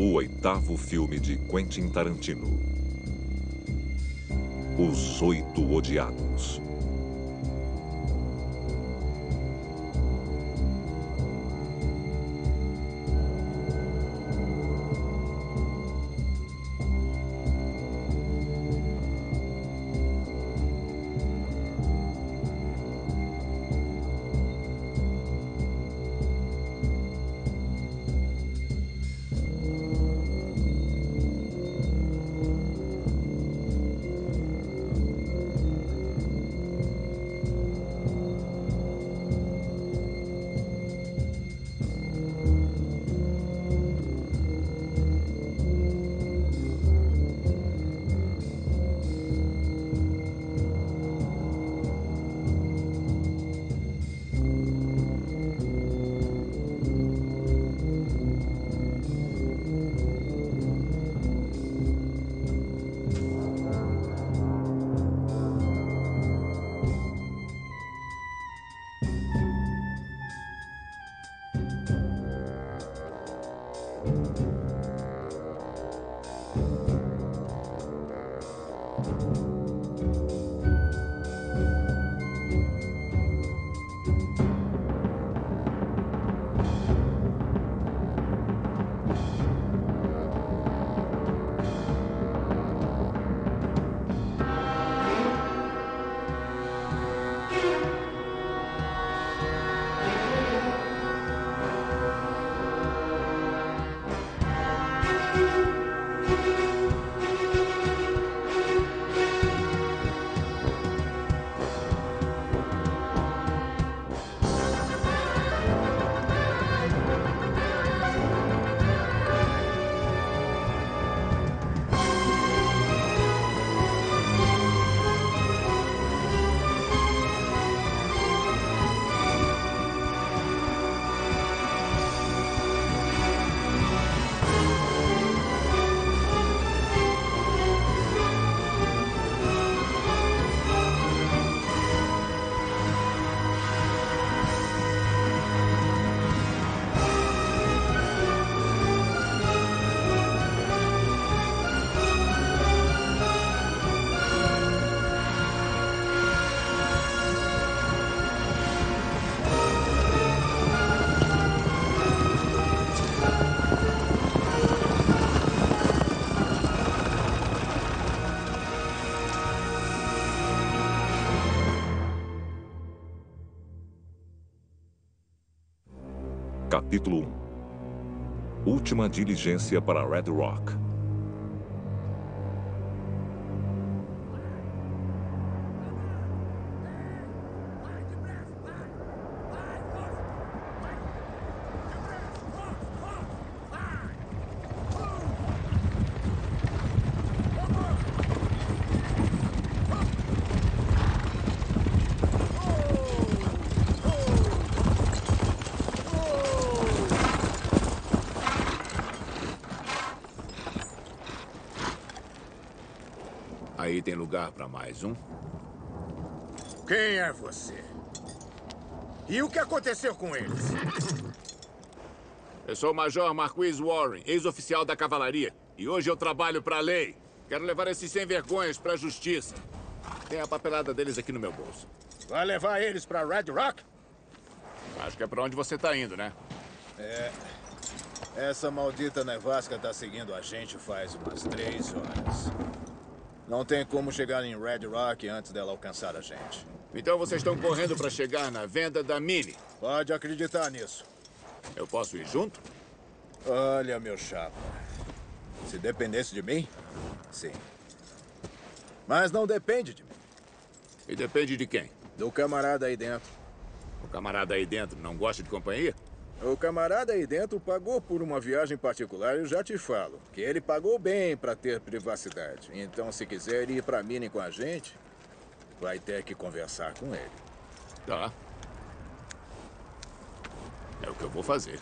O oitavo filme de Quentin Tarantino. Os Oito Odiados. Capítulo 1. Última diligência para Red Rock. Aí tem lugar para mais um? Quem é você? E o que aconteceu com eles? Eu sou o Major Marquis Warren, ex-oficial da cavalaria. E hoje eu trabalho para a lei. Quero levar esses sem-vergonhas para a justiça. Tem a papelada deles aqui no meu bolso. Vai levar eles para Red Rock? Acho que é para onde você está indo, né? Essa maldita nevasca tá seguindo a gente faz umas 3 horas. Não tem como chegar em Red Rock antes dela alcançar a gente. Então vocês estão correndo para chegar na venda da Mini. Pode acreditar nisso. Eu posso ir junto? Olha, meu chapa. Se dependesse de mim, sim. Mas não depende de mim. E depende de quem? Do camarada aí dentro. O camarada aí dentro não gosta de companhia? O camarada aí dentro pagou por uma viagem particular, eu já te falo. Que ele pagou bem para ter privacidade. Então, se quiser ir pra Mini com a gente, vai ter que conversar com ele. Tá. É o que eu vou fazer.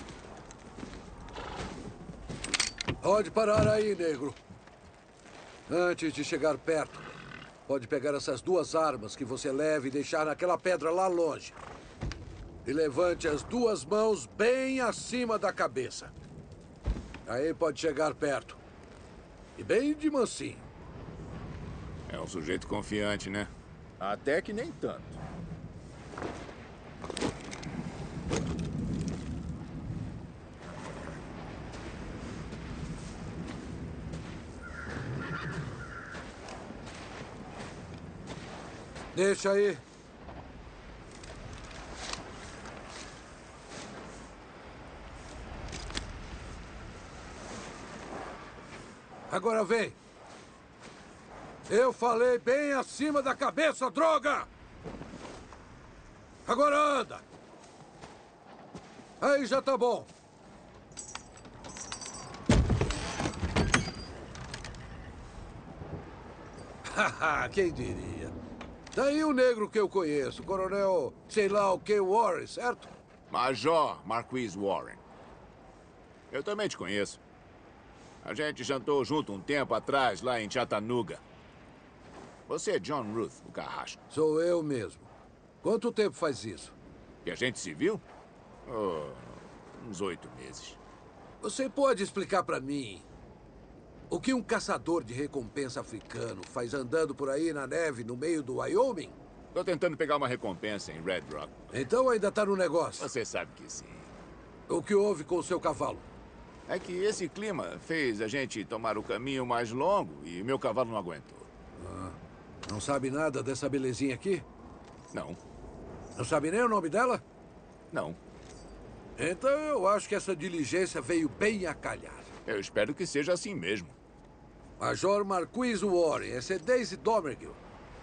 Pode parar aí, negro. Antes de chegar perto, pode pegar essas 2 armas que você leva e deixar naquela pedra lá longe. E levante as 2 mãos bem acima da cabeça. Aí pode chegar perto. E bem de mansinho. É um sujeito confiante, né? Até que nem tanto. Deixa aí. Agora vem. Eu falei bem acima da cabeça, droga! Agora anda. Aí já tá bom. Haha, quem diria? Daí o negro que eu conheço, coronel, sei lá o que, Warren, certo? Major Marquis Warren. Eu também te conheço. A gente jantou junto um tempo atrás, lá em Chattanooga. Você é John Ruth, o carrasco. Sou eu mesmo. Quanto tempo faz isso? Que a gente se viu? Oh, uns 8 meses. Você pode explicar pra mim o que um caçador de recompensa africano faz andando por aí na neve no meio do Wyoming? Tô tentando pegar uma recompensa em Red Rock. Então ainda tá no negócio. Você sabe que sim. O que houve com o seu cavalo? É que esse clima fez a gente tomar o caminho mais longo e meu cavalo não aguentou. Não sabe nada dessa belezinha aqui? Não, Não sabe nem o nome dela? não. Então eu acho que essa diligência veio bem a calhar. Eu espero que seja assim mesmo. Major Marquis Warren, essa é Daisy Domergue.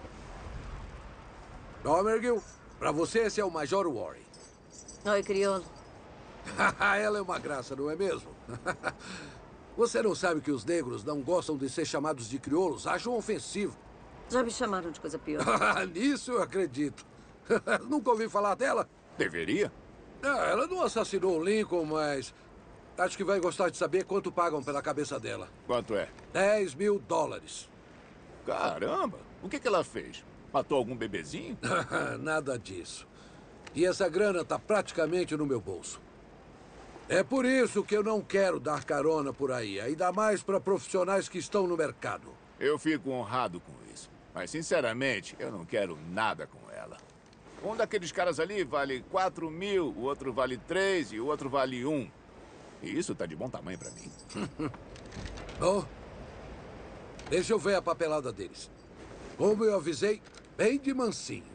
Domergue, pra você esse é o Major Warren. Oi, crioulo. Ela é uma graça, não é mesmo? Você não sabe que os negros não gostam de ser chamados de crioulos? Acham ofensivo. Já me chamaram de coisa pior. Nisso eu acredito. Nunca ouvi falar dela? Deveria? Ela não assassinou o Lincoln, mas acho que vai gostar de saber quanto pagam pela cabeça dela. Quanto é? $10.000. Caramba! O que ela fez? Matou algum bebezinho? Nada disso. E essa grana tá praticamente no meu bolso. É por isso que eu não quero dar carona por aí, ainda mais para profissionais que estão no mercado. Eu fico honrado com isso. Mas, sinceramente, eu não quero nada com ela. Um daqueles caras ali vale 4 mil, o outro vale 3 e o outro vale 1. E isso tá de bom tamanho pra mim. Oh, deixa eu ver a papelada deles. Como eu avisei, bem de mansinho.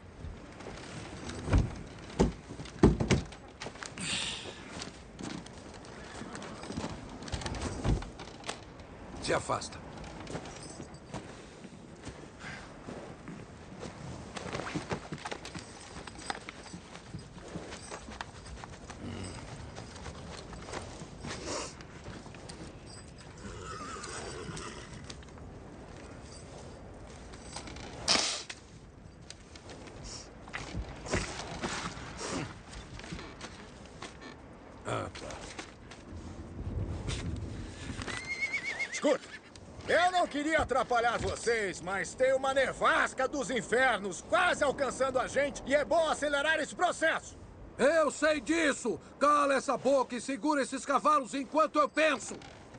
Se afasta. Escuta, eu não queria atrapalhar vocês, mas tem uma nevasca dos infernos quase alcançando a gente e é bom acelerar esse processo. Eu sei disso! Cala essa boca e segura esses cavalos enquanto eu penso!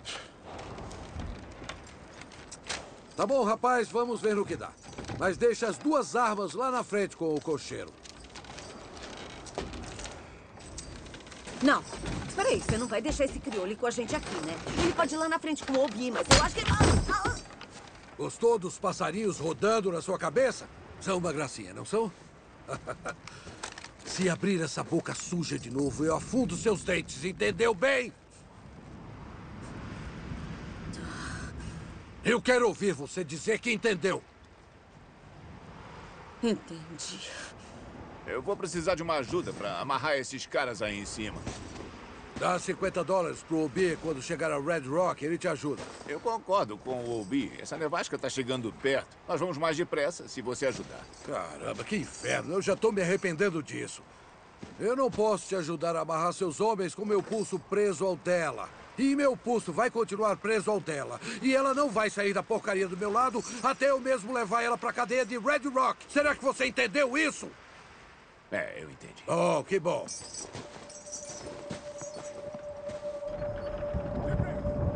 Tá bom, rapaz, vamos ver no que dá. Mas deixa as 2 armas lá na frente com o cocheiro. Não. Espera aí, você não vai deixar esse crioulo ir com a gente aqui, né? Ele pode ir lá na frente com o Obi, mas eu acho que... Gostou dos passarinhos rodando na sua cabeça? São uma gracinha, não são? Se abrir essa boca suja de novo, eu afundo seus dentes, entendeu bem? Eu quero ouvir você dizer que entendeu. Entendi. Eu vou precisar de uma ajuda pra amarrar esses caras aí em cima. Dá $50 pro Obi quando chegar a Red Rock, ele te ajuda. Eu concordo com o Obi. Essa nevasca tá chegando perto. Nós vamos mais depressa se você ajudar. Caramba, que inferno. Eu já tô me arrependendo disso. Eu não posso te ajudar a amarrar seus homens com meu pulso preso ao dela. E meu pulso vai continuar preso ao dela. E ela não vai sair da porcaria do meu lado até eu mesmo levar ela pra cadeia de Red Rock. Será que você entendeu isso? É, eu entendi. Oh, que bom.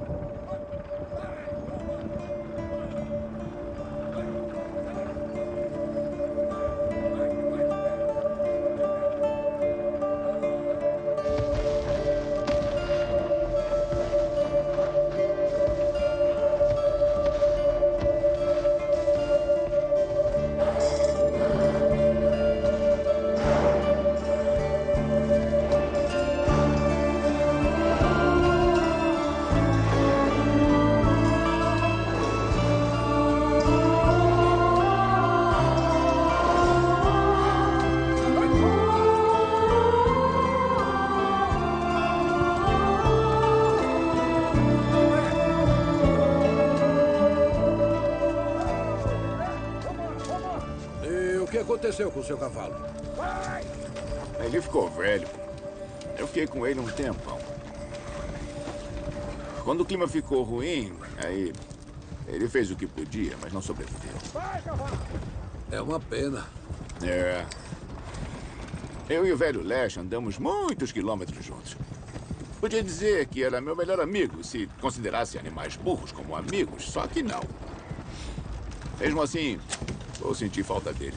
aconteceu com o seu cavalo? Ele ficou velho. Eu fiquei com ele um tempão. Quando o clima ficou ruim, aí ele fez o que podia, mas não sobreviveu. É uma pena. É. Eu e o velho Lash andamos muitos quilômetros juntos. Podia dizer que era meu melhor amigo se considerasse animais burros como amigos, só que não. Mesmo assim, vou sentir falta dele.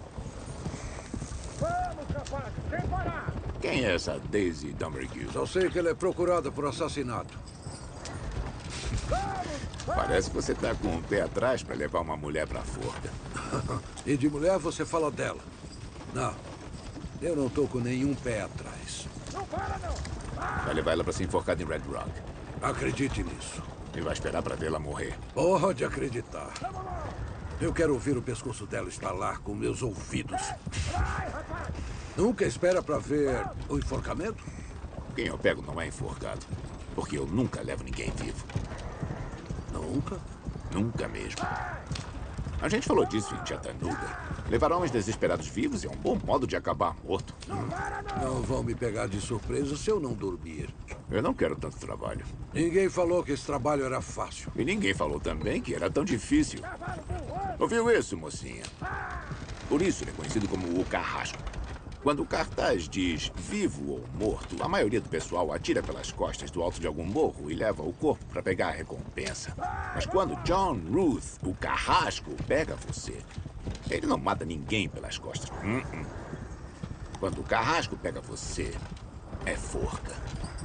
Vamos, rapaz, sem parar! Quem é essa Daisy Dummergill? Só sei que ela é procurada por assassinato. Parece que você tá com o pé atrás para levar uma mulher pra forca. E de mulher você fala dela. Não, eu não tô com nenhum pé atrás. Não para, não! Vai levar ela pra ser enforcada em Red Rock. Acredite nisso. E vai esperar pra vê-la morrer. Pode acreditar. Eu quero ouvir o pescoço dela estalar com meus ouvidos. Nunca espera pra ver o enforcamento? Quem eu pego não é enforcado. Porque eu nunca levo ninguém vivo. Nunca? Nunca mesmo. A gente falou disso em Chattanooga. Levar homens desesperados vivos é um bom modo de acabar morto. Não vão me pegar de surpresa se eu não dormir. Eu não quero tanto trabalho. Ninguém falou que esse trabalho era fácil. E ninguém falou também que era tão difícil. Ouviu isso, mocinha? Por isso ele é conhecido como o Carrasco. Quando o cartaz diz vivo ou morto, a maioria do pessoal atira pelas costas do alto de algum morro e leva o corpo para pegar a recompensa. Mas quando John Ruth, o Carrasco, pega você, ele não mata ninguém pelas costas. Quando o Carrasco pega você, é forca.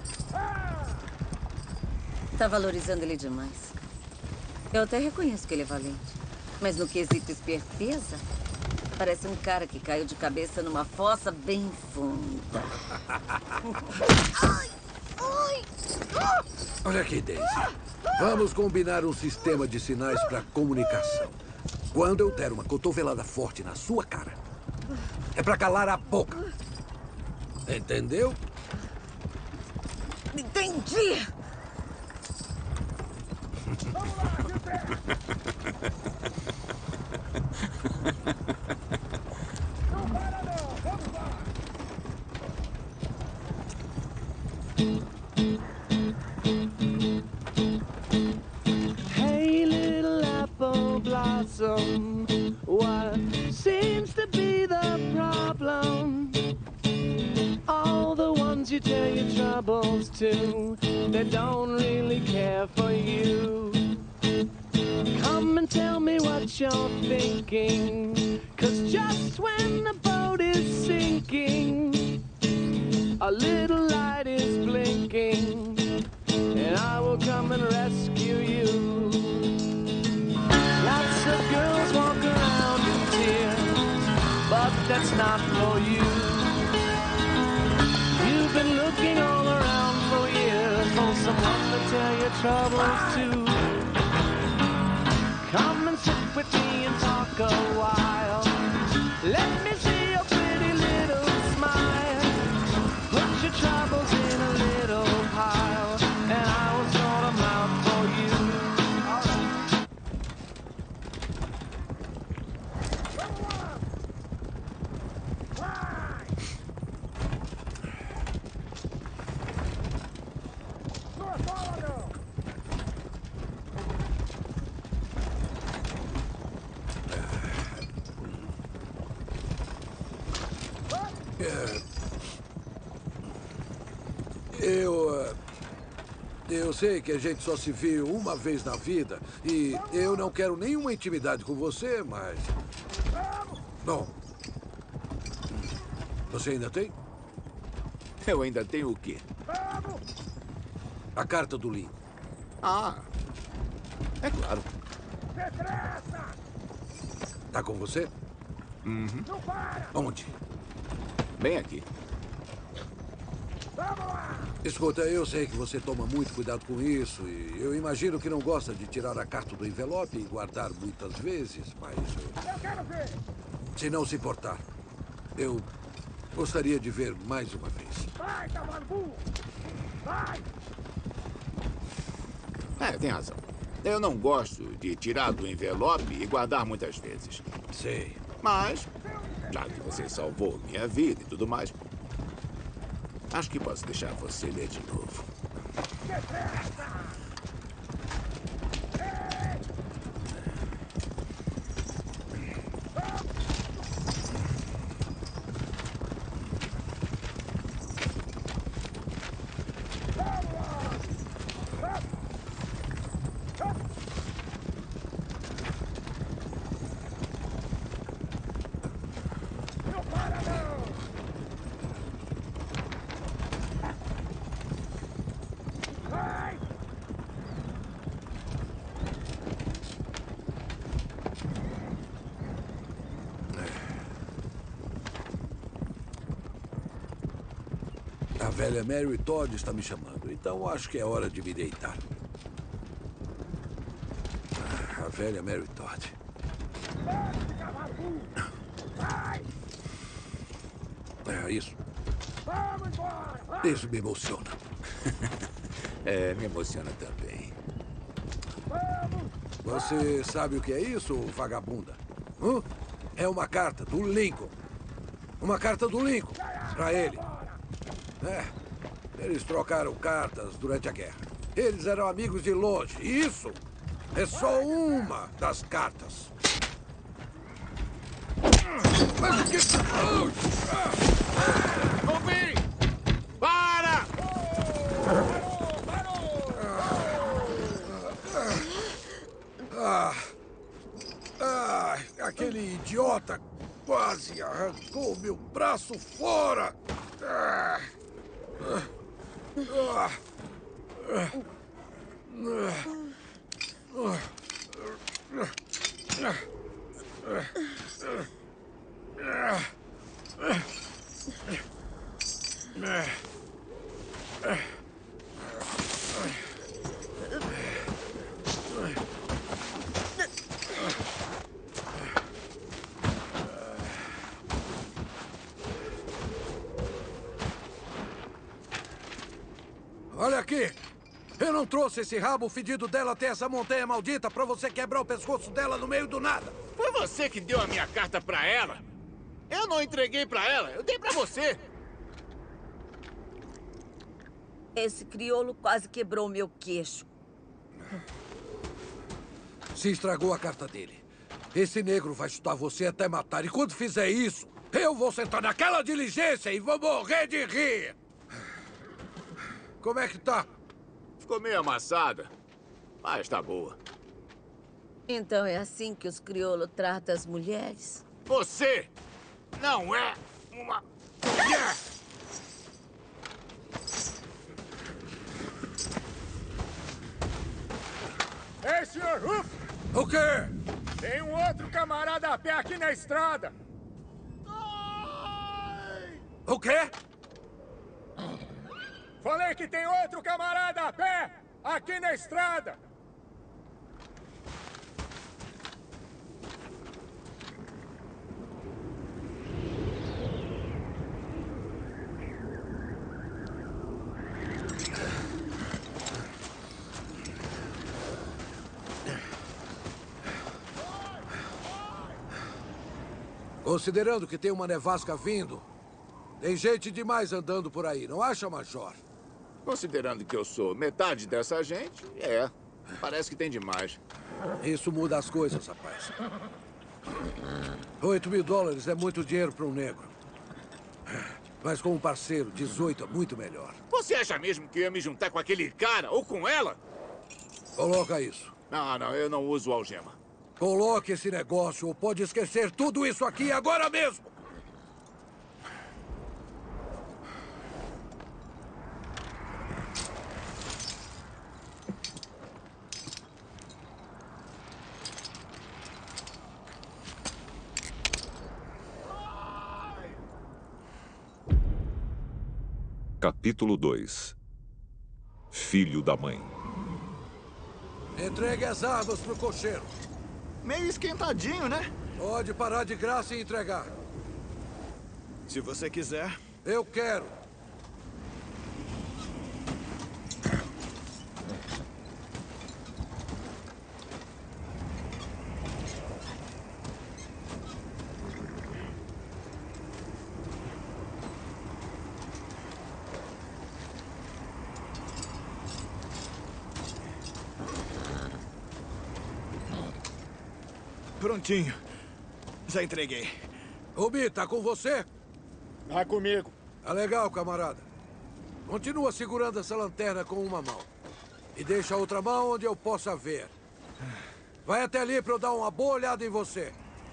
Tá valorizando ele demais. Eu até reconheço que ele é valente. Mas no quesito esperteza, parece um cara que caiu de cabeça numa fossa bem funda. Ai! Ai! Olha aqui, Daisy. Vamos combinar um sistema de sinais para comunicação. Quando eu der uma cotovelada forte na sua cara, é para calar a boca. Entendeu? Entendi! Hey, little apple blossom, what seems to be the problem? All the ones you tell your troubles to, they don't really care for you. Come and tell me what you're thinking, 'cause just when the boat is sinking, a little light is blinking, and I will come and rescue you. Lots of girls walk around in tears, but that's not for you. You've been looking all around for years for someone to tell your troubles to. Come and sit with me and talk a while. Let me see your pretty little smile. Put your troubles in a little pile, and I will sort them out for you. Eu sei que a gente só se viu uma vez na vida e eu não quero nenhuma intimidade com você, mas... Bom, você ainda tem? Eu ainda tenho o quê? A carta do Lin. Ah, é claro. Tá com você? Uhum. Onde? Bem aqui. Escuta, eu sei que você toma muito cuidado com isso e eu imagino que não gosta de tirar a carta do envelope e guardar muitas vezes, mas... Se não se importar, eu gostaria de ver mais uma vez. Vai, cavalo burro! Vai! Tem razão. Eu não gosto de tirar do envelope e guardar muitas vezes. Sei. Mas Já que você salvou minha vida e tudo mais, acho que posso deixar você ler de novo. A velha Mary Todd está me chamando, então acho que é hora de me deitar. A velha Mary Todd. É isso. Isso me emociona. É, me emociona também. Você sabe o que é isso, vagabunda? É uma carta do Lincoln. Uma carta do Lincoln para ele. É, eles trocaram cartas durante a guerra. Eles eram amigos de longe. E isso é só uma das cartas. Ouvi! Para! Aquele idiota quase arrancou meu braço fora. Olha aqui! Eu não trouxe esse rabo fedido dela até essa montanha maldita pra você quebrar o pescoço dela no meio do nada! Foi você que deu a minha carta pra ela? Eu não entreguei pra ela, eu dei pra você! Esse crioulo quase quebrou meu queixo. Se estragou a carta dele. Esse negro vai chutar você até matar. E quando fizer isso, eu vou sentar naquela diligência e vou morrer de rir! Como é que tá? Ficou meio amassada, mas tá boa. Então é assim que os crioulos tratam as mulheres? Você não é uma mulher! Ei, Sr. Ruff! O quê? Tem um outro camarada a pé aqui na estrada! O quê? Falei que tem outro camarada a pé aqui na estrada! Considerando que tem uma nevasca vindo, tem gente demais andando por aí, não acha, Major? Considerando que eu sou metade dessa gente, parece que tem demais. Isso muda as coisas, rapaz. $8.000 é muito dinheiro para um negro. Mas com um parceiro, 18 é muito melhor. Você acha mesmo que eu ia me juntar com aquele cara ou com ela? Coloca isso. Não, eu não uso algema. Coloque esse negócio ou pode esquecer tudo isso aqui agora mesmo. Capítulo 2. Filho da mãe. Entregue as armas pro cocheiro. Meio esquentadinho, né? Pode parar de graça e entregar. Se você quiser. Eu quero. prontinho. Já entreguei. Rubi, tá com você? Vai comigo. Tá legal, camarada. Continua segurando essa lanterna com uma mão. E deixa a outra mão onde eu possa ver. Vai até ali pra eu dar uma boa olhada em você.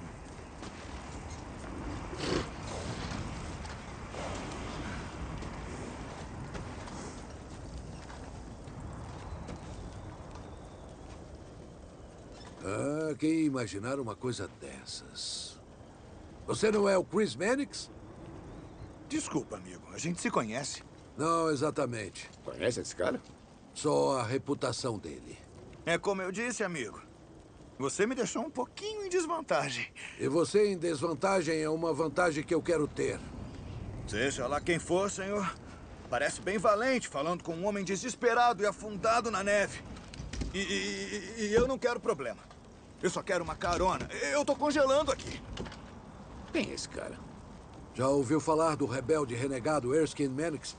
Ah, quem ia imaginar uma coisa dessas? Você não é o Chris Mannix? Desculpa, amigo. A gente se conhece. Não, exatamente. Conhece esse cara? Só a reputação dele. É como eu disse, amigo. Você me deixou um pouquinho em desvantagem. E você em desvantagem é uma vantagem que eu quero ter. Seja lá quem for, senhor. Parece bem valente, falando com um homem desesperado e afundado na neve. E eu não quero problema. Eu só quero uma carona. Eu tô congelando aqui. Quem é esse cara? Já ouviu falar do rebelde renegado Erskine Mannix?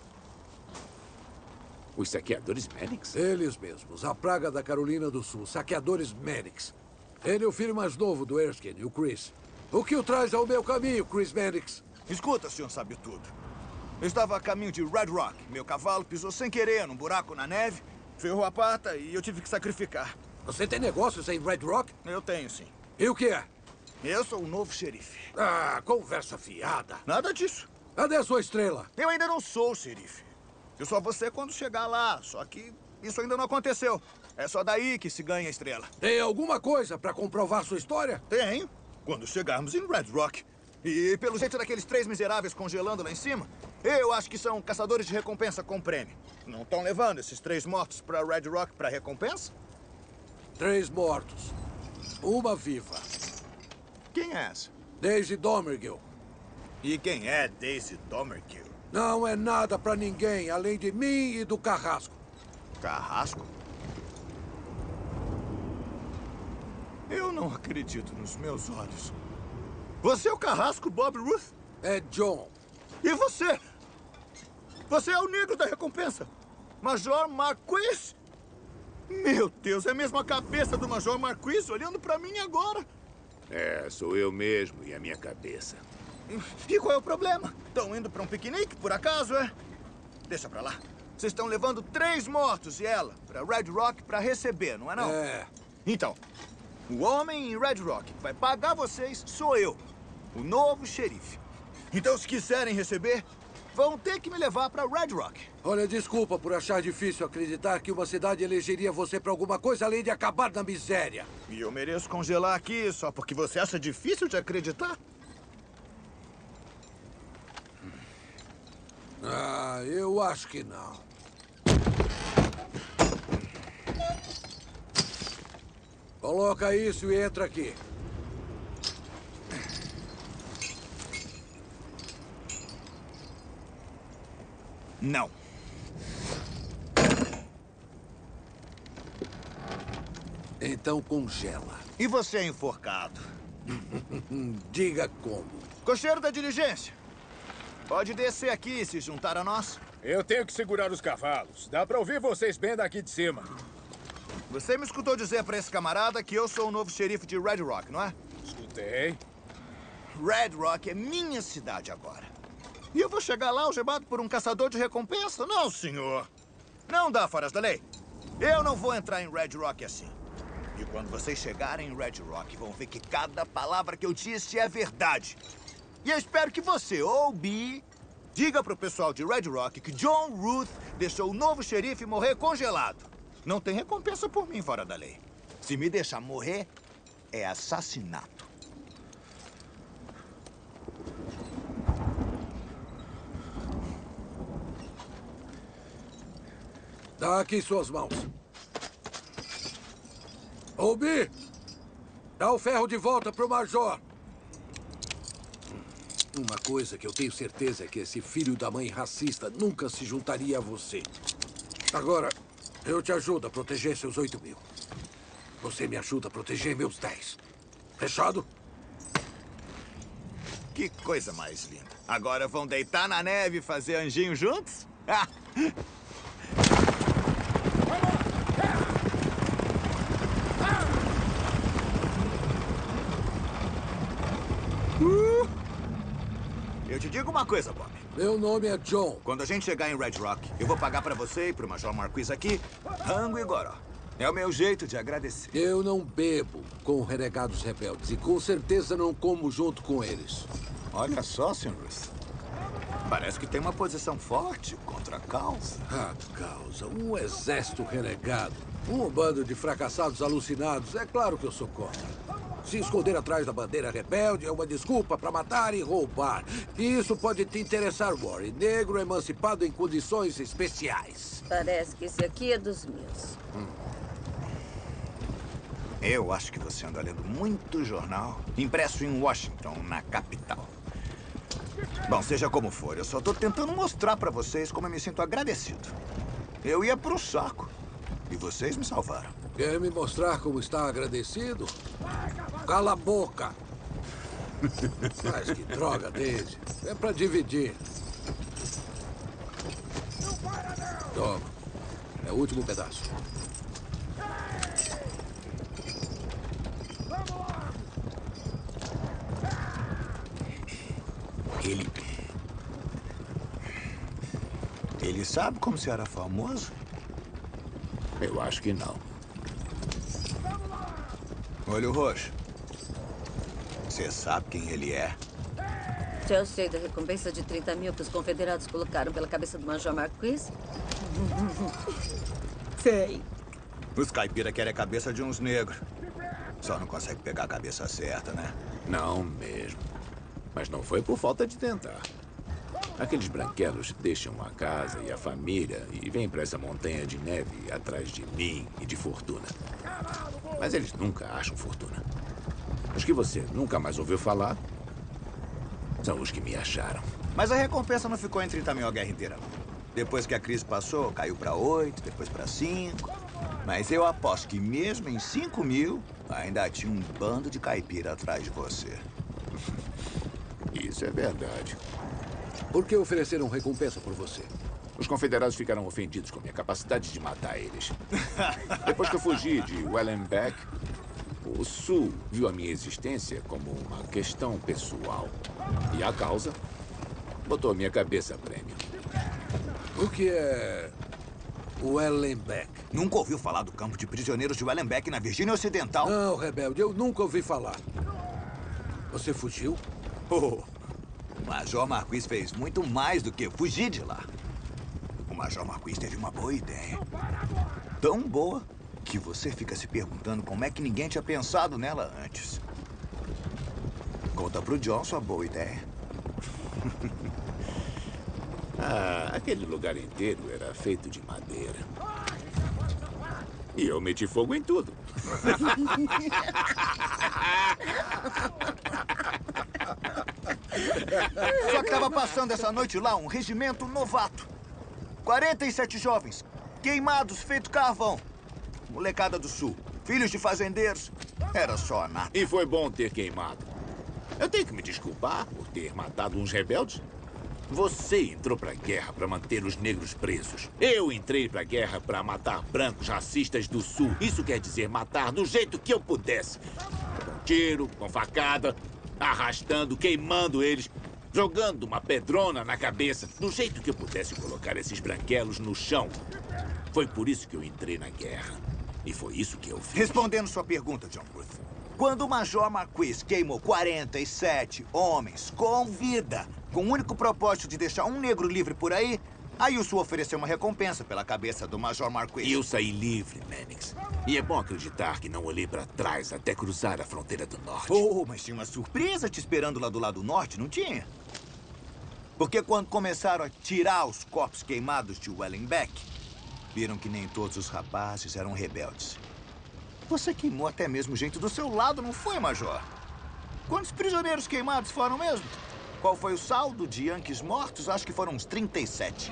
Os saqueadores Mannix? Eles mesmos, a praga da Carolina do Sul, saqueadores Mannix. Ele é o filho mais novo do Erskine, o Chris. O que o traz ao meu caminho, Chris Mannix? Escuta, senhor sabe tudo. Eu estava a caminho de Red Rock. Meu cavalo pisou sem querer num buraco na neve, ferrou a pata e eu tive que sacrificar. Você tem negócios em Red Rock? Eu tenho, sim. E o que é? Eu sou o novo xerife. Ah, conversa fiada. Nada disso. Cadê a sua estrela? Eu ainda não sou o xerife. Eu sou você quando chegar lá, só que isso ainda não aconteceu. É só daí que se ganha a estrela. Tem alguma coisa pra comprovar sua história? Tenho. Quando chegarmos em Red Rock. E pelo jeito daqueles 3 miseráveis congelando lá em cima, eu acho que são caçadores de recompensa com prêmio. Não estão levando esses 3 mortos pra Red Rock pra recompensa? 3 mortos. Uma viva. Quem é essa? Daisy Domergill. E quem é Daisy Domergill? Não é nada pra ninguém, além de mim e do Carrasco. Carrasco? Eu não acredito nos meus olhos. Você é o Carrasco, Bob Ruth? É John. E você? Você é o negro da recompensa. Major Marquis? Meu Deus, é mesmo a cabeça do Major Marquis olhando pra mim agora. É, sou eu mesmo e a minha cabeça. E qual é o problema? Estão indo pra um piquenique, por acaso, é? Deixa pra lá. Vocês estão levando 3 mortos e ela pra Red Rock pra receber, não é não? É. Então, o homem em Red Rock que vai pagar vocês sou eu, o novo xerife. Então, se quiserem receber, vão ter que me levar pra Red Rock. Olha, desculpa por achar difícil acreditar que uma cidade elegeria você pra alguma coisa além de acabar na miséria. E eu mereço congelar aqui só porque você acha difícil de acreditar? Ah, eu acho que não. Coloca isso e entra aqui. Não. Então congela. E você é enforcado? Diga como. Cocheiro da diligência. Pode descer aqui e se juntar a nós. Eu tenho que segurar os cavalos. Dá pra ouvir vocês bem daqui de cima. Você me escutou dizer pra esse camarada que eu sou o novo xerife de Red Rock, não é? Escutei. Red Rock é minha cidade agora. E eu vou chegar lá algemado por um caçador de recompensa? Não, senhor. Não dá, foras da lei. Eu não vou entrar em Red Rock assim. E quando vocês chegarem em Red Rock, vão ver que cada palavra que eu disse é verdade. E eu espero que você, Obi, diga pro pessoal de Red Rock que John Ruth deixou o novo xerife morrer congelado. Não tem recompensa por mim fora da lei. Se me deixar morrer, é assassinato. Dá aqui suas mãos. Obi! Dá o ferro de volta pro Major. Uma coisa que eu tenho certeza é que esse filho da mãe racista nunca se juntaria a você. Agora, eu te ajudo a proteger seus 8.000. Você me ajuda a proteger meus 10. Fechado? Que coisa mais linda. Agora vão deitar na neve e fazer anjinho juntos? Ah! te digo uma coisa, Bob. Meu nome é John. Quando a gente chegar em Red Rock, eu vou pagar pra você e pro Major Marquis aqui rango e goró. É o meu jeito de agradecer. Eu não bebo com renegados rebeldes e com certeza não como junto com eles. Olha só, Sr. Ruth. Parece que tem uma posição forte contra a causa. A causa? Um exército renegado. Um bando de fracassados alucinados. É claro que eu sou contra. Se esconder atrás da bandeira rebelde é uma desculpa para matar e roubar. E isso pode te interessar, Warren. Negro emancipado em condições especiais. Parece que esse aqui é dos meus. Eu acho que você anda lendo muito jornal impresso em Washington, na capital. Bom, seja como for, eu só tô tentando mostrar pra vocês como eu me sinto agradecido. Eu ia pro saco e vocês me salvaram. Quer me mostrar como está agradecido? Cala a boca! Mas que droga, Daisy. É pra dividir. Toma. É o último pedaço. Ele sabe como você era famoso? Eu acho que não. Olho roxo. Você sabe quem ele é? Já eu sei da recompensa de 30 mil que os confederados colocaram pela cabeça do Major Marquis? Sei. Os caipira querem a cabeça de uns negros. Só não consegue pegar a cabeça certa, né? Não mesmo. Mas não foi por falta de tentar. Aqueles branquelos deixam a casa e a família e vêm para essa montanha de neve atrás de mim e de fortuna. Mas eles nunca acham fortuna. Os que você nunca mais ouviu falar são os que me acharam. Mas a recompensa não ficou em 30 mil a guerra inteira, não. Depois que a crise passou, caiu para 8, depois para 5. Mas eu aposto que mesmo em 5 mil, ainda tinha um bando de caipira atrás de você. Isso é verdade. Por que ofereceram recompensa por você? Os confederados ficaram ofendidos com minha capacidade de matar eles. Depois que eu fugi de Wellenbeck, o Sul viu a minha existência como uma questão pessoal. E a causa botou a minha cabeça a prêmio. O que é Wellenbeck? Nunca ouviu falar do campo de prisioneiros de Wellenbeck na Virgínia Ocidental? Não, rebelde, eu nunca ouvi falar. Você fugiu? Oh, o Major Marquis fez muito mais do que fugir de lá. O Major Marquis teve uma boa ideia. Tão boa que você fica se perguntando como é que ninguém tinha pensado nela antes. Conta pro John sua boa ideia. Aquele lugar inteiro era feito de madeira. E eu meti fogo em tudo. Só que estava passando essa noite lá um regimento novato. 47 jovens, queimados feito carvão. Molecada do Sul, filhos de fazendeiros. Era só a nata. E foi bom ter queimado. Eu tenho que me desculpar por ter matado uns rebeldes. Você entrou pra guerra pra manter os negros presos. Eu entrei pra guerra pra matar brancos racistas do Sul. Isso quer dizer matar do jeito que eu pudesse. Com tiro, com facada, arrastando, queimando eles, jogando uma pedrona na cabeça. Do jeito que eu pudesse colocar esses branquelos no chão. Foi por isso que eu entrei na guerra. E foi isso que eu fiz. Respondendo sua pergunta, John Ruth. Quando o Major Marquis queimou 47 homens com vida, com o único propósito de deixar um negro livre por aí, aí o Sul ofereceu uma recompensa pela cabeça do Major Marquis. E eu saí livre, Mannix. E é bom acreditar que não olhei pra trás até cruzar a fronteira do norte. Oh, mas tinha uma surpresa te esperando lá do lado norte, não tinha? Porque quando começaram a tirar os corpos queimados de Wellenbeck, viram que nem todos os rapazes eram rebeldes. Você queimou até mesmo gente do seu lado, não foi, Major? Quantos prisioneiros queimados foram mesmo? Qual foi o saldo de Yankees mortos? Acho que foram uns 37.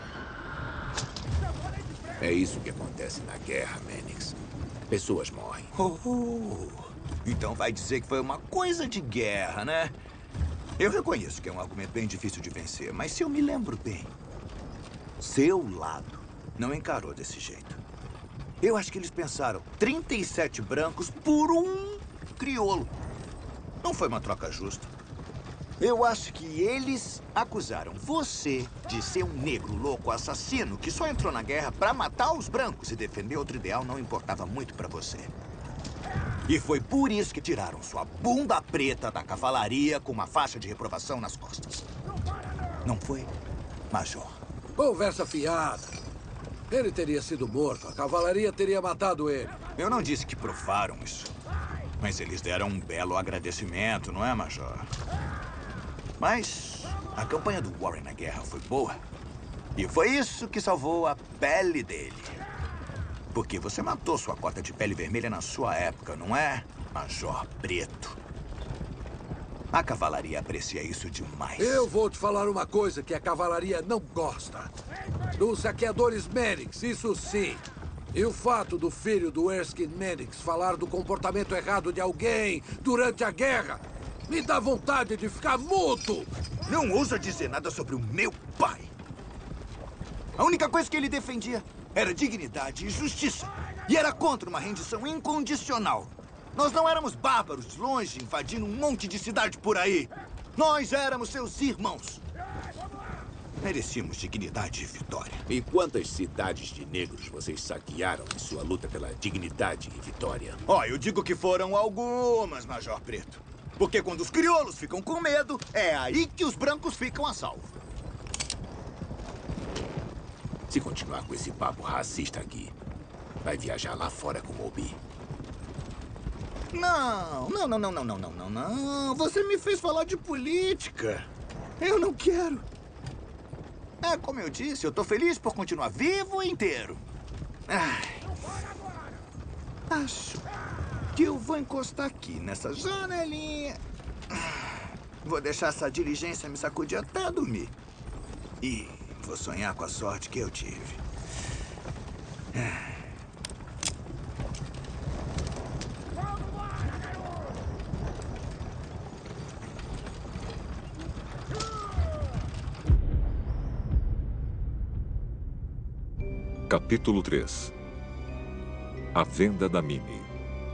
É isso que acontece na guerra, Mannix. Pessoas morrem. Então vai dizer que foi uma coisa de guerra, né? Eu reconheço que é um argumento bem difícil de vencer, mas se eu me lembro bem, seu lado não encarou desse jeito. Eu acho que eles pensaram 37 brancos por um crioulo. Não foi uma troca justa. Eu acho que eles acusaram você de ser um negro louco assassino que só entrou na guerra pra matar os brancos e defender outro ideal não importava muito pra você. E foi por isso que tiraram sua bunda preta da cavalaria com uma faixa de reprovação nas costas. Não foi, Major? Conversa fiada. Ele teria sido morto. A cavalaria teria matado ele. Eu não disse que provaram isso. Mas eles deram um belo agradecimento, não é, Major? Mas a campanha do Warren na guerra foi boa. E foi isso que salvou a pele dele. Porque você matou sua cota de pele vermelha na sua época, não é, Major Preto? A cavalaria aprecia isso demais. Eu vou te falar uma coisa que a cavalaria não gosta. Dos saqueadores Mannix, isso sim. E o fato do filho do Erskine Mannix falar do comportamento errado de alguém durante a guerra me dá vontade de ficar mudo. Não ousa dizer nada sobre o meu pai. A única coisa que ele defendia era dignidade e justiça. E era contra uma rendição incondicional. Nós não éramos bárbaros de longe, invadindo um monte de cidade por aí. Nós éramos seus irmãos. Merecíamos dignidade e vitória. E quantas cidades de negros vocês saquearam em sua luta pela dignidade e vitória? Eu digo que foram algumas, Major Preto. Porque quando os crioulos ficam com medo, é aí que os brancos ficam a salvo. Se continuar com esse papo racista aqui, vai viajar lá fora com o Moby. Não. Você me fez falar de política. Eu não quero. É, como eu disse, eu tô feliz por continuar vivo e inteiro. Acho que eu vou encostar aqui nessa janelinha. Vou deixar essa diligência me sacudir até dormir. E vou sonhar com a sorte que eu tive. Capítulo 3. A venda da Minnie.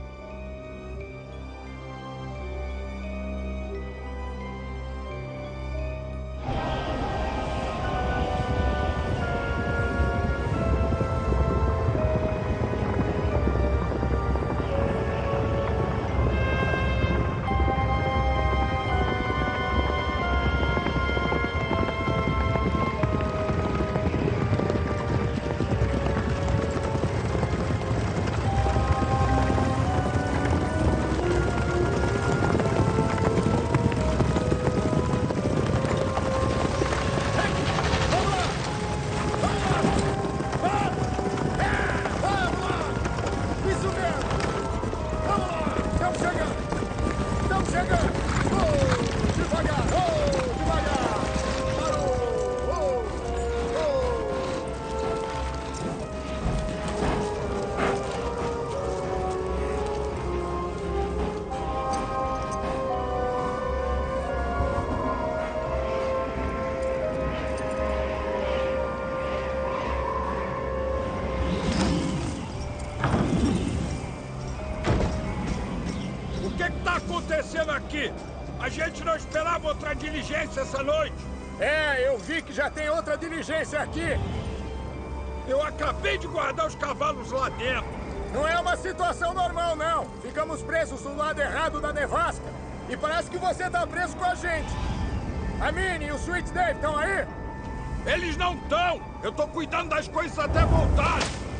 Aqui. A gente não esperava outra diligência essa noite. Eu vi que já tem outra diligência aqui. Eu acabei de guardar os cavalos lá dentro. Não é uma situação normal, não. Ficamos presos do lado errado da nevasca. E parece que você tá preso com a gente. A Minnie e o Sweet Dave estão aí? Eles não estão. Eu tô cuidando das coisas até voltar.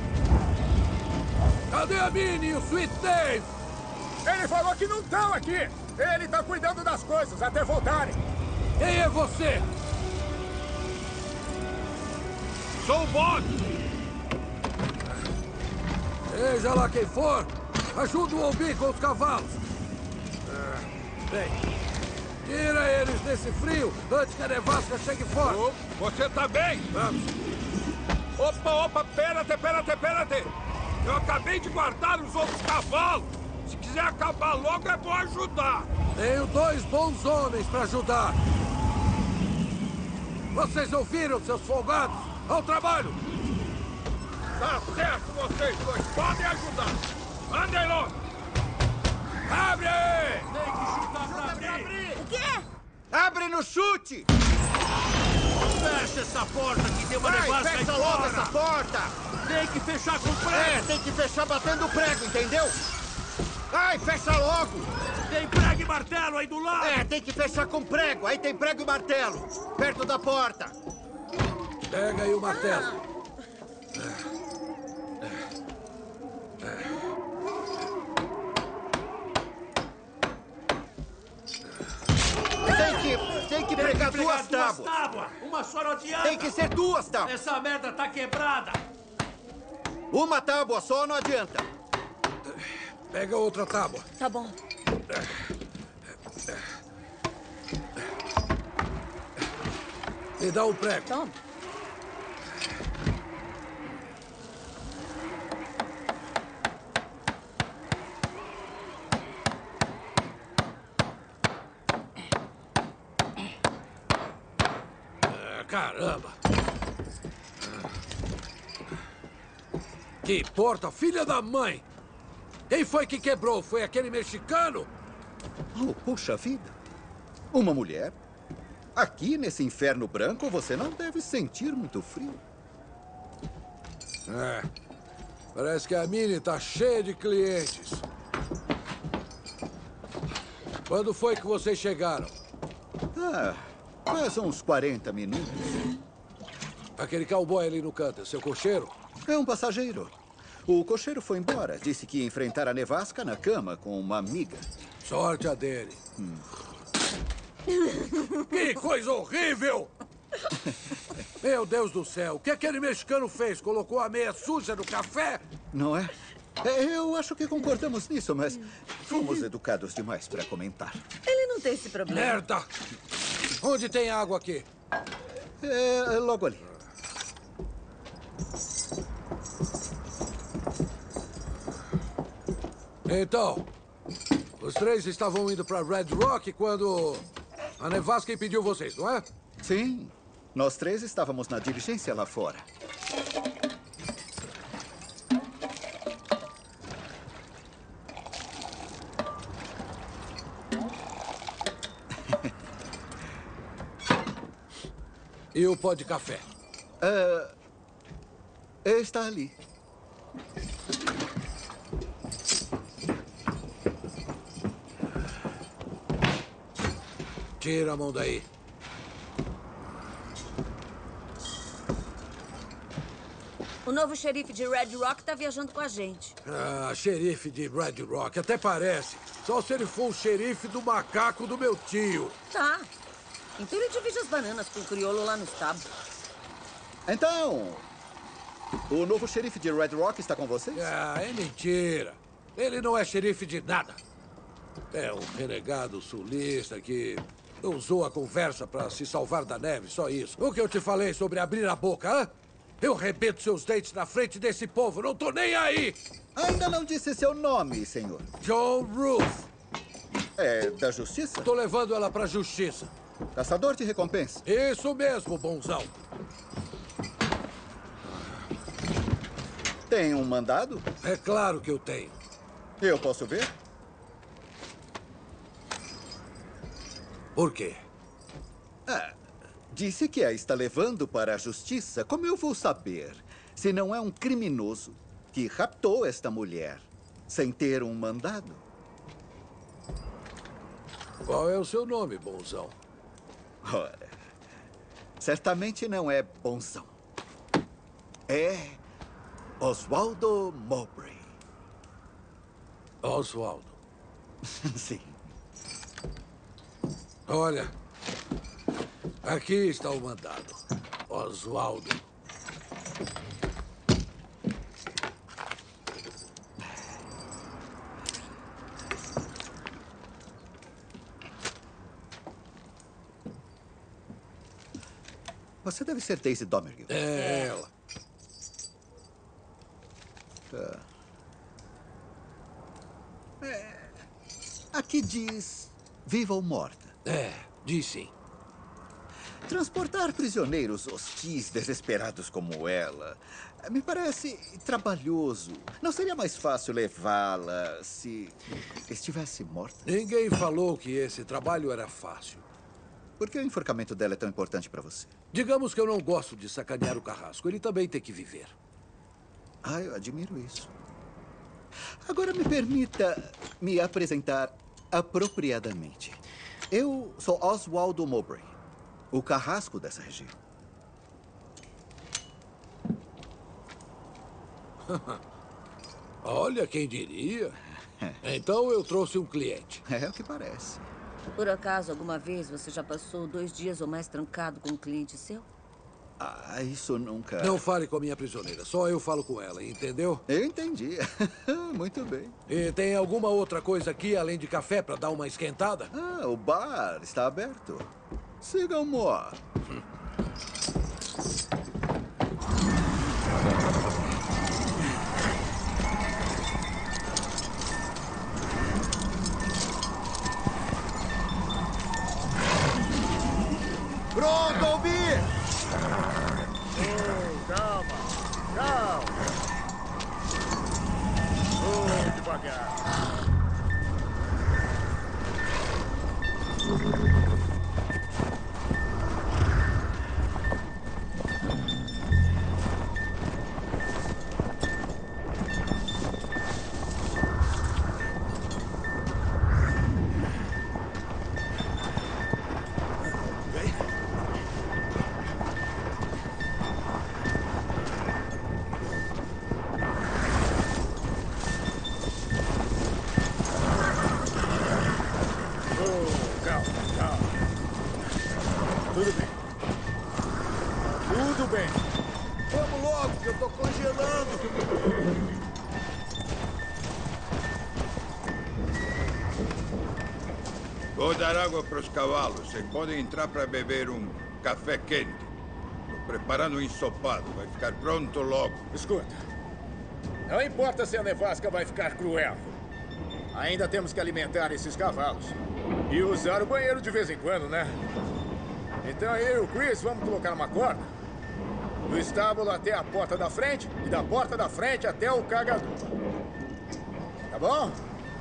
Cadê a Minnie e o Sweet Dave? Ele falou que não estão aqui. Ele tá cuidando das coisas até voltarem. Quem é você? Sou o Bob. Seja lá quem for, ajuda o Obi com os cavalos. Bem, tira eles desse frio antes que a nevasca chegue forte. Você tá bem? Vamos. Opa, pera-te. Eu acabei de guardar os outros cavalos. Se quiser acabar logo, é bom ajudar. Tenho 2 bons homens para ajudar. Vocês ouviram, seus folgados? Ao trabalho! Tá certo, vocês dois. Podem ajudar. Andem logo. Abre! Tem que chutar pra abrir. O quê? Abre no chute! Fecha essa porta que tem uma Vai, nevasca aí fecha logo fora. essa porta! Tem que fechar com prego. É, tem que fechar batendo prego, entendeu? Ai, fecha logo! Tem prego e martelo aí do lado. É, tem que fechar com prego. Aí tem prego e martelo. Perto da porta. Pega aí o martelo. Tem que pregar duas tábuas. Uma só não adianta. Tem que ser duas tábuas. Essa merda tá quebrada. Uma tábua só não adianta. Pega outra tábua. Tá bom. Me dá um prego. Toma. Caramba! Que porta, filha da mãe! Quem foi que quebrou? Foi aquele mexicano? Oh, puxa vida! Uma mulher? Aqui, nesse inferno branco, você não deve sentir muito frio. É. Parece que a Minnie tá cheia de clientes. Quando foi que vocês chegaram? Faz uns 40 minutos. Aquele cowboy ali no canto, é seu cocheiro? É um passageiro. O cocheiro foi embora. Disse que ia enfrentar a nevasca na cama com uma amiga. Sorte a dele. Que coisa horrível! Meu Deus do céu, o que aquele mexicano fez? Colocou a meia suja no café? Não é? Eu acho que concordamos nisso, mas fomos educados demais para comentar. Ele não tem esse problema. Merda! Onde tem água aqui? É logo ali. Então, os três estavam indo para Red Rock quando a nevasca impediu vocês, não é? Sim. Nós três estávamos na diligência lá fora. E o pó de café? Está ali. Tira a mão daí. O novo xerife de Red Rock tá viajando com a gente. Ah, xerife de Red Rock, até parece. Só se ele for o xerife do macaco do meu tio. Tá. Então ele divide as bananas com o crioulo lá no estábulo. Então, o novo xerife de Red Rock está com vocês? Ah, é mentira. Ele não é xerife de nada. É um renegado sulista que usou a conversa para se salvar da neve, só isso. O que eu te falei sobre abrir a boca, hã? Eu rebento seus dentes na frente desse povo, não tô nem aí! Ainda não disse seu nome, senhor. John Ruth. É da justiça? Tô levando ela pra justiça. Caçador de recompensa. Isso mesmo, bonzão. Tem um mandado? É claro que eu tenho. Eu posso ver? Por quê? Disse que a está levando para a justiça. Como eu vou saber se não é um criminoso que raptou esta mulher sem ter um mandado? Qual é o seu nome, bonzão? Ora, certamente não é bonzão. É Oswaldo Mowbray. Oswaldo. Sim. Olha, aqui está o mandado. Oswaldo. Você deve ser Daisy Domergue. É ela. Tá. Aqui diz viva ou morta. Diz sim. Transportar prisioneiros hostis, desesperados como ela, me parece trabalhoso. Não seria mais fácil levá-la se estivesse morta? Ninguém falou que esse trabalho era fácil. Por que o enforcamento dela é tão importante para você? Digamos que eu não gosto de sacanear o Carrasco. Ele também tem que viver. Ah, eu admiro isso. Agora me permita me apresentar apropriadamente. Eu sou Oswaldo Mowbray, o Carrasco dessa região. Olha, quem diria? Então eu trouxe um cliente. É o que parece. Por acaso, alguma vez você já passou 2 dias ou mais trancado com um cliente seu? Ah, isso nunca... Não fale com a minha prisioneira, só eu falo com ela, entendeu? Eu entendi. Muito bem. E tem alguma outra coisa aqui, além de café, para dar uma esquentada? Ah, o bar está aberto. Sigam-me. Pronto, ouvi! Calma, calma. Devagar. Tudo bem. Tudo bem. Vamos logo, que eu tô congelando. Vou dar água para os cavalos. Vocês podem entrar para beber um café quente. Estou preparando um ensopado. Vai ficar pronto logo. Escuta. Não importa se a nevasca vai ficar cruel. Ainda temos que alimentar esses cavalos. E usar o banheiro de vez em quando, né? Então eu e o Chris vamos colocar uma corda do estábulo até a porta da frente e da porta da frente até o cargador. Tá bom?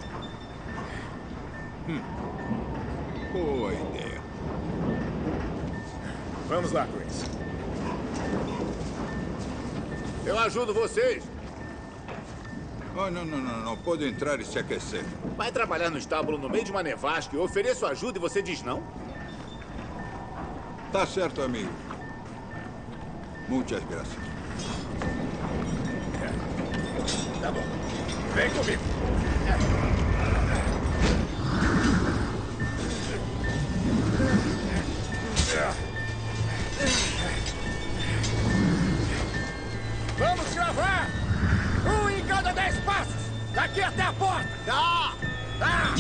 Boa ideia. Vamos lá, Chris. Eu ajudo vocês. Oh, não. Pode entrar e se aquecer. Vai trabalhar no estábulo no meio de uma nevasca e eu ofereço ajuda e você diz não? Tá certo, amigo. Muitas graças. Tá bom. Vem comigo. Vamos gravar! 1 em cada 10 passos! Daqui até a porta! Tá! Tá!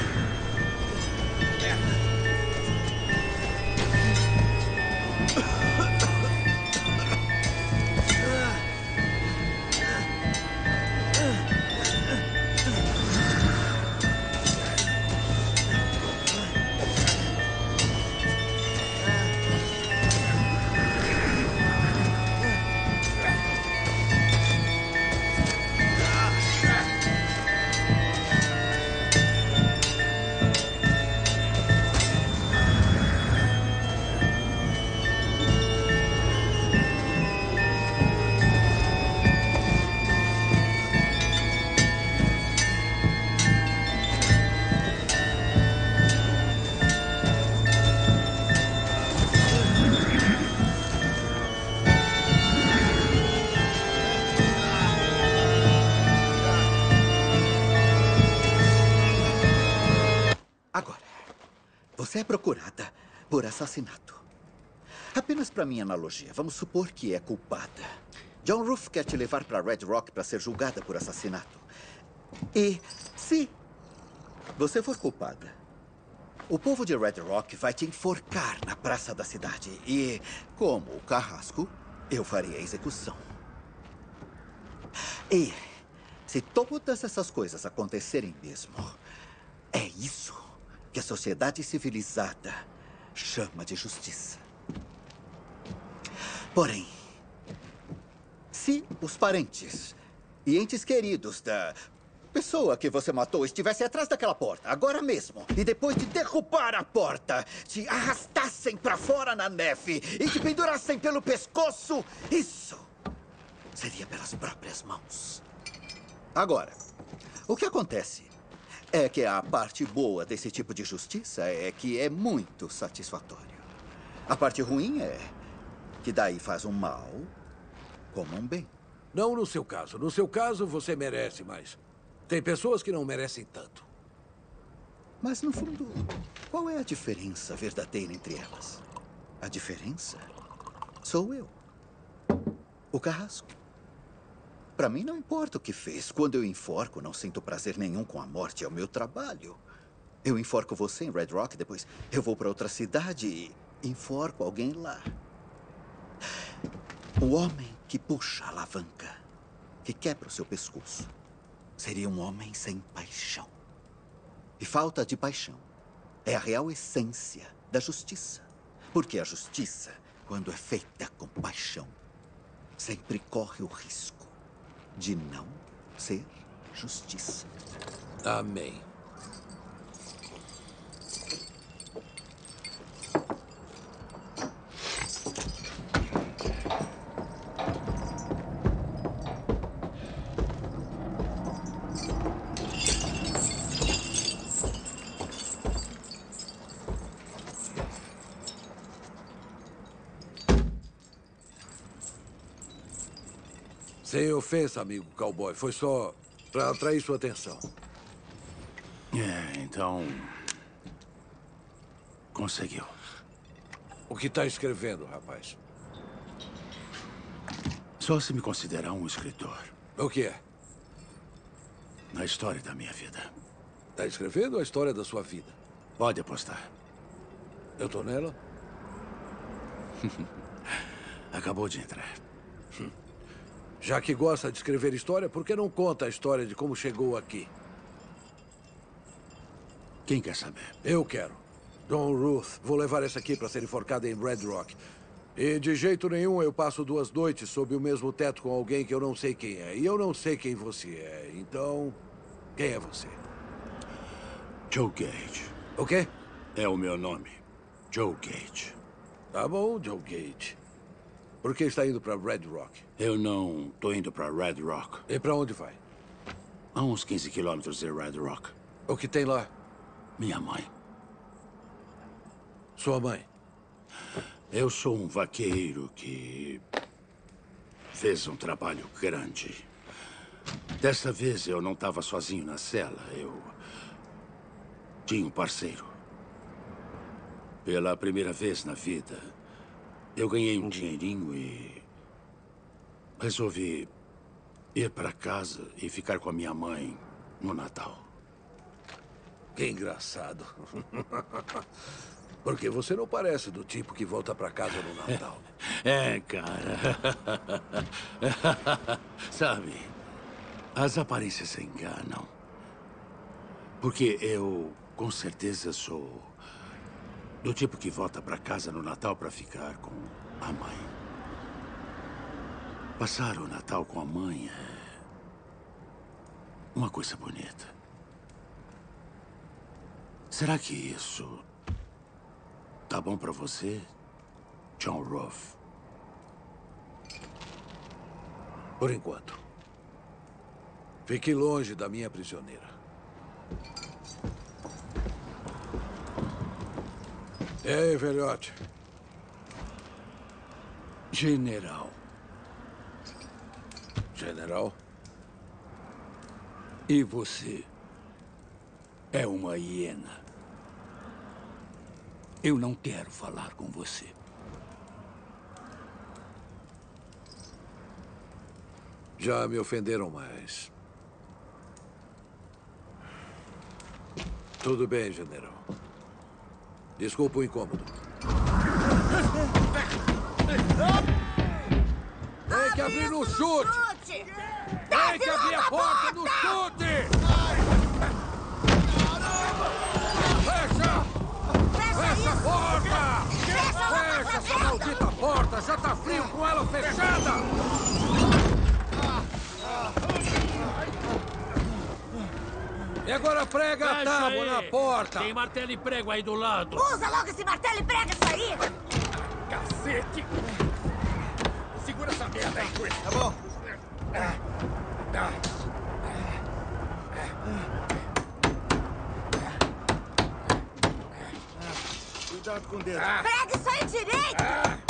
Agora, você é procurada por assassinato. Apenas para minha analogia, vamos supor que é culpada. John Ruff quer te levar para Red Rock para ser julgada por assassinato. E se você for culpada, o povo de Red Rock vai te enforcar na praça da cidade. E, como o Carrasco, eu farei a execução. E se todas essas coisas acontecerem mesmo, é isso que a sociedade civilizada chama de justiça. Porém, se os parentes e entes queridos pessoa que você matou estivesse atrás daquela porta, agora mesmo, e depois de derrubar a porta, te arrastassem pra fora na neve e te pendurassem pelo pescoço, isso seria pelas próprias mãos. Agora, o que acontece é que a parte boa desse tipo de justiça é que é muito satisfatório. A parte ruim é que daí faz um mal como um bem. Não no seu caso. No seu caso, você merece, mas tem pessoas que não merecem tanto. Mas, no fundo, qual é a diferença verdadeira entre elas? A diferença sou eu. O carrasco. Para mim, não importa o que fez. Quando eu enforco, não sinto prazer nenhum com a morte. É o meu trabalho. Eu enforco você em Red Rock, depois eu vou para outra cidade e enforco alguém lá. O homem que puxa a alavanca, que quebra o seu pescoço, seria um homem sem paixão. E falta de paixão é a real essência da justiça. Porque a justiça, quando é feita com paixão, sempre corre o risco de não ser justiça. Amém. Sem ofensa, amigo cowboy. Foi só para atrair sua atenção. Então... conseguiu. O que está escrevendo, rapaz? Só se me considerar um escritor. O que é? Na história da minha vida. Está escrevendo a história da sua vida? Pode apostar. Eu tô nela? Acabou de entrar. Já que gosta de escrever história, por que não conta a história de como chegou aqui? Quem quer saber? Eu quero. John Ruth. Vou levar essa aqui para ser enforcada em Red Rock. E de jeito nenhum eu passo 2 noites sob o mesmo teto com alguém que eu não sei quem é. E eu não sei quem você é. Então, quem é você? Joe Gage. O quê? É o meu nome. Joe Gage. Tá bom, Joe Gage. Por que está indo para Red Rock? Eu não tô indo para Red Rock. E para onde vai? A uns 15 quilômetros de Red Rock. O que tem lá? Minha mãe. Sua mãe? Eu sou um vaqueiro que fez um trabalho grande. Dessa vez eu não estava sozinho na cela. Eu tinha um parceiro. Pela primeira vez na vida, eu ganhei um dinheirinho e resolvi ir para casa e ficar com a minha mãe no Natal. Que engraçado. Porque você não parece do tipo que volta para casa no Natal. Cara. Sabe, as aparências se enganam. Porque eu, com certeza, sou do tipo que volta para casa no Natal para ficar com a mãe. Passar o Natal com a mãe é uma coisa bonita. Será que isso tá bom para você, John Ruff? Por enquanto. Fique longe da minha prisioneira. Ei, velhote. General. General? E você é uma hiena. Eu não quero falar com você. Já me ofenderam mais. Tudo bem, general. Desculpa o incômodo. Tem que abrir no chute! Tem que abrir a porta no chute! Fecha! Fecha a porta! Fecha essa maldita porta! Já tá frio com ela fechada! E agora prega a tábua na porta. Tem martelo e prego aí do lado. Usa logo esse martelo e prega isso aí! Cacete! Segura essa merda aí, Chris. Tá bom. Cuidado com o dedo. Prega isso aí direito!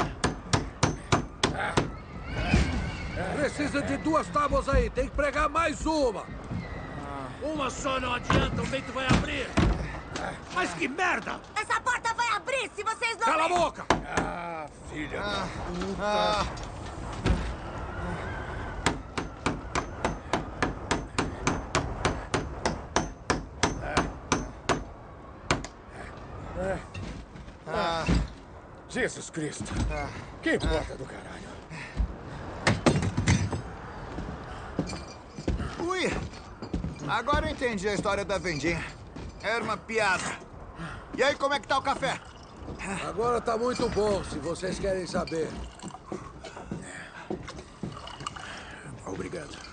Precisa de 2 tábuas aí. Tem que pregar mais uma. Uma só não adianta, o vento vai abrir. Mas que merda! Essa porta vai abrir se vocês não... Cala a boca! Ah, filha da puta. Jesus Cristo. Que porta do caralho. Ui! Agora eu entendi a história da vendinha. Era uma piada. E aí, como é que tá o café? Agora tá muito bom, se vocês querem saber. Obrigado.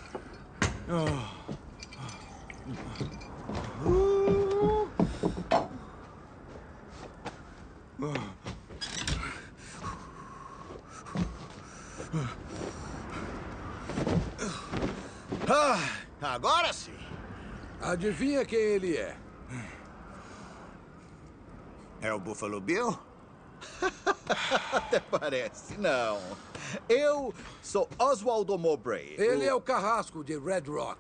Agora sim. Adivinha quem ele é? É o Buffalo Bill? Até parece, não. Eu sou Oswaldo Mowbray. Ele é o carrasco de Red Rock.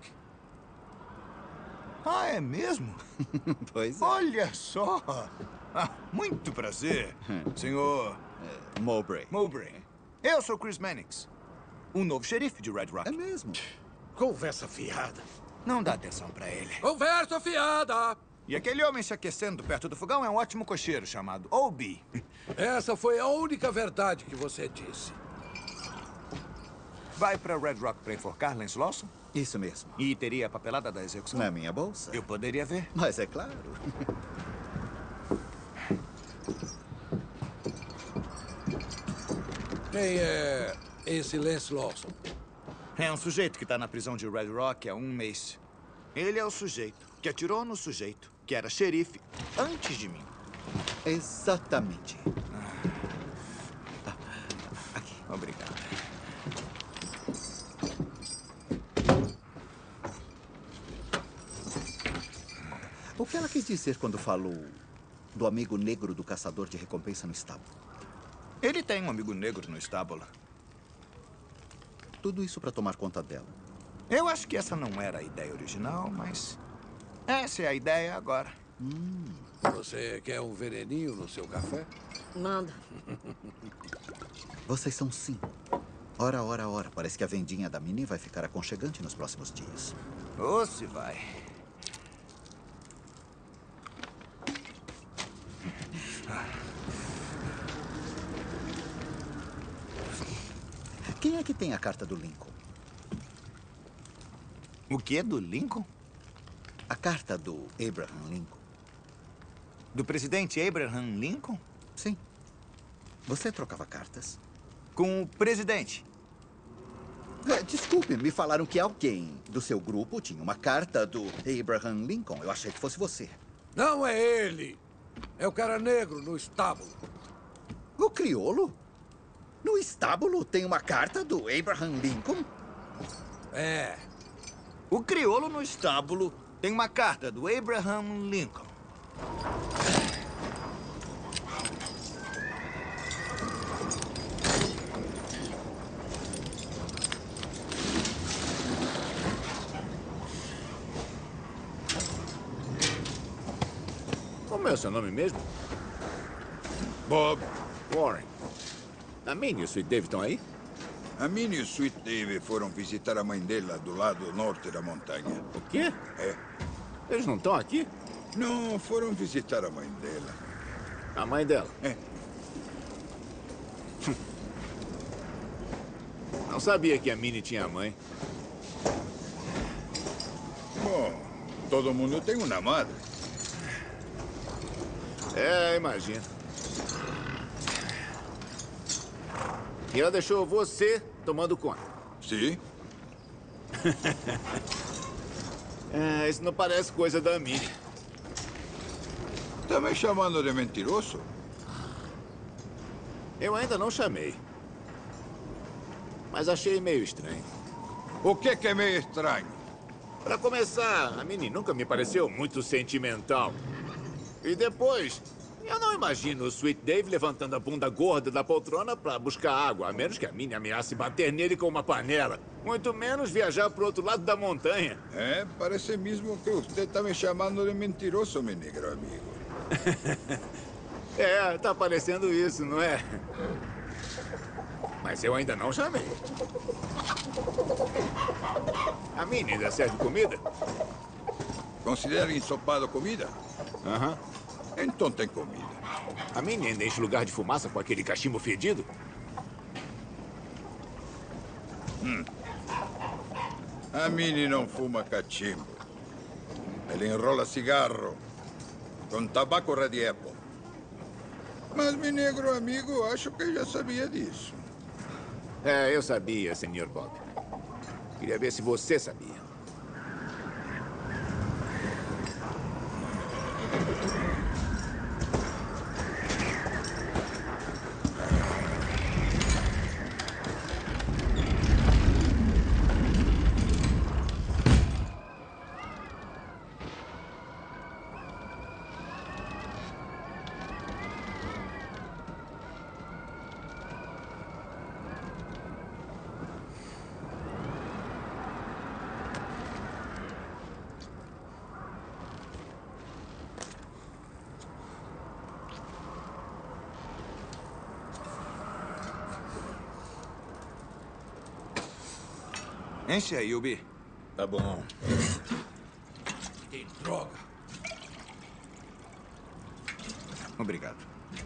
Ah, é mesmo? Pois é. Olha só. Muito prazer, senhor... Mowbray. Mowbray. Eu sou Chris Mannix, o novo xerife de Red Rock. É mesmo? Conversa fiada. Não dá atenção pra ele. Conversa fiada! E aquele homem se aquecendo perto do fogão é um ótimo cocheiro chamado Obi. Essa foi a única verdade que você disse. Vai pra Red Rock pra enforcar Lance Lawson? Isso mesmo. E teria a papelada da execução? Na minha bolsa. Eu poderia ver. Mas é claro. Quem é esse Lance Lawson? É um sujeito que tá na prisão de Red Rock há 1 mês. Ele é o sujeito que atirou no sujeito que era xerife antes de mim. Exatamente. Aqui. Obrigado. O que ela quis dizer quando falou do amigo negro do caçador de recompensa no estábulo? Ele tem um amigo negro no estábulo. Tudo isso para tomar conta dela. Eu acho que essa não era a ideia original, mas essa é a ideia agora. Você quer um veneninho no seu café? Manda. Vocês são sim. Ora, ora, ora. Parece que a vendinha da Minnie vai ficar aconchegante nos próximos dias. Ou se vai. Quem é que tem a carta do Lincoln? O quê? Do Lincoln? A carta do Abraham Lincoln. Do presidente Abraham Lincoln? Sim. Você trocava cartas? Com o presidente. Desculpe, me falaram que alguém do seu grupo tinha uma carta do Abraham Lincoln. Eu achei que fosse você. Não é ele. É o cara negro no estábulo. O crioulo? No estábulo tem uma carta do Abraham Lincoln? É. O crioulo no estábulo tem uma carta do Abraham Lincoln. Como é o seu nome mesmo? Bob. Warren. A Minnie e o Sweet Dave estão aí? A Minnie e o Sweet Dave foram visitar a mãe dela do lado norte da montanha. O quê? É. Eles não estão aqui? Não, foram visitar a mãe dela. A mãe dela? É. Não sabia que a Minnie tinha mãe. Bom, todo mundo tem uma madre. É, imagina. E ela deixou você tomando conta. Sim. É, isso não parece coisa da Minnie. Tá me chamando de mentiroso? Eu ainda não chamei. Mas achei meio estranho. O que é meio estranho? Pra começar, a Minnie nunca me pareceu muito sentimental. E depois, eu não imagino o Sweet Dave levantando a bunda gorda da poltrona pra buscar água, a menos que a Minnie ameace bater nele com uma panela. Muito menos viajar pro outro lado da montanha. É, parece mesmo que você tá me chamando de mentiroso, meu negro amigo. É, tá parecendo isso, não é? Mas eu ainda não chamei. A Minnie ainda serve comida? Considera ensopado comida? Aham. Então tem comida. A Minnie ainda enche lugar de fumaça com aquele cachimbo fedido? A Minnie não fuma cachimbo. Ela enrola cigarro com tabaco Red Apple. Mas, meu negro amigo, acho que já sabia disso. É, eu sabia, Sr. Bob. Queria ver se você sabia. Enche aí, Ubi. Tá bom. Que droga. Obrigado.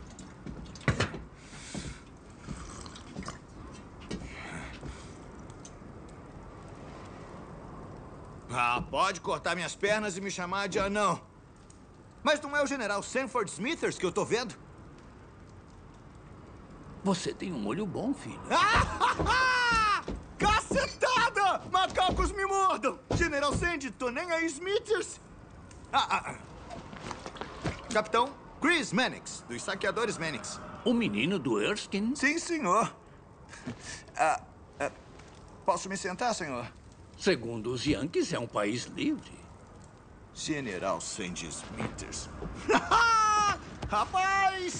Ah, pode cortar minhas pernas e me chamar de anão. Mas não é o general Sanford Smithers que eu tô vendo? Você tem um olho bom, filho. Cacetada! Macacos me mordam! General Sandy, tô nem aí, Smithers. Capitão Chris Mannix, dos saqueadores Mannix. O menino do Erskine? Sim, senhor. Posso me sentar, senhor? Segundo os Yankees, é um país livre. General Sandy Smithers. Rapaz!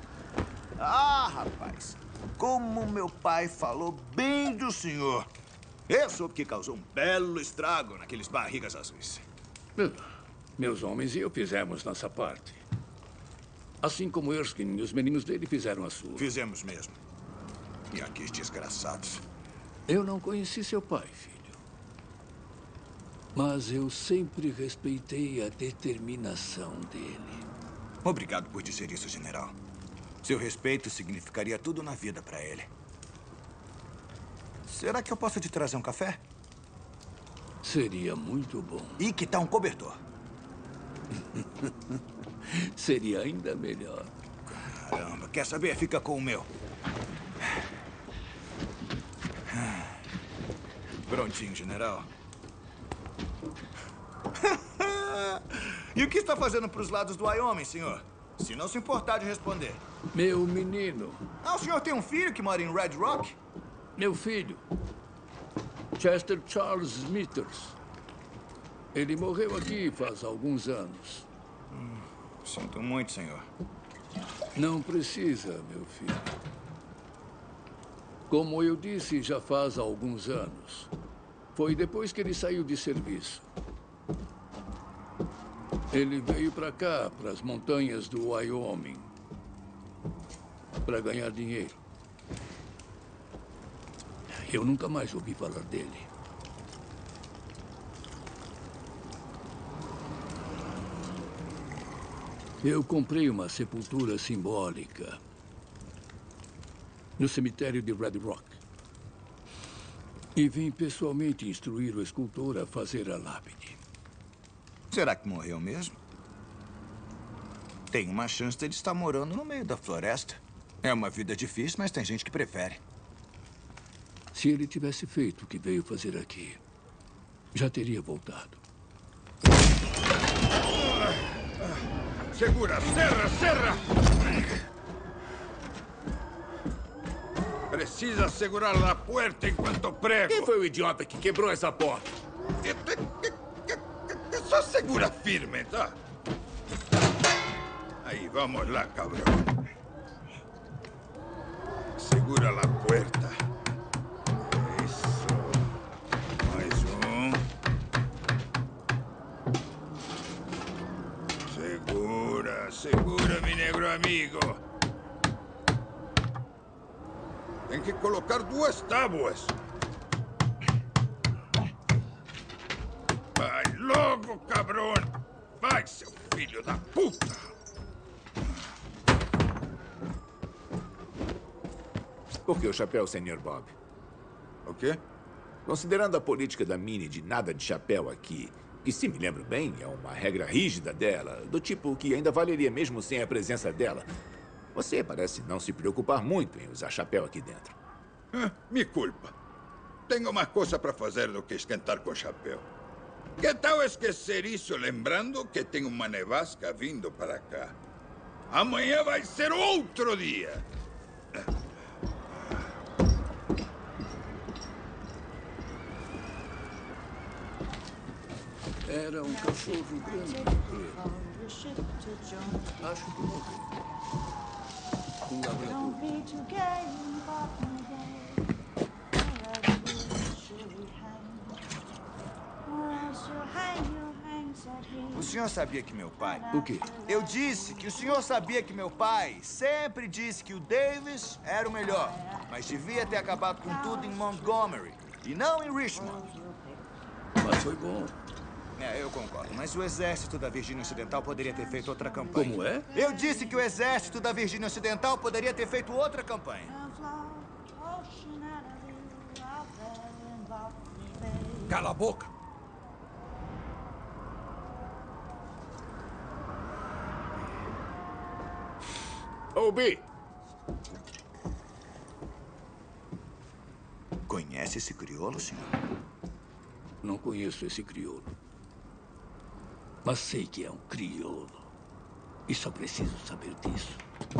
Rapaz. Como meu pai falou bem do senhor. Eu soube que causou um belo estrago naqueles barrigas azuis. Meus homens e eu fizemos nossa parte. Assim como Erskine e os meninos dele fizeram a sua. Fizemos mesmo. Yankees desgraçados. Eu não conheci seu pai, filho. Mas eu sempre respeitei a determinação dele. Obrigado por dizer isso, general. Seu respeito significaria tudo na vida para ele. Será que eu posso te trazer um café? Seria muito bom. E que tal um cobertor? Seria ainda melhor. Caramba, quer saber? Fica com o meu. Prontinho, general. E o que está fazendo para os lados do Wyoming, senhor? Se não se importar de responder. Meu menino. O senhor tem um filho que mora em Red Rock? Meu filho. Chester Charles Smithers. Ele morreu aqui faz alguns anos. Sinto muito, senhor. Não precisa, meu filho. Como eu disse, já faz alguns anos. Foi depois que ele saiu de serviço. Ele veio para cá, para as montanhas do Wyoming, para ganhar dinheiro. Eu nunca mais ouvi falar dele. Eu comprei uma sepultura simbólica no cemitério de Red Rock. E vim pessoalmente instruir o escultor a fazer a lápide. Será que morreu mesmo? Tem uma chance de ele estar morando no meio da floresta. É uma vida difícil, mas tem gente que prefere. Se ele tivesse feito o que veio fazer aqui, já teria voltado. Segura, serra, serra! Precisa segurar a porta enquanto prego. Quem foi o idiota que quebrou essa porta? Só segura firme, tá? Aí, vamos lá, cabrão. Segura a porta. Isso. Mais um. Segura, segura, meu negro amigo. Tem que colocar 2 tábuas. Vai logo, cabrão! Vai, seu filho da puta! Por que o chapéu, Sr. Bob? O quê? Considerando a política da Minnie de nada de chapéu aqui, que, se me lembro bem, é uma regra rígida dela, do tipo que ainda valeria mesmo sem a presença dela, você parece não se preocupar muito em usar chapéu aqui dentro. Me culpa. Tenho mais coisa para fazer do que esquentar com chapéu. Que tal esquecer isso lembrando que tem uma nevasca vindo para cá? Amanhã vai ser outro dia. Era um cachorro grande. Acho que morreu. Um labrador. O senhor sabia que meu pai... O quê? Eu disse que o senhor sabia que meu pai sempre disse que o Davis era o melhor, mas devia ter acabado com tudo em Montgomery e não em Richmond. Mas foi bom. Eu concordo, mas o exército da Virgínia Ocidental poderia ter feito outra campanha. Como é? Eu disse que o exército da Virgínia Ocidental poderia ter feito outra campanha. Cala a boca! Obi! Conhece esse crioulo, senhor? Não conheço esse crioulo. Mas sei que é um crioulo. E só preciso saber disso.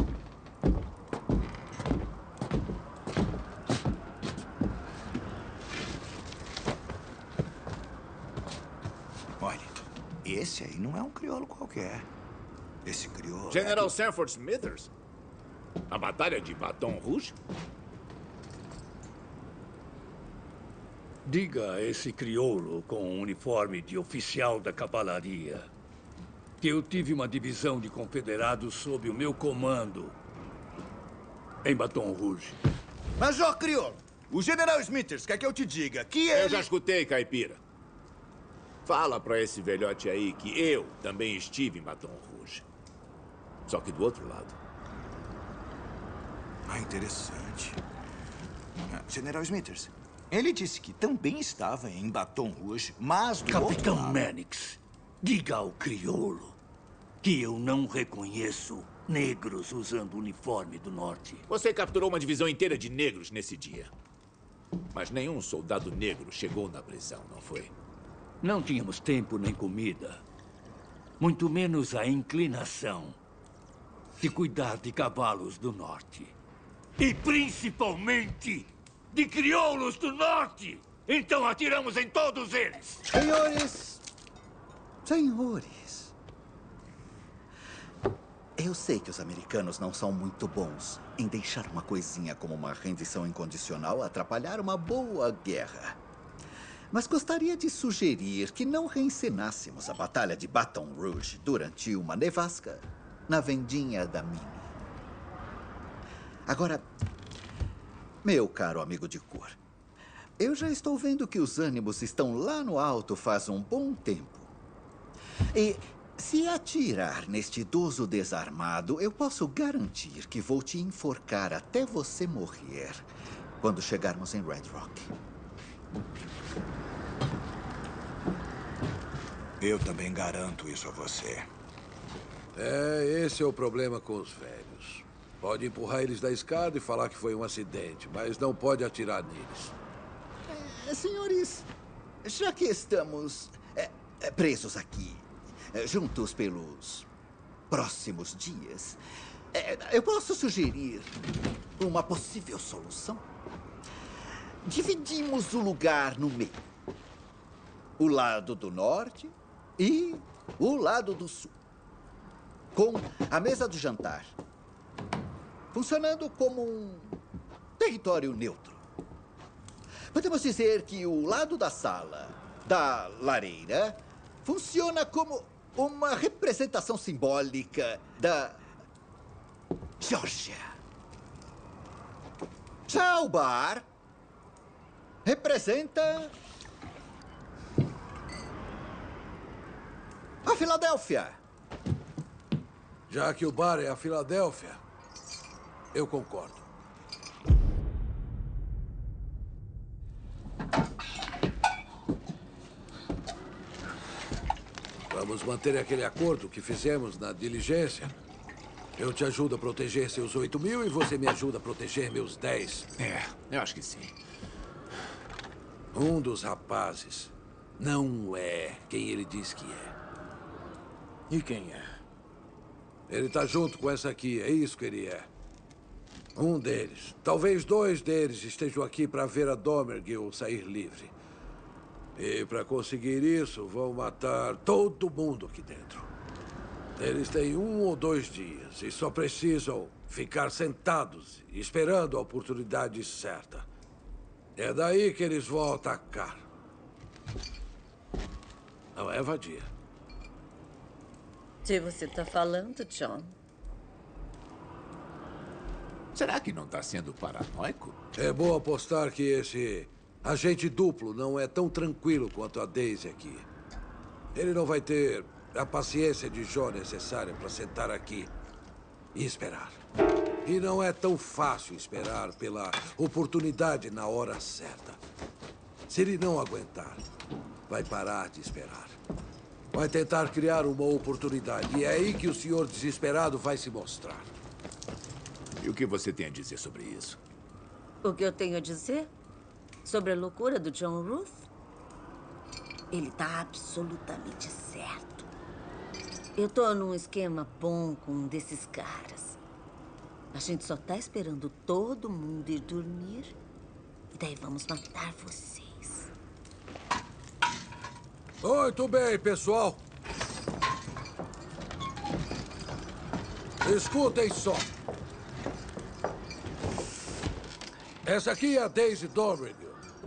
Olha, esse aí não é um crioulo qualquer. Esse crioulo... General Sanford Smithers? A Batalha de Baton Rouge? Diga a esse crioulo com um uniforme de oficial da cavalaria que eu tive uma divisão de confederados sob o meu comando em Baton Rouge. Major Crioulo, o General Smithers quer que eu te diga que ele... Eu já escutei, caipira. Fala pra esse velhote aí que eu também estive em Baton Rouge. Só que do outro lado. Interessante. General Smithers, ele disse que também estava em Baton Rouge, mas do Capitão outro lado... Mannix, diga ao crioulo que eu não reconheço negros usando o uniforme do norte. Você capturou uma divisão inteira de negros nesse dia. Mas nenhum soldado negro chegou na prisão, não foi? Não tínhamos tempo nem comida. Muito menos a inclinação de cuidar de cavalos do norte. E principalmente de crioulos do norte. Então atiramos em todos eles. Senhores! Senhores! Eu sei que os americanos não são muito bons em deixar uma coisinha como uma rendição incondicional atrapalhar uma boa guerra. Mas gostaria de sugerir que não reencenássemos a Batalha de Baton Rouge durante uma nevasca na vendinha da Minnie. Agora, meu caro amigo de cor, eu já estou vendo que os ânimos estão lá no alto faz um bom tempo. E se atirar neste idoso desarmado, eu posso garantir que vou te enforcar até você morrer quando chegarmos em Red Rock. Eu também garanto isso a você. Esse é o problema com os velhos. Pode empurrar eles da escada e falar que foi um acidente, mas não pode atirar neles. Senhores, já que estamos presos aqui, juntos pelos próximos dias, eu posso sugerir uma possível solução. Dividimos o lugar no meio. O lado do norte e o lado do sul. Com a mesa do jantar funcionando como um território neutro. Podemos dizer que o lado da sala da lareira funciona como uma representação simbólica da Geórgia. Já o bar representa a Filadélfia. Já que o bar é a Filadélfia, eu concordo. Vamos manter aquele acordo que fizemos na diligência. Eu te ajudo a proteger seus 8.000 e você me ajuda a proteger meus 10. Eu acho que sim. Um dos rapazes não é quem ele diz que é. E quem é? Ele tá junto com essa aqui, é isso que ele é. Um deles. Talvez 2 deles estejam aqui para ver a Domergue sair livre. E para conseguir isso, vão matar todo mundo aqui dentro. Eles têm 1 ou 2 dias e só precisam ficar sentados, esperando a oportunidade certa. É daí que eles vão atacar. Não é vadia. De você tá falando, John? Será que não está sendo paranoico? É bom apostar que esse agente duplo não é tão tranquilo quanto a Daisy aqui. Ele não vai ter a paciência de John necessária para sentar aqui e esperar. E não é tão fácil esperar pela oportunidade na hora certa. Se ele não aguentar, vai parar de esperar. Vai tentar criar uma oportunidade. E é aí que o senhor desesperado vai se mostrar. E o que você tem a dizer sobre isso? O que eu tenho a dizer? Sobre a loucura do John Ruth? Ele tá absolutamente certo. Eu tô num esquema bom com um desses caras. A gente só tá esperando todo mundo ir dormir. E daí vamos matar vocês. Muito bem, pessoal. Escutem só. Essa aqui é a Daisy Domergue.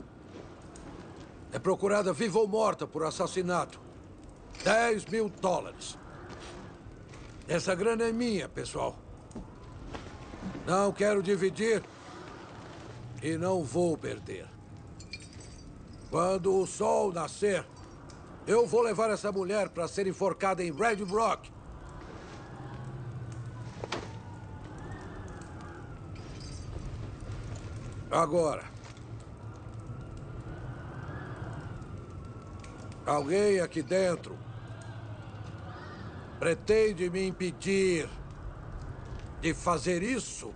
É procurada viva ou morta por assassinato. $10.000. Essa grana é minha, pessoal. Não quero dividir e não vou perder. Quando o sol nascer, eu vou levar essa mulher para ser enforcada em Red Rock. Agora, alguém aqui dentro pretende me impedir de fazer isso?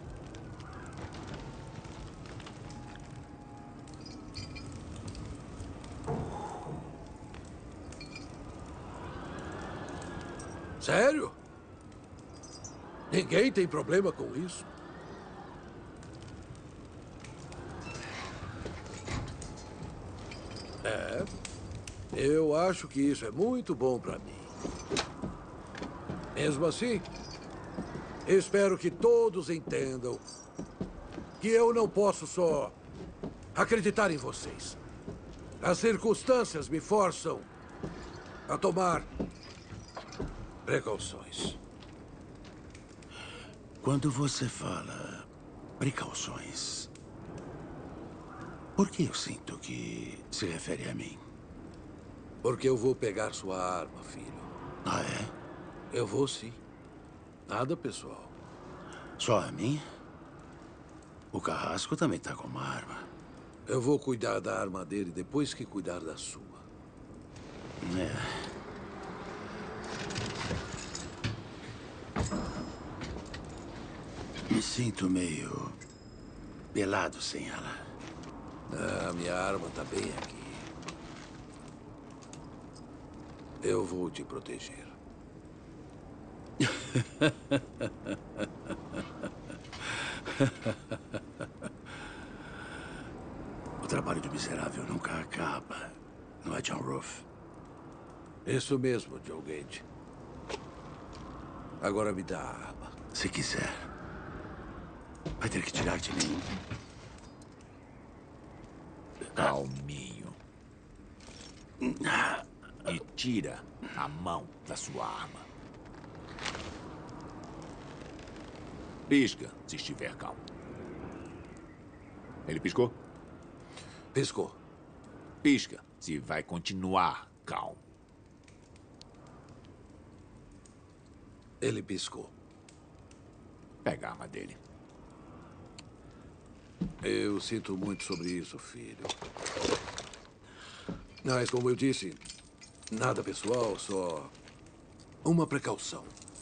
Sério? Ninguém tem problema com isso? Eu acho que isso é muito bom para mim. Mesmo assim, espero que todos entendam que eu não posso só acreditar em vocês. As circunstâncias me forçam a tomar precauções. Quando você fala precauções, por que eu sinto que se refere a mim? Porque eu vou pegar sua arma, filho. Ah, é? Eu vou sim. Nada pessoal. Só a mim? O Carrasco também tá com uma arma. Eu vou cuidar da arma dele depois que cuidar da sua. Me sinto meio pelado sem ela. Ah, minha arma tá bem aqui. Eu vou te proteger. O trabalho de miserável nunca acaba, não é, John Ruff? Isso mesmo, John Gage. Agora me dá a arma. Se quiser. Vai ter que tirar de mim. Calminho. E tira a mão da sua arma. Pisca, se estiver calmo. Ele piscou? Piscou. Pisca, se vai continuar calmo. Ele piscou. Pega a arma dele. Eu sinto muito sobre isso, filho. Mas, como eu disse, nada pessoal, só uma precaução.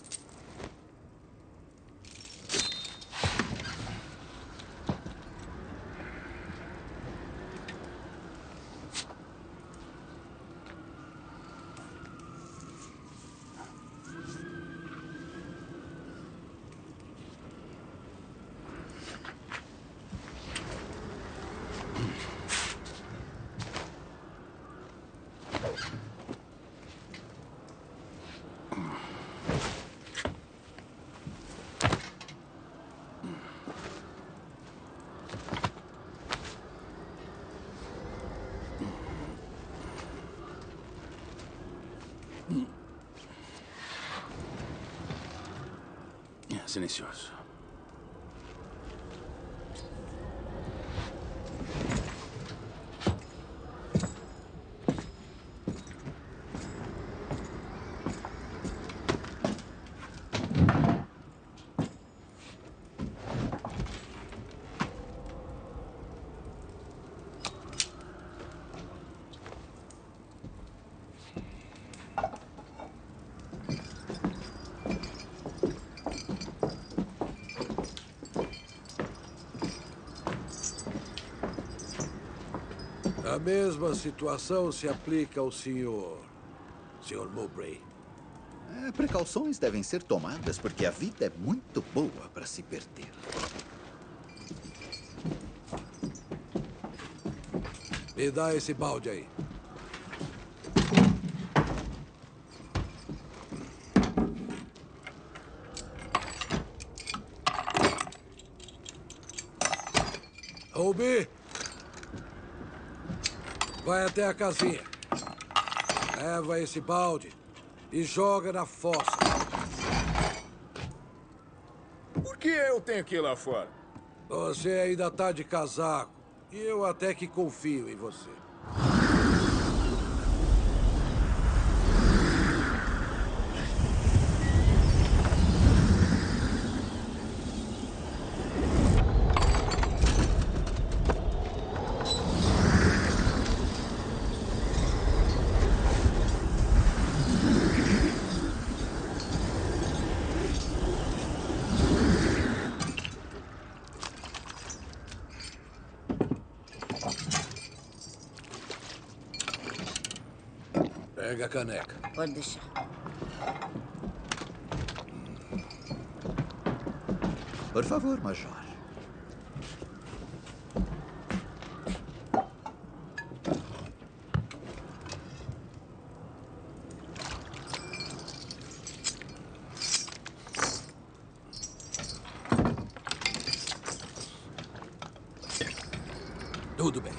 Silencioso. A mesma situação se aplica ao senhor Mowbray. Precauções devem ser tomadas porque a vida é muito boa para se perder. Me dá esse balde aí. Ruby! Vai até a casinha. Leva esse balde e joga na fossa. Por que eu tenho que ir lá fora? Você ainda tá de casaco. E eu até que confio em você. Pega a caneca. Pode deixar. Por favor, Major. Tudo bem.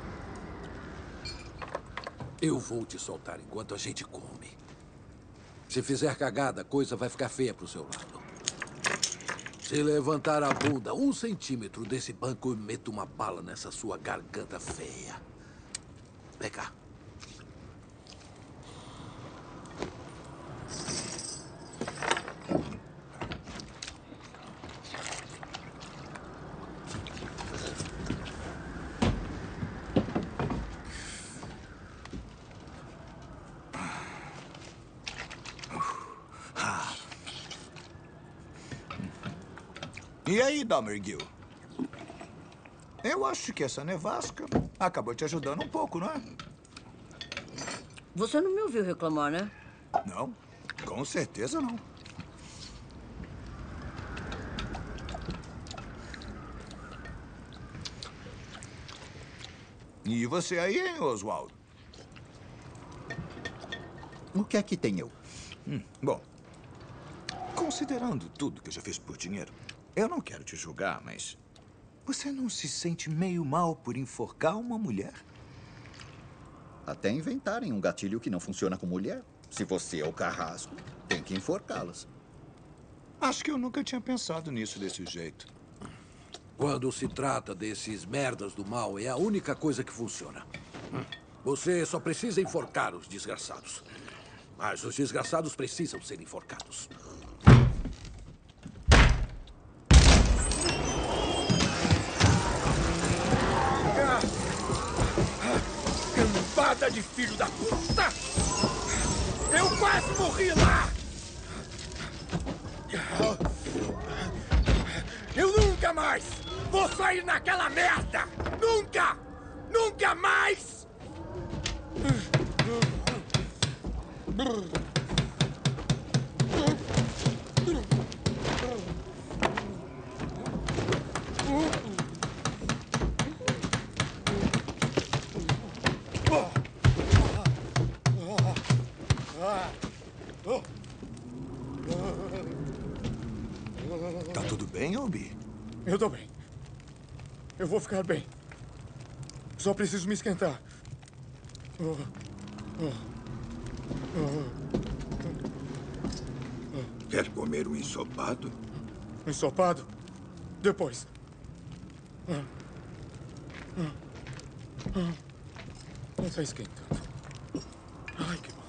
Eu vou te soltar enquanto a gente come. Se fizer cagada, a coisa vai ficar feia pro seu lado. Se levantar a bunda 1 centímetro desse banco, eu meto uma bala nessa sua garganta feia. Vem cá. E aí, Domergue? Eu acho que essa nevasca acabou te ajudando um pouco, não é? Você não me ouviu reclamar, né? Não, com certeza não. E você aí, hein, Oswald? O que é que tem eu? Bom, considerando tudo que eu já fiz por dinheiro, eu não quero te julgar, mas você não se sente meio mal por enforcar uma mulher? Até inventarem um gatilho que não funciona com mulher. Se você é o carrasco, tem que enforcá-las. Acho que eu nunca tinha pensado nisso desse jeito. Quando se trata desses merdas do mal, é a única coisa que funciona. Você só precisa enforcar os desgraçados. Mas os desgraçados precisam ser enforcados. Cambada de filho da puta! Eu quase morri lá! Eu nunca mais vou sair naquela merda! Nunca! Nunca mais! Tá tudo bem, Obi? Eu tô bem. Eu vou ficar bem. Só preciso me esquentar. Quer comer um ensopado? Ensopado? Depois. Não tá esquentando. Ai, que bom.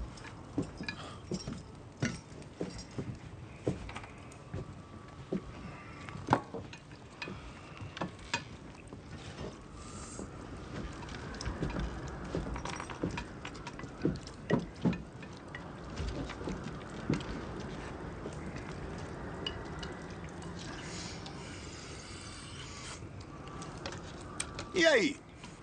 E aí?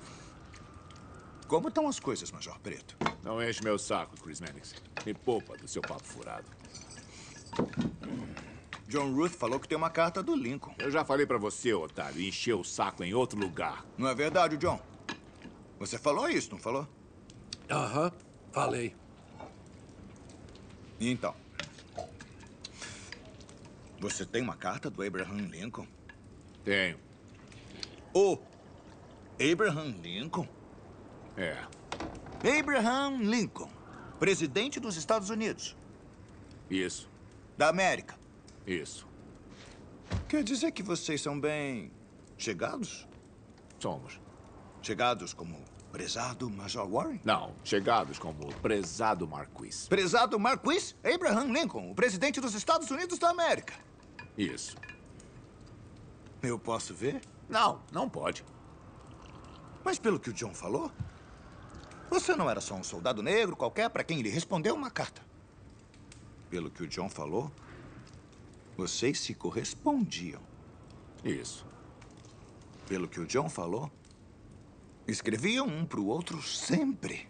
Como estão as coisas, Major Preto? Não enche meu saco, Chris Mannix. Me poupa do seu papo furado. John Ruth falou que tem uma carta do Lincoln. Eu já falei pra você, otário, e encheu o saco em outro lugar. Não é verdade, John? Você falou isso, não falou? Aham, falei. Então, você tem uma carta do Abraham Lincoln? Tenho. O Abraham Lincoln? É. Abraham Lincoln, presidente dos Estados Unidos. Isso. Da América. Isso. Quer dizer que vocês são bem chegados? Somos. Chegados como prezado Major Warren? Não, chegados como prezado Marquis. Prezado Marquis Abraham Lincoln, o presidente dos Estados Unidos da América. Isso. Eu posso ver? Não, não pode. Mas pelo que o John falou, você não era só um soldado negro qualquer para quem ele respondeu uma carta. Pelo que o John falou, vocês se correspondiam. Isso. Pelo que o John falou, escreviam um para o outro sempre.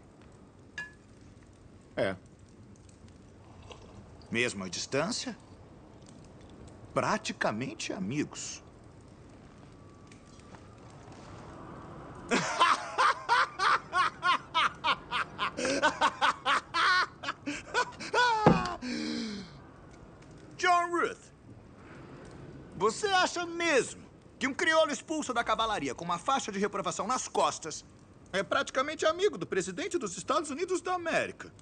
É. Mesmo à distância, praticamente amigos. John Ruth, você acha mesmo que um crioulo expulso da cavalaria com uma faixa de reprovação nas costas é praticamente amigo do presidente dos Estados Unidos da América?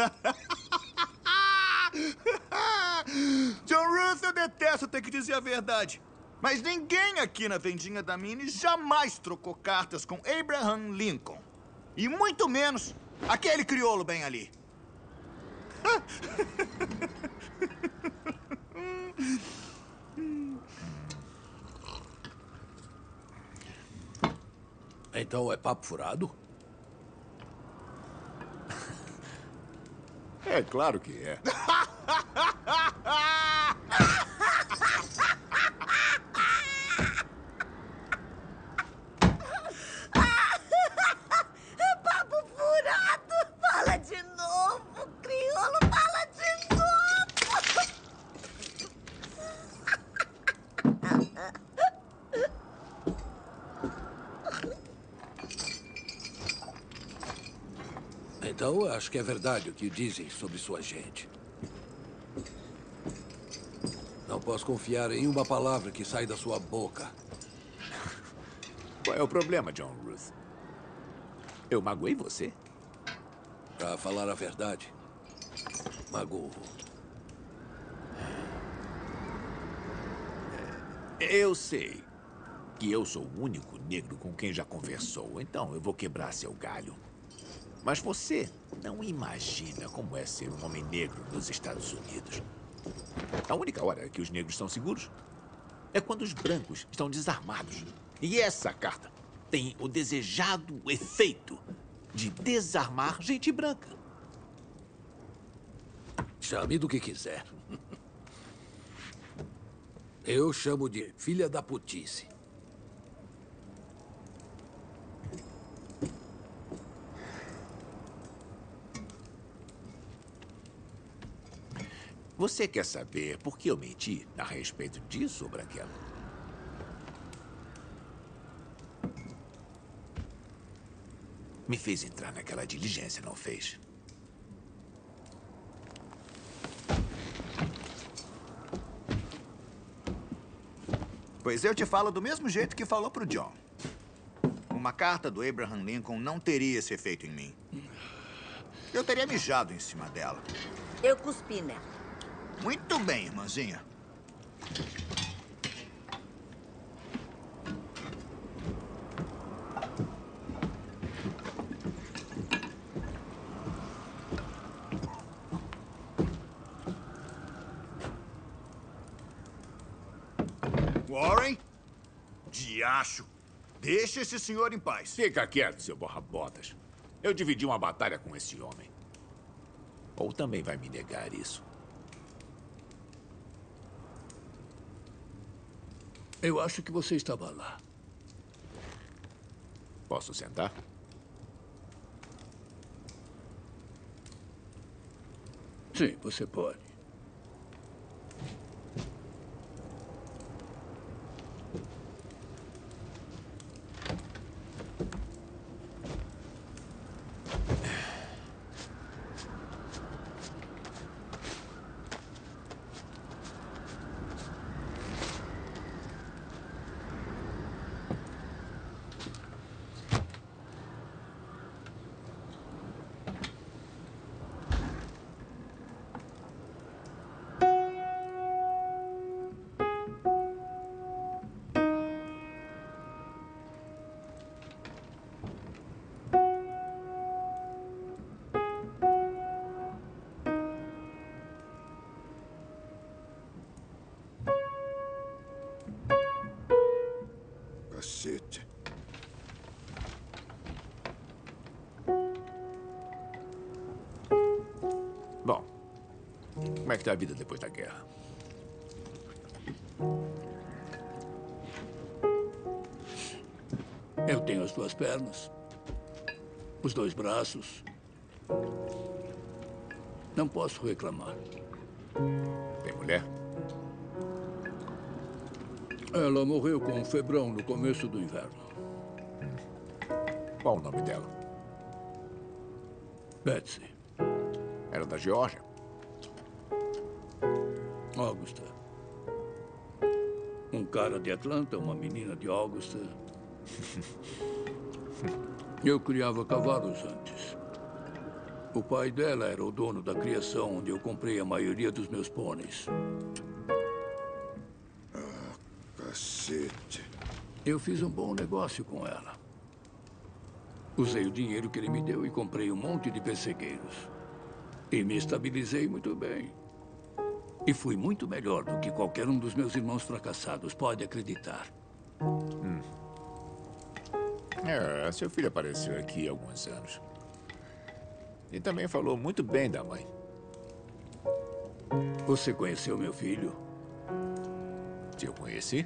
John Ruth, eu detesto ter que dizer a verdade, mas ninguém aqui na vendinha da Mini jamais trocou cartas com Abraham Lincoln. E muito menos aquele crioulo bem ali. Então é papo furado? É claro que é. Papo furado! Fala de novo, crioulo, fala de novo! Então, eu acho que é verdade o que dizem sobre sua gente. Não posso confiar em uma palavra que sai da sua boca. Qual é o problema, John Ruth? Eu magoei você? Pra falar a verdade, magoou. Eu sei que eu sou o único negro com quem já conversou, então eu vou quebrar seu galho. Mas você não imagina como é ser um homem negro nos Estados Unidos. A única hora que os negros estão seguros é quando os brancos estão desarmados. E essa carta tem o desejado efeito de desarmar gente branca. Chame do que quiser. Eu chamo de filha da putice. Você quer saber por que eu menti a respeito disso, Branquela? Me fez entrar naquela diligência, não fez? Pois eu te falo do mesmo jeito que falou pro John. Uma carta do Abraham Lincoln não teria esse efeito em mim. Eu teria mijado em cima dela. Eu cuspi nela. Muito bem, irmãzinha. Warren? Diacho. Deixa esse senhor em paz. Fica quieto, seu borra-botas. Eu dividi uma batalha com esse homem. Ou também vai me negar isso? Eu acho que você estava lá. Posso sentar? Sim, você pode. Cacete. Bom, como é que tá a vida depois da guerra? Eu tenho as 2 pernas, os 2 braços. Não posso reclamar. Tem mulher? Ela morreu com um febrão no começo do inverno. Qual o nome dela? Betsy. Era da Geórgia? Augusta. Um cara de Atlanta, uma menina de Augusta. Eu criava cavalos antes. O pai dela era o dono da criação onde eu comprei a maioria dos meus pôneis. Cacete. Eu fiz um bom negócio com ela. Usei o dinheiro que ele me deu e comprei um monte de pessegueiros. E me estabilizei muito bem. E fui muito melhor do que qualquer um dos meus irmãos fracassados, pode acreditar. Seu filho apareceu aqui há alguns anos. E também falou muito bem da mãe. Você conheceu meu filho? Se eu conheci?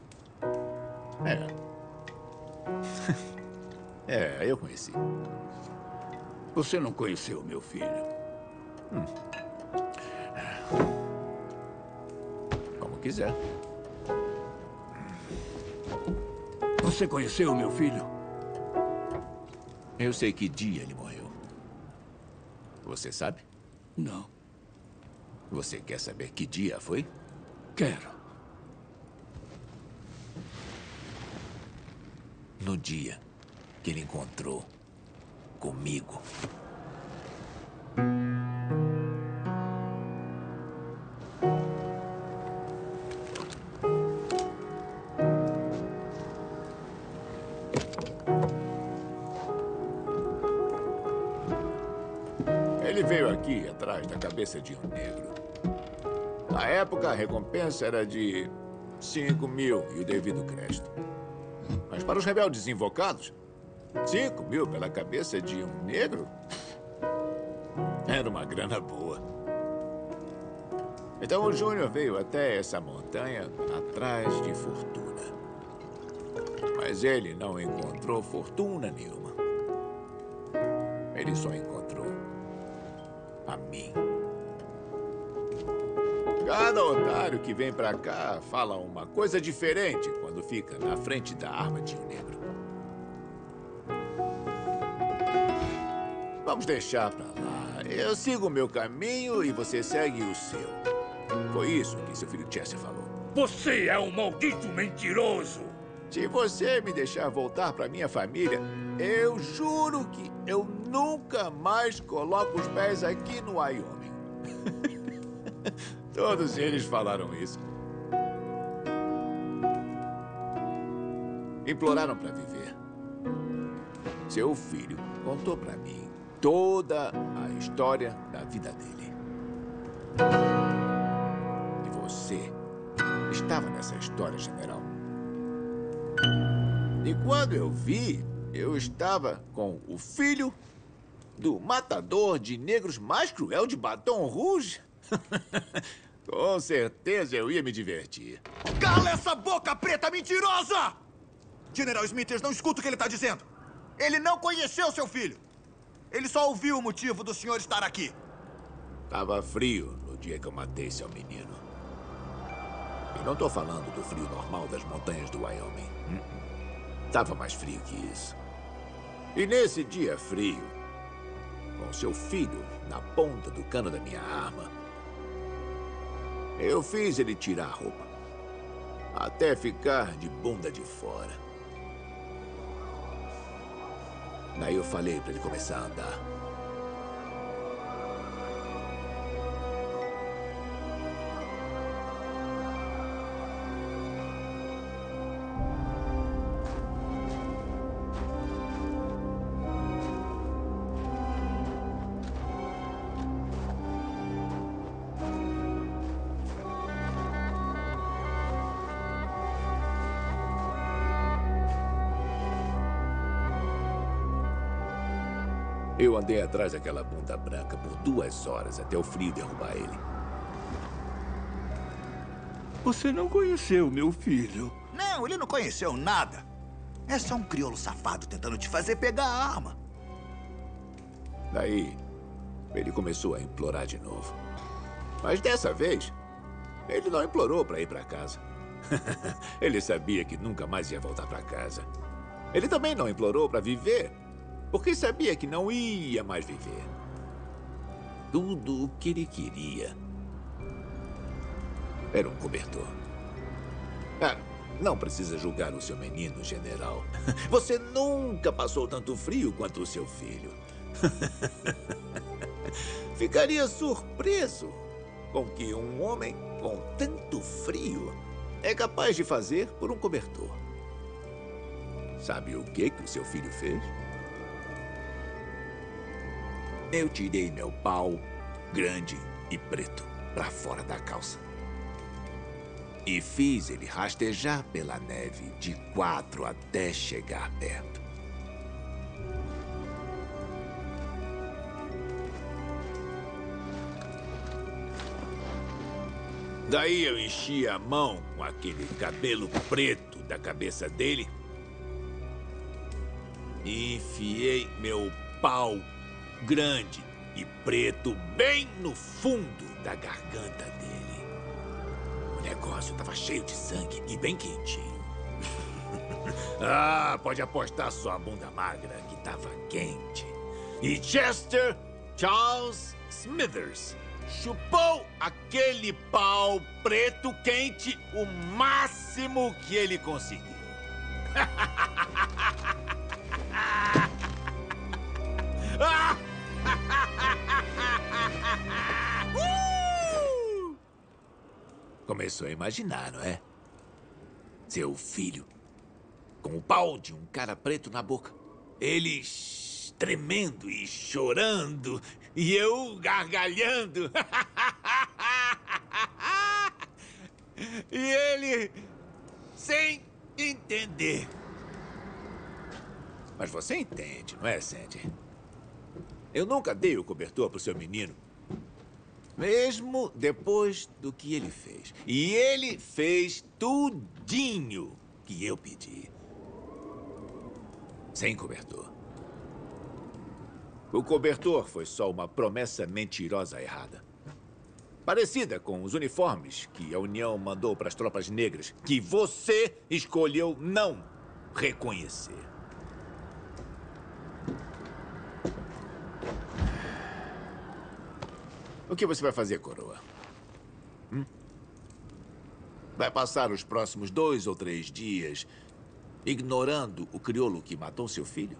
Eu conheci. Você não conheceu meu filho? Como quiser. Você conheceu meu filho? Eu sei que dia ele morreu. Você sabe? Não. Você quer saber que dia foi? Quero. No dia que ele encontrou comigo. Ele veio aqui atrás da cabeça de um negro. Na época, a recompensa era de 5 mil e o devido crédito. Mas para os rebeldes invocados, 5 mil pela cabeça de um negro era uma grana boa. Então o Júnior veio até essa montanha atrás de fortuna. Mas ele não encontrou fortuna nenhuma. Ele só encontrou a mim. Cada otário que vem pra cá fala uma coisa diferente quando fica na frente da arma de um negro. Vamos deixar pra lá. Eu sigo o meu caminho e você segue o seu. Foi isso que seu filho Chester falou. Você é um maldito mentiroso! Se você me deixar voltar pra minha família, eu juro que eu nunca mais coloco os pés aqui no Wyoming. Todos eles falaram isso. Imploraram para viver. Seu filho contou para mim toda a história da vida dele. E você estava nessa história, general. E quando eu vi, eu estava com o filho do matador de negros mais cruel de Baton Rouge. Com certeza eu ia me divertir. Cala essa boca preta mentirosa! General Smithers, não escuta o que ele está dizendo. Ele não conheceu seu filho. Ele só ouviu o motivo do senhor estar aqui. Tava frio no dia que eu matei seu menino. E não tô falando do frio normal das montanhas do Wyoming. Tava mais frio que isso. E nesse dia frio, com seu filho na ponta do cano da minha arma, eu fiz ele tirar a roupa, até ficar de bunda de fora. Daí eu falei para ele começar a andar. Eu andei atrás daquela bunda branca por 2 horas até o frio derrubar ele. Você não conheceu meu filho. Não, ele não conheceu nada. É só um crioulo safado tentando te fazer pegar a arma. Daí, ele começou a implorar de novo. Mas dessa vez, ele não implorou para ir para casa. Ele sabia que nunca mais ia voltar para casa. Ele também não implorou para viver, porque sabia que não ia mais viver. Tudo o que ele queria era um cobertor. Não precisa julgar o seu menino, general. Você nunca passou tanto frio quanto o seu filho. Ficaria surpreso com o que um homem com tanto frio é capaz de fazer por um cobertor. Sabe o que o seu filho fez? Eu tirei meu pau grande e preto para fora da calça. E fiz ele rastejar pela neve de 4 até chegar perto. Daí eu enchi a mão com aquele cabelo preto da cabeça dele e enfiei meu pau grande e preto bem no fundo da garganta dele. O negócio estava cheio de sangue e bem quentinho. Pode apostar sua bunda magra que estava quente. E Chester Charles Smithers chupou aquele pau preto quente o máximo que ele conseguiu. Começou a imaginar, não é? Seu filho com o pau de um cara preto na boca. Ele tremendo e chorando. E eu gargalhando. E ele sem entender. Mas você entende, não é, Sandy? Eu nunca dei o cobertor pro seu menino. Mesmo depois do que ele fez. E ele fez tudinho que eu pedi. Sem cobertor. O cobertor foi só uma promessa mentirosa errada. Parecida com os uniformes que a União mandou para as tropas negras, que você escolheu não reconhecer. O que você vai fazer, coroa? Vai passar os próximos 2 ou 3 dias ignorando o crioulo que matou seu filho?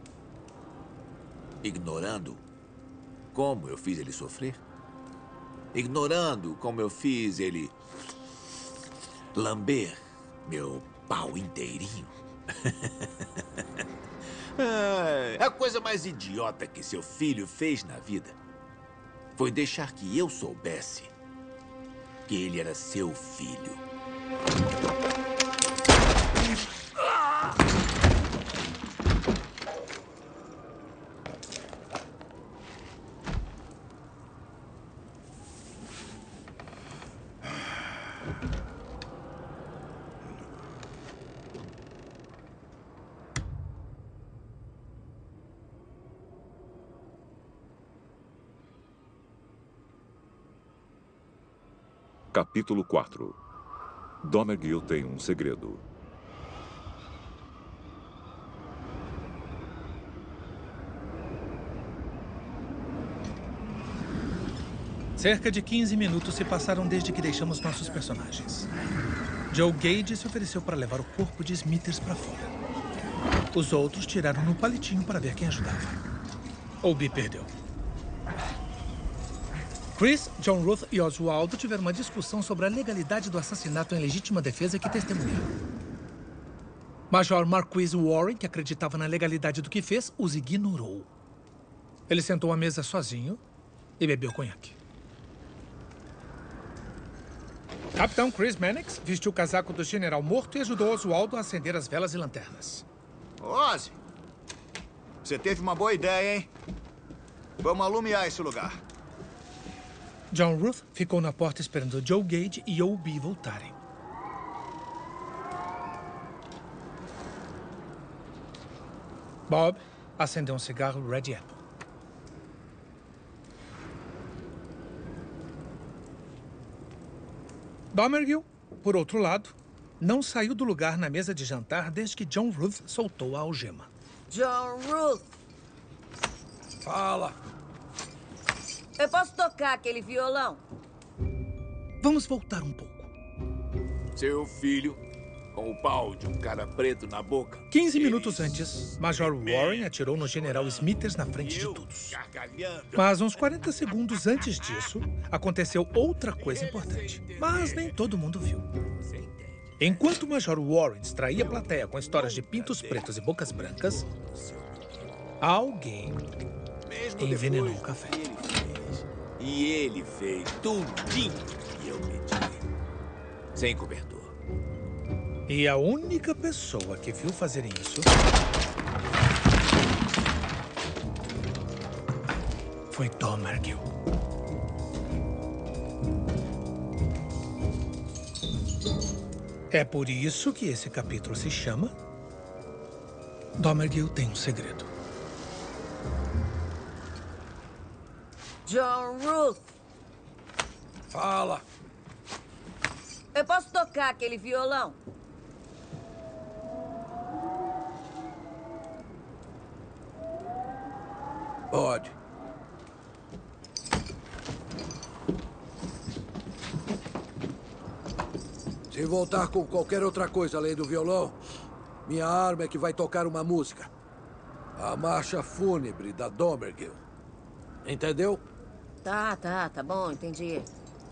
Ignorando como eu fiz ele sofrer? Ignorando como eu fiz ele lamber meu pau inteirinho? A coisa mais idiota que seu filho fez na vida foi deixar que eu soubesse que ele era seu filho. Capítulo 4. Domergue tem um segredo. Cerca de 15 minutos se passaram desde que deixamos nossos personagens. Joe Gage se ofereceu para levar o corpo de Smithers para fora. Os outros tiraram no palitinho para ver quem ajudava. Obi perdeu. Chris, John Ruth e Oswaldo tiveram uma discussão sobre a legalidade do assassinato em legítima defesa que testemunharam. Major Marquis Warren, que acreditava na legalidade do que fez, os ignorou. Ele sentou à mesa sozinho e bebeu conhaque. Capitão Chris Mannix vestiu o casaco do general morto e ajudou Oswaldo a acender as velas e lanternas. Ozzy, você teve uma boa ideia, hein? Vamos alumiar esse lugar. John Ruth ficou na porta esperando Joe Gage e Obi voltarem. Bob acendeu um cigarro Red Apple. Domergue, por outro lado, não saiu do lugar na mesa de jantar desde que John Ruth soltou a algema. John Ruth! Fala! Eu posso tocar aquele violão? Vamos voltar um pouco. Seu filho, com o pau de um cara preto na boca. 15 minutos antes, Major Warren atirou no general Smithers na frente de todos. Mas uns 40 segundos antes disso, aconteceu outra coisa importante. Mas nem todo mundo viu. Enquanto o Major Warren distraía a plateia com histórias de pintos pretos e bocas brancas, alguém envenenou o café. E ele fez tudinho que eu pedi. Sem cobertor. E a única pessoa que viu fazerem isso foi Domergue. É por isso que esse capítulo se chama Domergue tem um segredo. John Ruth! Fala! Eu posso tocar aquele violão? Pode. Se voltar com qualquer outra coisa além do violão, minha arma é que vai tocar uma música. A marcha fúnebre da Domergue. Entendeu? Tá bom, entendi.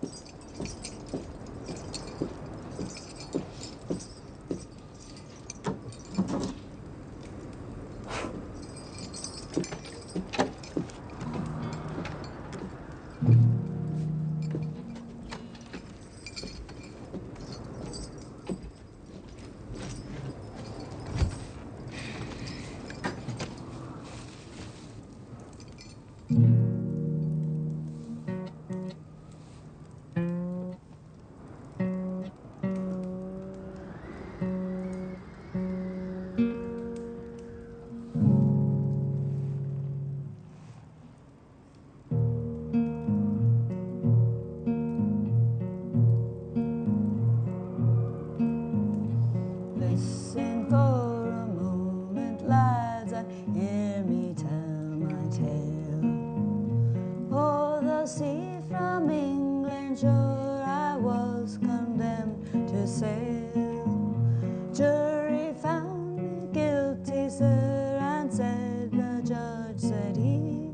Listen for a moment, lads, and hear me tell my tale. O'er the sea from England shore I was condemned to sail. Jury found me guilty, sir, and said, the judge said he,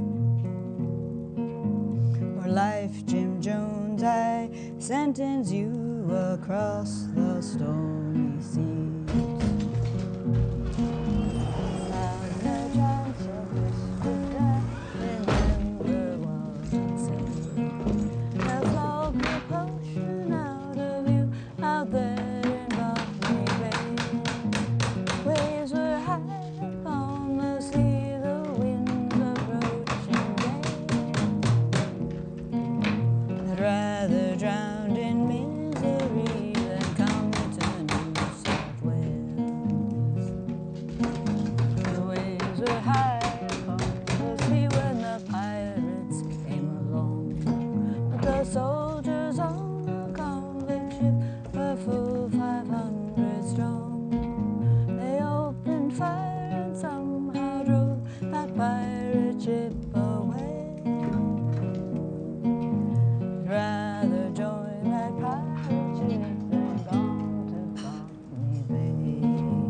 for life, Jim Jones, I sentence you across the stormy sea. Rather drowned in misery than come to New South Wales. The waves were high upon the sea when the pirates came along, but the soldiers on the convict ship were full 500 strong. They opened fire and somehow drove that pirate ship away. Rather join that pirate ship than gone to Botany Bay.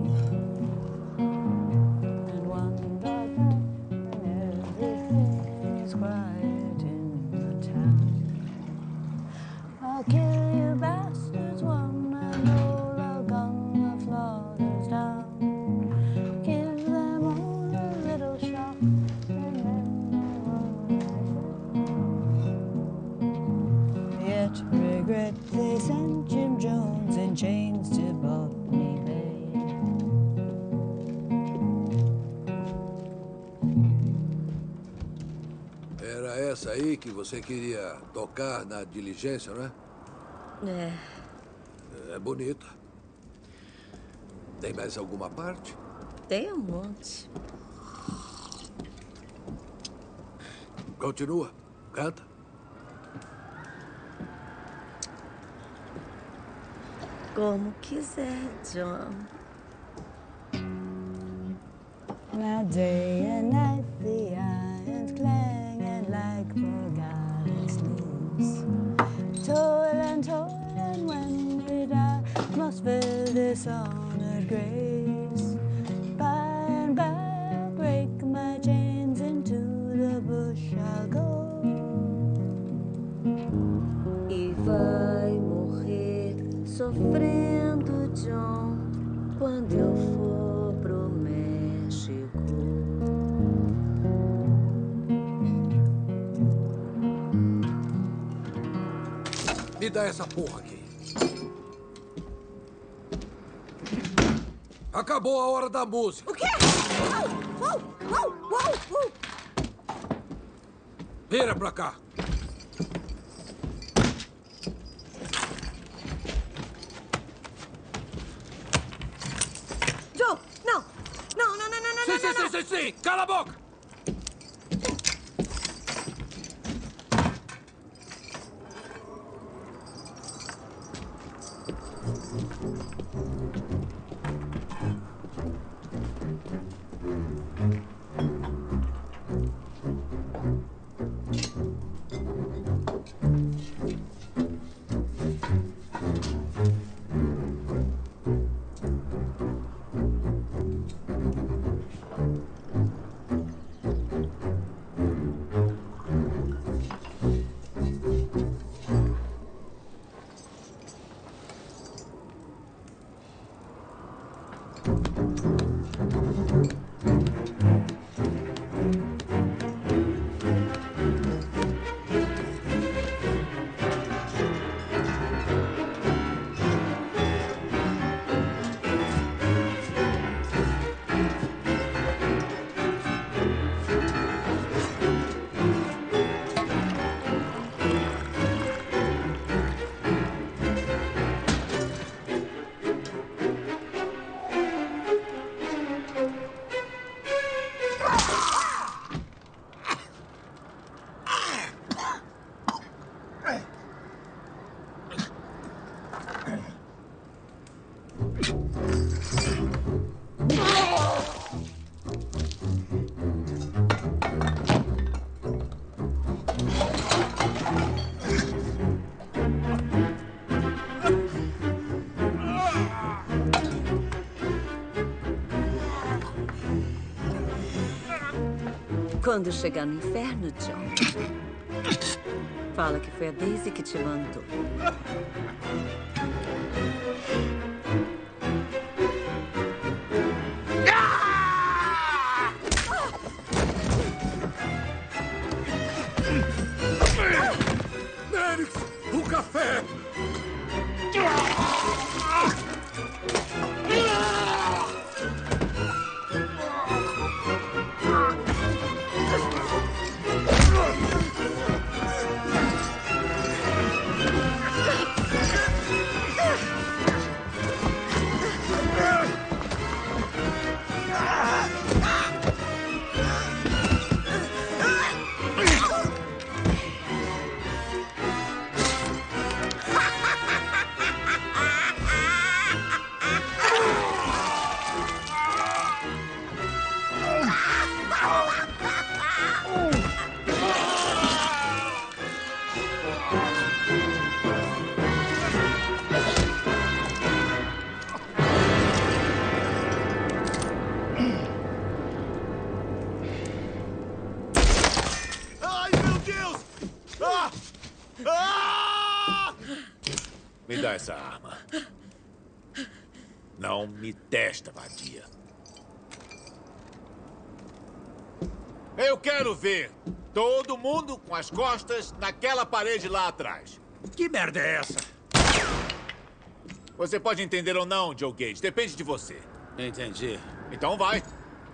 And one dark night when everything is quiet in the town, I'll kill you bastards one and roll a gun the floggers down. Give them all a little shock and then they won't. Yet regret they sent Jim Jones in chains to Botany Bay. Era essa aí que você queria tocar na diligência, não é? É, É bonita. Tem mais alguma parte? tem um monte. Continua. Canta. Como quiser, John. Now day and night the irons clang and like forgotten sleeps. Toil and when we die must fill this honored grace. By and by I'll break my chains, into the bush I'll go. E vai morrer sofrendo, John, quando eu for pro México. Me dá essa porra aqui. Acabou a hora da música. O quê? Uau! Vira pra cá. John, não! Sim! Cala a boca! Quando chegar no inferno, John, fala que foi a Daisy que te mandou. Nerix, o café! Ai, meu Deus! Ah! Ah! Me dá essa arma. Não me testa, vadia. Eu quero ver todo mundo com as costas naquela parede lá atrás. Que merda é essa? Você pode entender ou não, Joe Gage. Depende de você. Entendi. Então vai.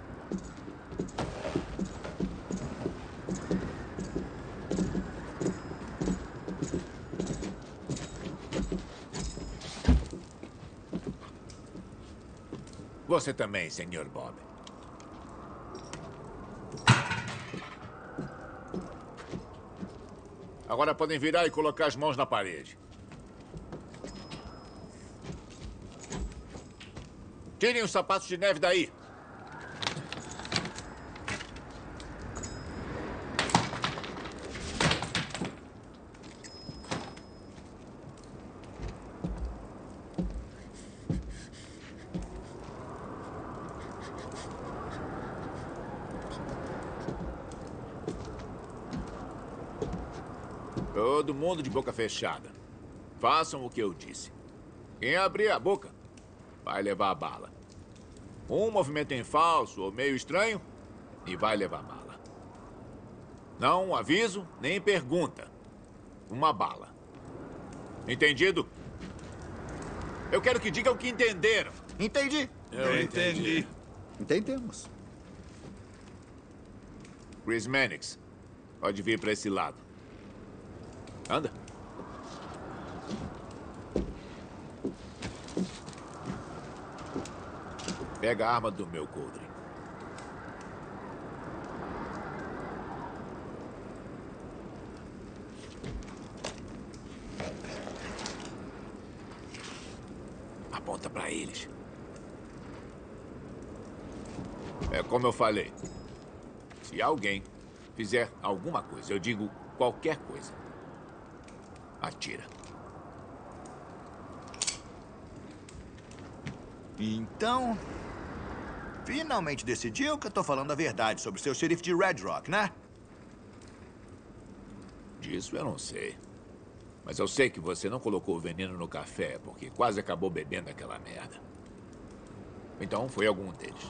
Você também, Sr. Bob. Agora podem virar e colocar as mãos na parede. Tirem os sapatos de neve daí. Todo mundo de boca fechada. Façam o que eu disse. Quem abrir a boca vai levar a bala. Um movimento em falso ou meio estranho e vai levar bala. Não aviso nem pergunta. Uma bala. Entendido? Eu quero que digam que entenderam. Entendi. Eu entendi. Entendemos. Chris Mannix, pode vir para esse lado. Anda. Pega a arma do meu coldre. Aponta para eles. É como eu falei. Se alguém fizer alguma coisa, eu digo qualquer coisa, atira. Então, finalmente decidiu que eu tô falando a verdade sobre seu xerife de Red Rock, né? Disso eu não sei. Mas eu sei que você não colocou veneno no café porque quase acabou bebendo aquela merda. Então foi algum deles.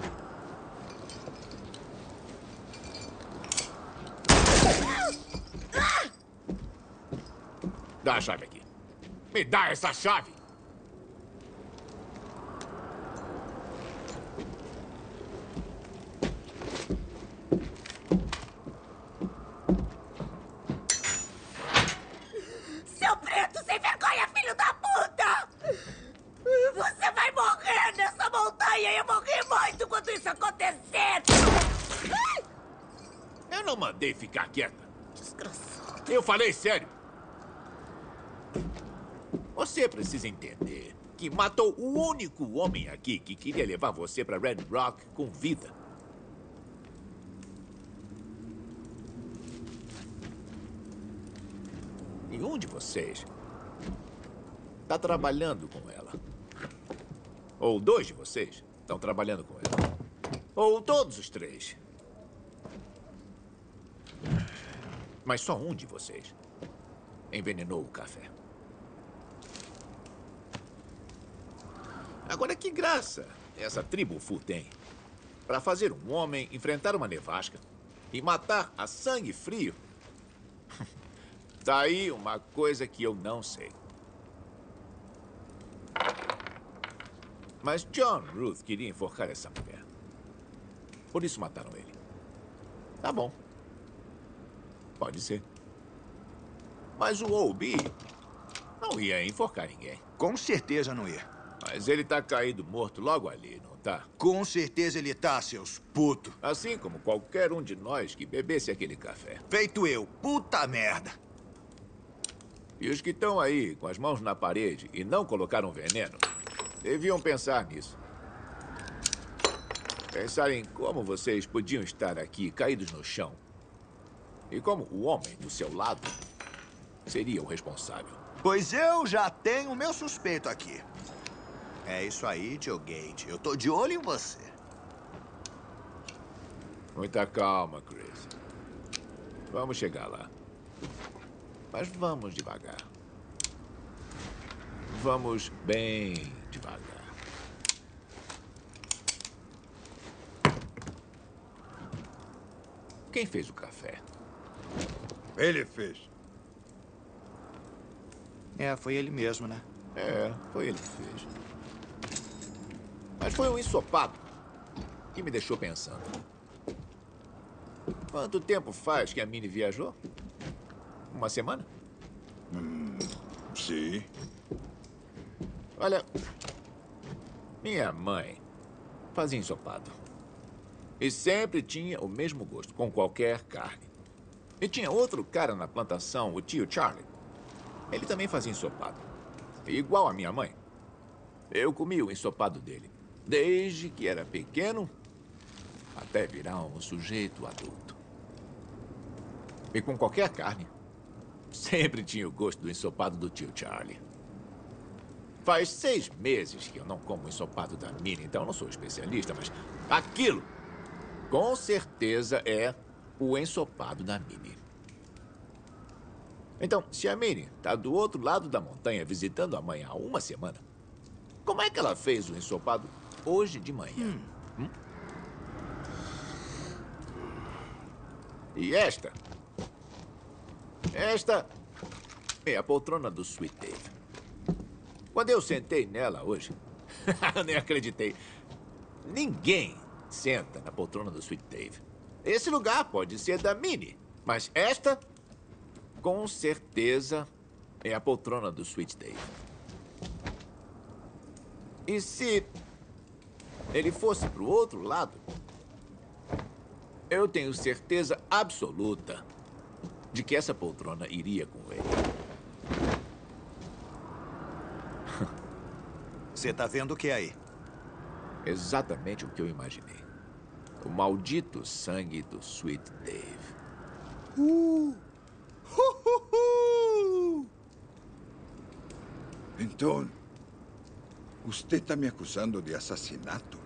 Dá a chave aqui. Me dá essa chave! Seu preto sem vergonha, filho da puta! Você vai morrer nessa montanha e eu morri muito quando isso acontecer! Eu não mandei ficar quieta. Desgraçado. Eu falei sério. Você precisa entender que matou o único homem aqui que queria levar você para Red Rock com vida. E um de vocês está trabalhando com ela. Ou dois de vocês estão trabalhando com ela. Ou todos os três. Mas só um de vocês envenenou o café. Agora, que graça essa tribo Fu tem para fazer um homem enfrentar uma nevasca e matar a sangue frio? Tá aí uma coisa que eu não sei. Mas John Ruth queria enforcar essa mulher. Por isso mataram ele. Tá bom. Pode ser. Mas o Obi não ia enforcar ninguém. Com certeza não ia. Mas ele tá caído morto logo ali, não tá? Com certeza ele tá, seus puto. Assim como qualquer um de nós que bebesse aquele café. Feito eu. Puta merda. E os que estão aí com as mãos na parede e não colocaram veneno, deviam pensar nisso. Pensar em como vocês podiam estar aqui caídos no chão. E como o homem do seu lado seria o responsável. Pois eu já tenho meu suspeito aqui. É isso aí, Joe Gage. Eu tô de olho em você. Muita calma, Chris. Vamos chegar lá. Mas vamos devagar. Vamos bem devagar. Quem fez o café? Ele fez. É, foi ele mesmo, né? É, foi ele que fez. Mas foi um ensopado que me deixou pensando. Quanto tempo faz que a Minnie viajou? Uma semana? Sim. Olha, minha mãe fazia ensopado. E sempre tinha o mesmo gosto, com qualquer carne. E tinha outro cara na plantação, o tio Charlie. Ele também fazia ensopado. Igual a minha mãe. Eu comi o ensopado dele, desde que era pequeno até virar um sujeito adulto. E com qualquer carne, sempre tinha o gosto do ensopado do tio Charlie. Faz 6 meses que eu não como o ensopado da Minnie, então eu não sou especialista, mas aquilo, com certeza, é o ensopado da Minnie. Então, se a Minnie está do outro lado da montanha visitando a mãe há uma semana, como é que ela fez o ensopado hoje de manhã? E esta é a poltrona do Sweet Dave. Quando eu sentei nela hoje, eu nem acreditei. Ninguém senta na poltrona do Sweet Dave. Esse lugar pode ser da Minnie, mas esta, com certeza, é a poltrona do Sweet Dave. E se ele fosse para o outro lado, eu tenho certeza absoluta de que essa poltrona iria com ele. Você tá vendo o que é aí? Exatamente o que eu imaginei. O maldito sangue do Sweet Dave. Então, você está me acusando de assassinato?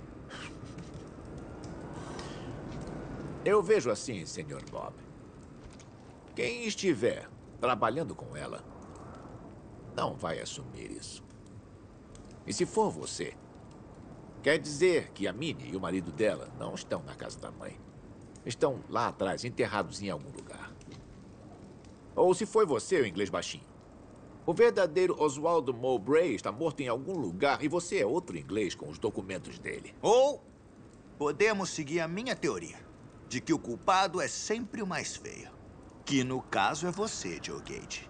Eu vejo assim, Sr. Bob. Quem estiver trabalhando com ela não vai assumir isso. E se for você, quer dizer que a Minnie e o marido dela não estão na casa da mãe. Estão lá atrás, enterrados em algum lugar. Ou se foi você, o inglês baixinho. O verdadeiro Oswald Mowbray está morto em algum lugar e você é outro inglês com os documentos dele. Ou podemos seguir a minha teoria, de que o culpado é sempre o mais feio. Que no caso é você, Joe Gage.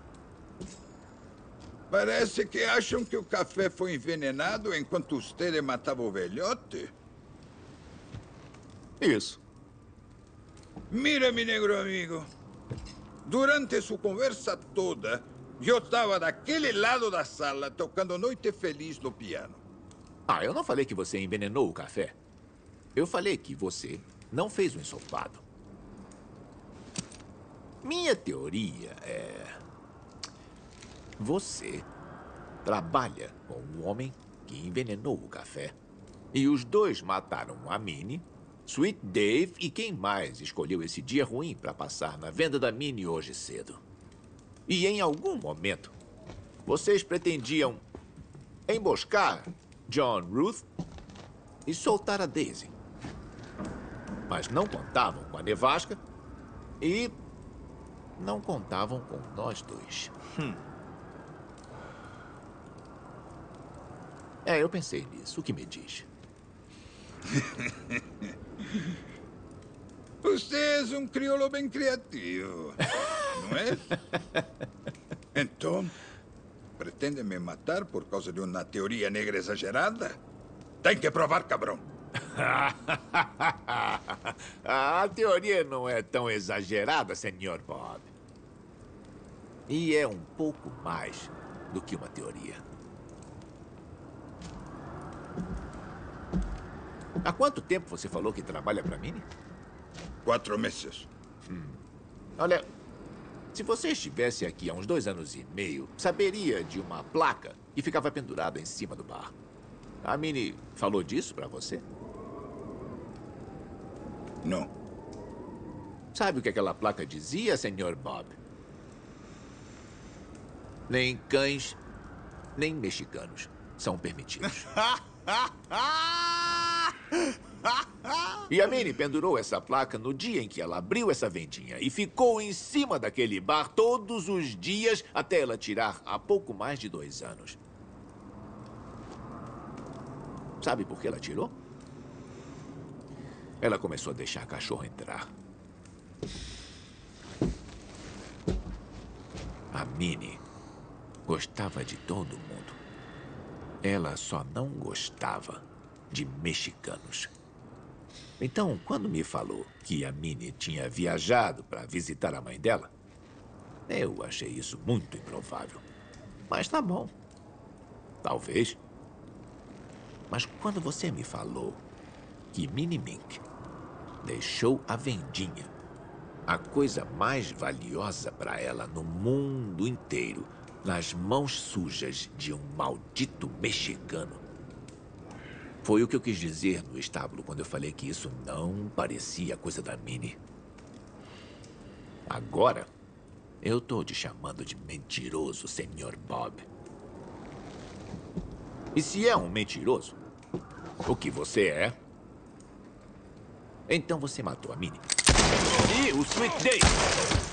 Parece que acham que o café foi envenenado enquanto você matava o velhote. Isso. Mira, meu negro amigo. Durante sua conversa toda, eu estava daquele lado da sala tocando Noite Feliz no piano. Ah, eu não falei que você envenenou o café. Eu falei que você não fez o ensopado. Minha teoria é... Você trabalha com um homem que envenenou o café. E os dois mataram a Minnie Sweet Dave e quem mais escolheu esse dia ruim para passar na venda da Minnie hoje cedo? E em algum momento, vocês pretendiam emboscar John Ruth e soltar a Daisy. Mas não contavam com a nevasca e não contavam com nós dois. Eu pensei nisso. O que me diz? Você é um crioulo bem criativo, não é? Então, pretende me matar por causa de uma teoria negra exagerada? Tem que provar, cabrão. A teoria não é tão exagerada, Sr. Bob. E é um pouco mais do que uma teoria. Há quanto tempo você falou que trabalha para mim? 4 meses. Olha, se você estivesse aqui há uns 2 anos e meio, saberia de uma placa que ficava pendurada em cima do bar. A Minnie falou disso para você? Não. Sabe o que aquela placa dizia, Sr. Bob? Nem cães, nem mexicanos são permitidos. E a Minnie pendurou essa placa no dia em que ela abriu essa vendinha e ficou em cima daquele bar todos os dias até ela tirar há pouco mais de 2 anos. Sabe por que ela tirou? Ela começou a deixar cachorro entrar. A Minnie gostava de todo mundo. Ela só não gostava de mexicanos. Então, quando me falou que a Minnie tinha viajado para visitar a mãe dela, eu achei isso muito improvável. Mas tá bom. Talvez. Mas quando você me falou que Minnie Mink deixou a vendinha, a coisa mais valiosa para ela no mundo inteiro, nas mãos sujas de um maldito mexicano, foi o que eu quis dizer no estábulo quando eu falei que isso não parecia coisa da Minnie. Agora, eu tô te chamando de mentiroso, Sr. Bob. E se é um mentiroso, o que você é, então você matou a Minnie. E o Sweet Dave.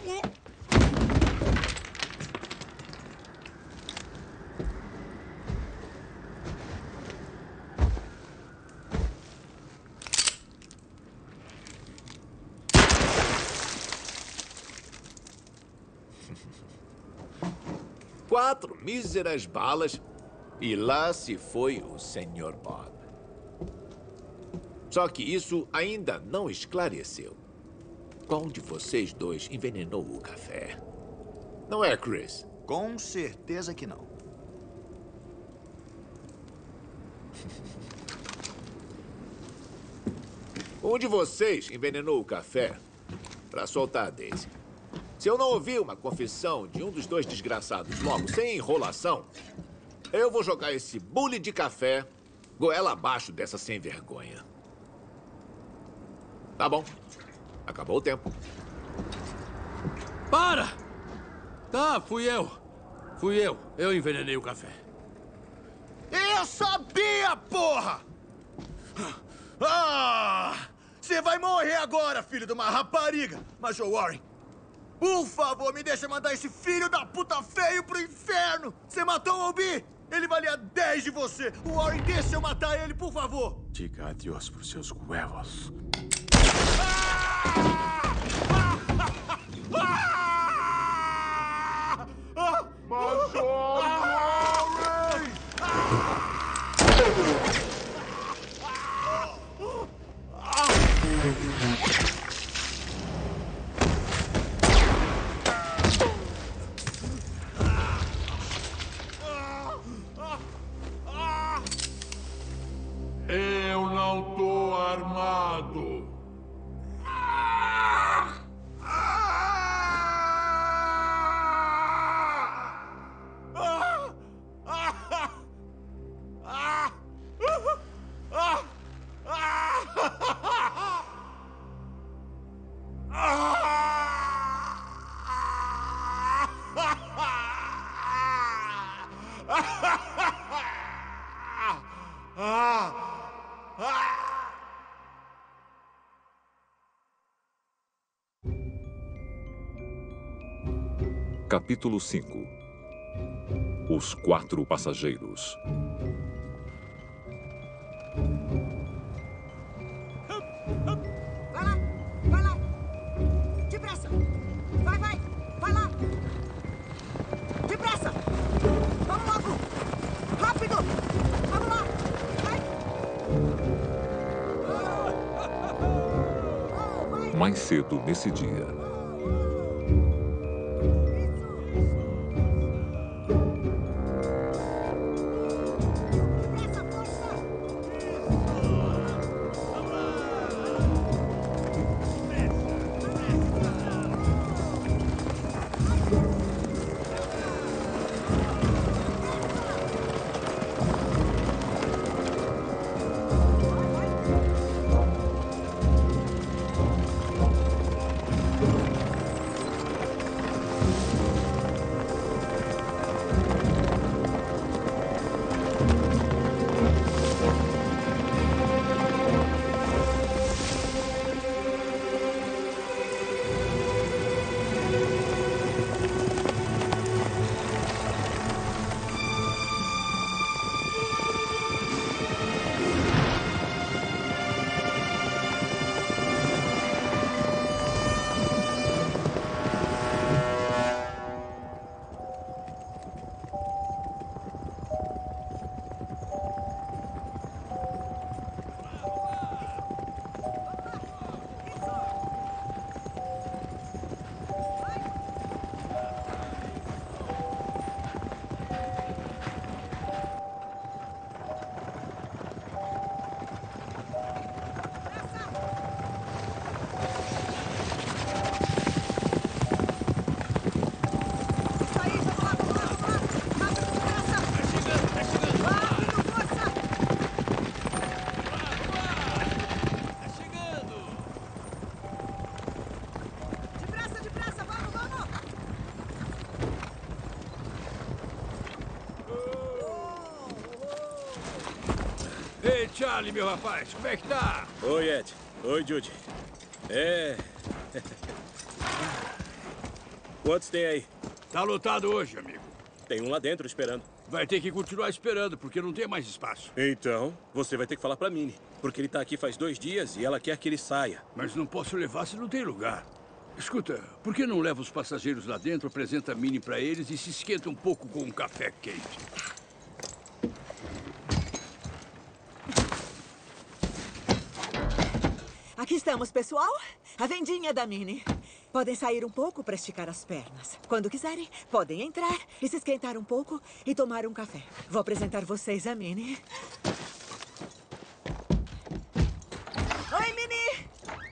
Quatro míseras balas e lá se foi o Sr. Bob. Só que isso ainda não esclareceu. Qual de vocês dois envenenou o café? Não é, Chris? Com certeza que não. Um de vocês envenenou o café para soltar a Daisy. Se eu não ouvir uma confissão de um dos dois desgraçados logo, sem enrolação, eu vou jogar esse bule de café goela abaixo dessa sem vergonha. Tá bom. Acabou o tempo. Para! Tá, fui eu. Fui eu. Eu envenenei o café. Eu sabia, porra! Ah! Você vai morrer agora, filho de uma rapariga! Major Warren, por favor, me deixa mandar esse filho da puta feio pro inferno! Você matou o Obi! Ele valia 10 de você! O Warren, deixa eu matar ele, por favor! Diga adiós pros seus huevos. Major Warren! Eu não tô armado. Capítulo 5. Os 4 passageiros. Vai lá! Vai lá! Depressa! Vai, vai! Vai lá! Depressa! Vamos logo! Rápido! Vamos lá! Vai! Mais cedo nesse dia. Ei, Charlie, meu rapaz, como é que tá? Oi, Ed. Oi, Judy. Quantos tem aí? Tá lotado hoje, amigo. Tem um lá dentro esperando. Vai ter que continuar esperando, porque não tem mais espaço. Então, você vai ter que falar pra Minnie. Porque ele tá aqui faz 2 dias e ela quer que ele saia. Mas não posso levar se não tem lugar. Escuta, por que não leva os passageiros lá dentro, apresenta a Minnie pra eles e se esquenta um pouco com um café quente? Aqui estamos, pessoal. A vendinha da Minnie. Podem sair um pouco para esticar as pernas. Quando quiserem, podem entrar e se esquentar um pouco e tomar um café. Vou apresentar vocês a Minnie. Oi, Minnie!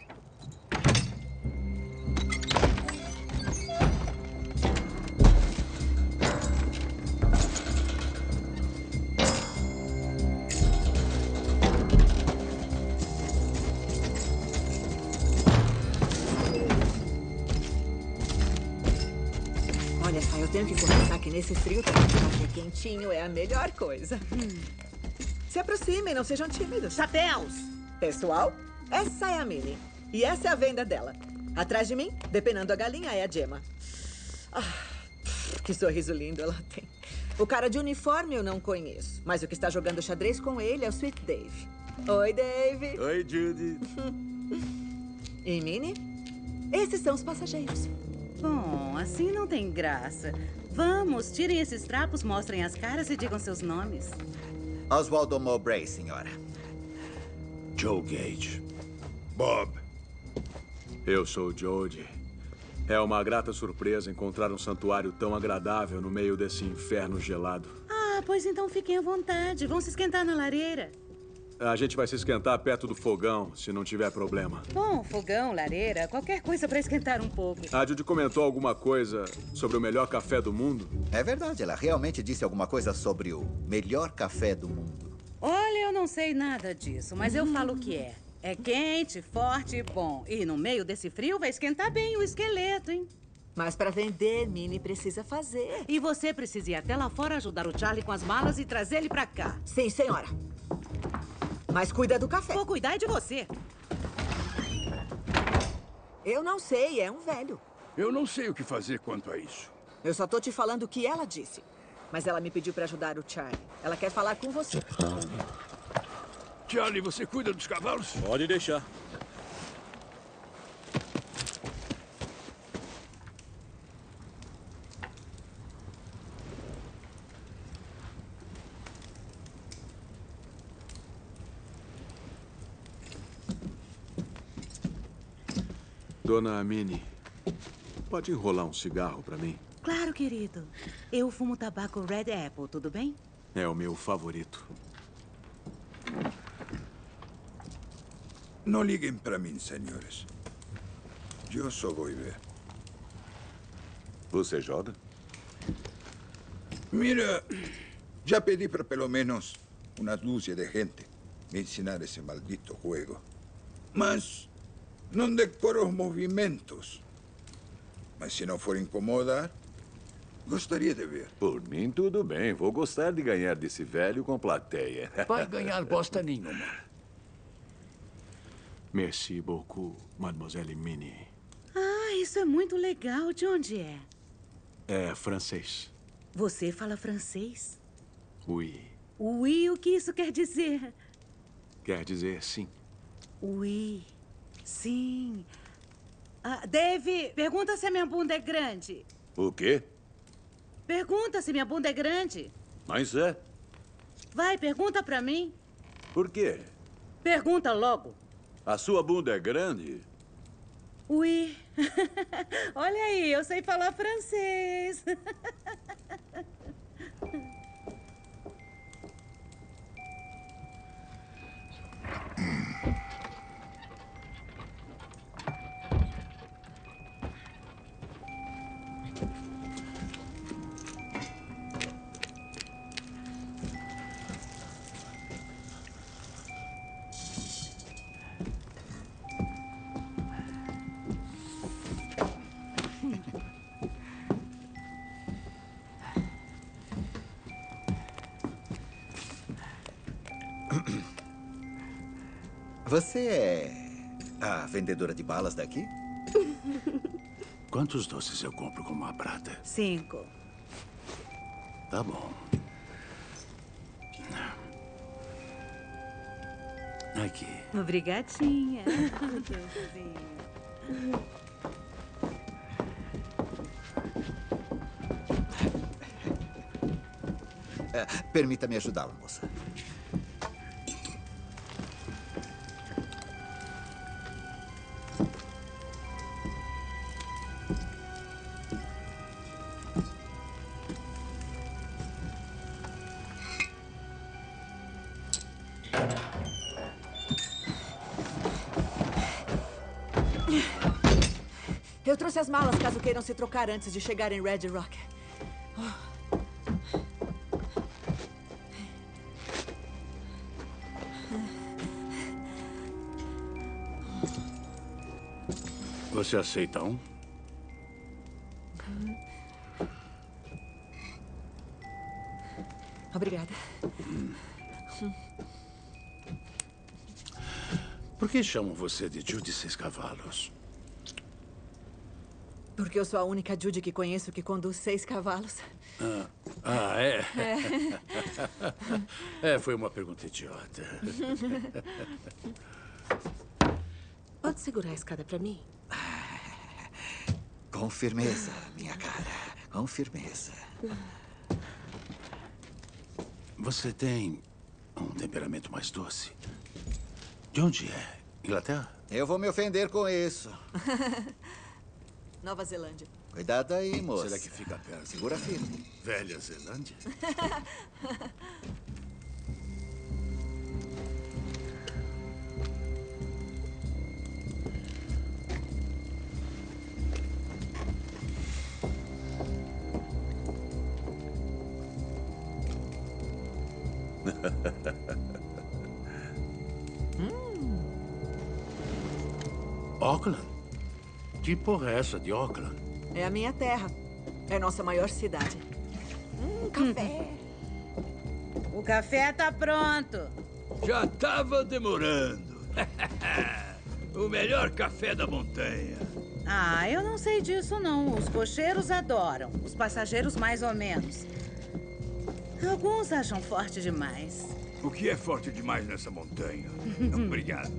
Olha só, eu tenho que confessar que nesse frio tomar um café quentinho é a melhor coisa. Se aproximem, não sejam tímidos. Chapéus! Pessoal, essa é a Minnie. E essa é a venda dela. Atrás de mim, depenando a galinha, é a Gemma. Que sorriso lindo ela tem. O cara de uniforme eu não conheço. Mas o que está jogando xadrez com ele é o Sweet Dave. Oi, Dave. Oi, Judy. E Minnie? Esses são os passageiros. Bom, assim não tem graça. Vamos, tirem esses trapos, mostrem as caras e digam seus nomes. Oswaldo Mowbray, senhora. Joe Gage. Bob. Eu sou o Jody. É uma grata surpresa encontrar um santuário tão agradável no meio desse inferno gelado. Ah, pois então fiquem à vontade. Vão se esquentar na lareira. A gente vai se esquentar perto do fogão, se não tiver problema. Bom, fogão, lareira, qualquer coisa para esquentar um pouco. A Judy comentou alguma coisa sobre o melhor café do mundo? É verdade, ela realmente disse alguma coisa sobre o melhor café do mundo. Olha, eu não sei nada disso, mas eu falo o que é. É quente, forte e bom. E no meio desse frio vai esquentar bem o esqueleto, hein? Mas para vender, Minnie precisa fazer. E você precisa ir até lá fora ajudar o Charlie com as malas e trazer ele pra cá. Sim, senhora. Mas cuida do café. Vou cuidar de você. Eu não sei, é um velho. Eu não sei o que fazer quanto a isso. Eu só tô te falando o que ela disse. Mas ela me pediu pra ajudar o Charlie. Ela quer falar com você. Charlie, você cuida dos cavalos? Pode deixar. Dona Minnie, pode enrolar um cigarro para mim? Claro, querido. Eu fumo tabaco Red Apple, tudo bem? É o meu favorito. Não liguem para mim, senhores. Eu só vou ver. Você joga? Mira, já pedi para pelo menos uma dúzia de gente me ensinar esse maldito jogo. Mas não decoro os movimentos. Mas se não for incomodar, gostaria de ver. Por mim, tudo bem. Vou gostar de ganhar desse velho com plateia. Vai ganhar bosta nenhuma. Merci beaucoup, Mademoiselle Minnie. Ah, isso é muito legal. De onde é? É francês. Você fala francês? Oui. Oui, o que isso quer dizer? Quer dizer sim. Oui, sim. Ah, Dave, pergunta se a minha bunda é grande. O quê? Pergunta se minha bunda é grande. Mas é. Vai, pergunta pra mim. Por quê? Pergunta logo. A sua bunda é grande? Oui. Olha aí, eu sei falar francês. Você é a vendedora de balas daqui? Quantos doces eu compro com uma prata? 5. Tá bom. Aqui. Obrigadinha. Permita-me ajudá-la, moça. Eu trouxe as malas caso queiram se trocar antes de chegar em Red Rock. Você aceita um? Obrigada. Por que chamam você de Judy Seis Cavalos? Porque eu sou a única Judy que conheço que conduz 6 cavalos. É? É, foi uma pergunta idiota. Pode segurar a escada pra mim? Com firmeza, minha cara. Com firmeza. Você tem um temperamento mais doce. De onde é? Inglaterra? Eu vou me ofender com isso. Nova Zelândia. Cuidado aí, moça. Será que fica perto? Segura firme. Velha Zelândia? Auckland? Que porra é essa de Auckland? É a minha terra. É nossa maior cidade. Café. O café tá pronto. Já tava demorando. O melhor café da montanha. Ah, eu não sei disso, não. Os cocheiros adoram. Os passageiros, mais ou menos. Alguns acham forte demais. O que é forte demais nessa montanha? Obrigado.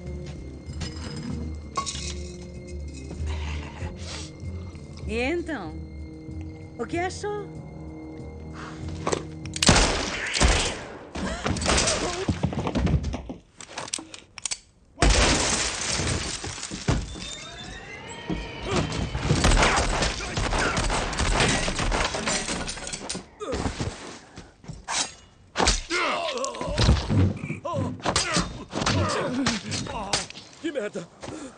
E então? O que achou? Que merda!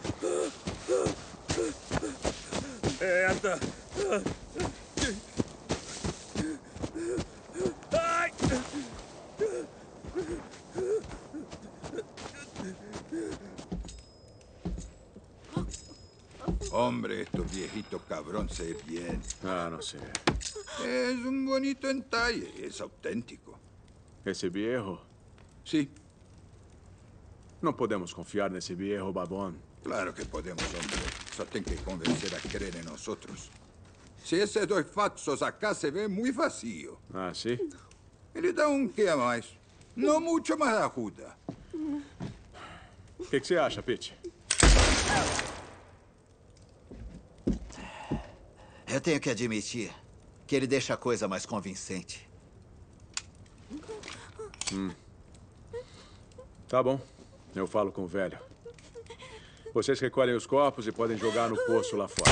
Merda! Ai! Hombre, estos viejitos cabrón se ve bien. Ah, não sei. Es un bonito entalle, es auténtico. Esse Bierro? Sí. Não podemos confiar nesse Bierro, Babón. Claro que podemos, hombre. Só tem que convencer a crer en nosotros. Si esses dois fatsos acá se ve muy vacío. Ah, sim? Ele dá quê a mais. Não muito, mas ajuda. O que você acha, Pete? Eu tenho que admitir que ele deixa a coisa mais convincente. Tá bom. Eu falo com o velho. Vocês recolhem os corpos e podem jogar no poço lá fora.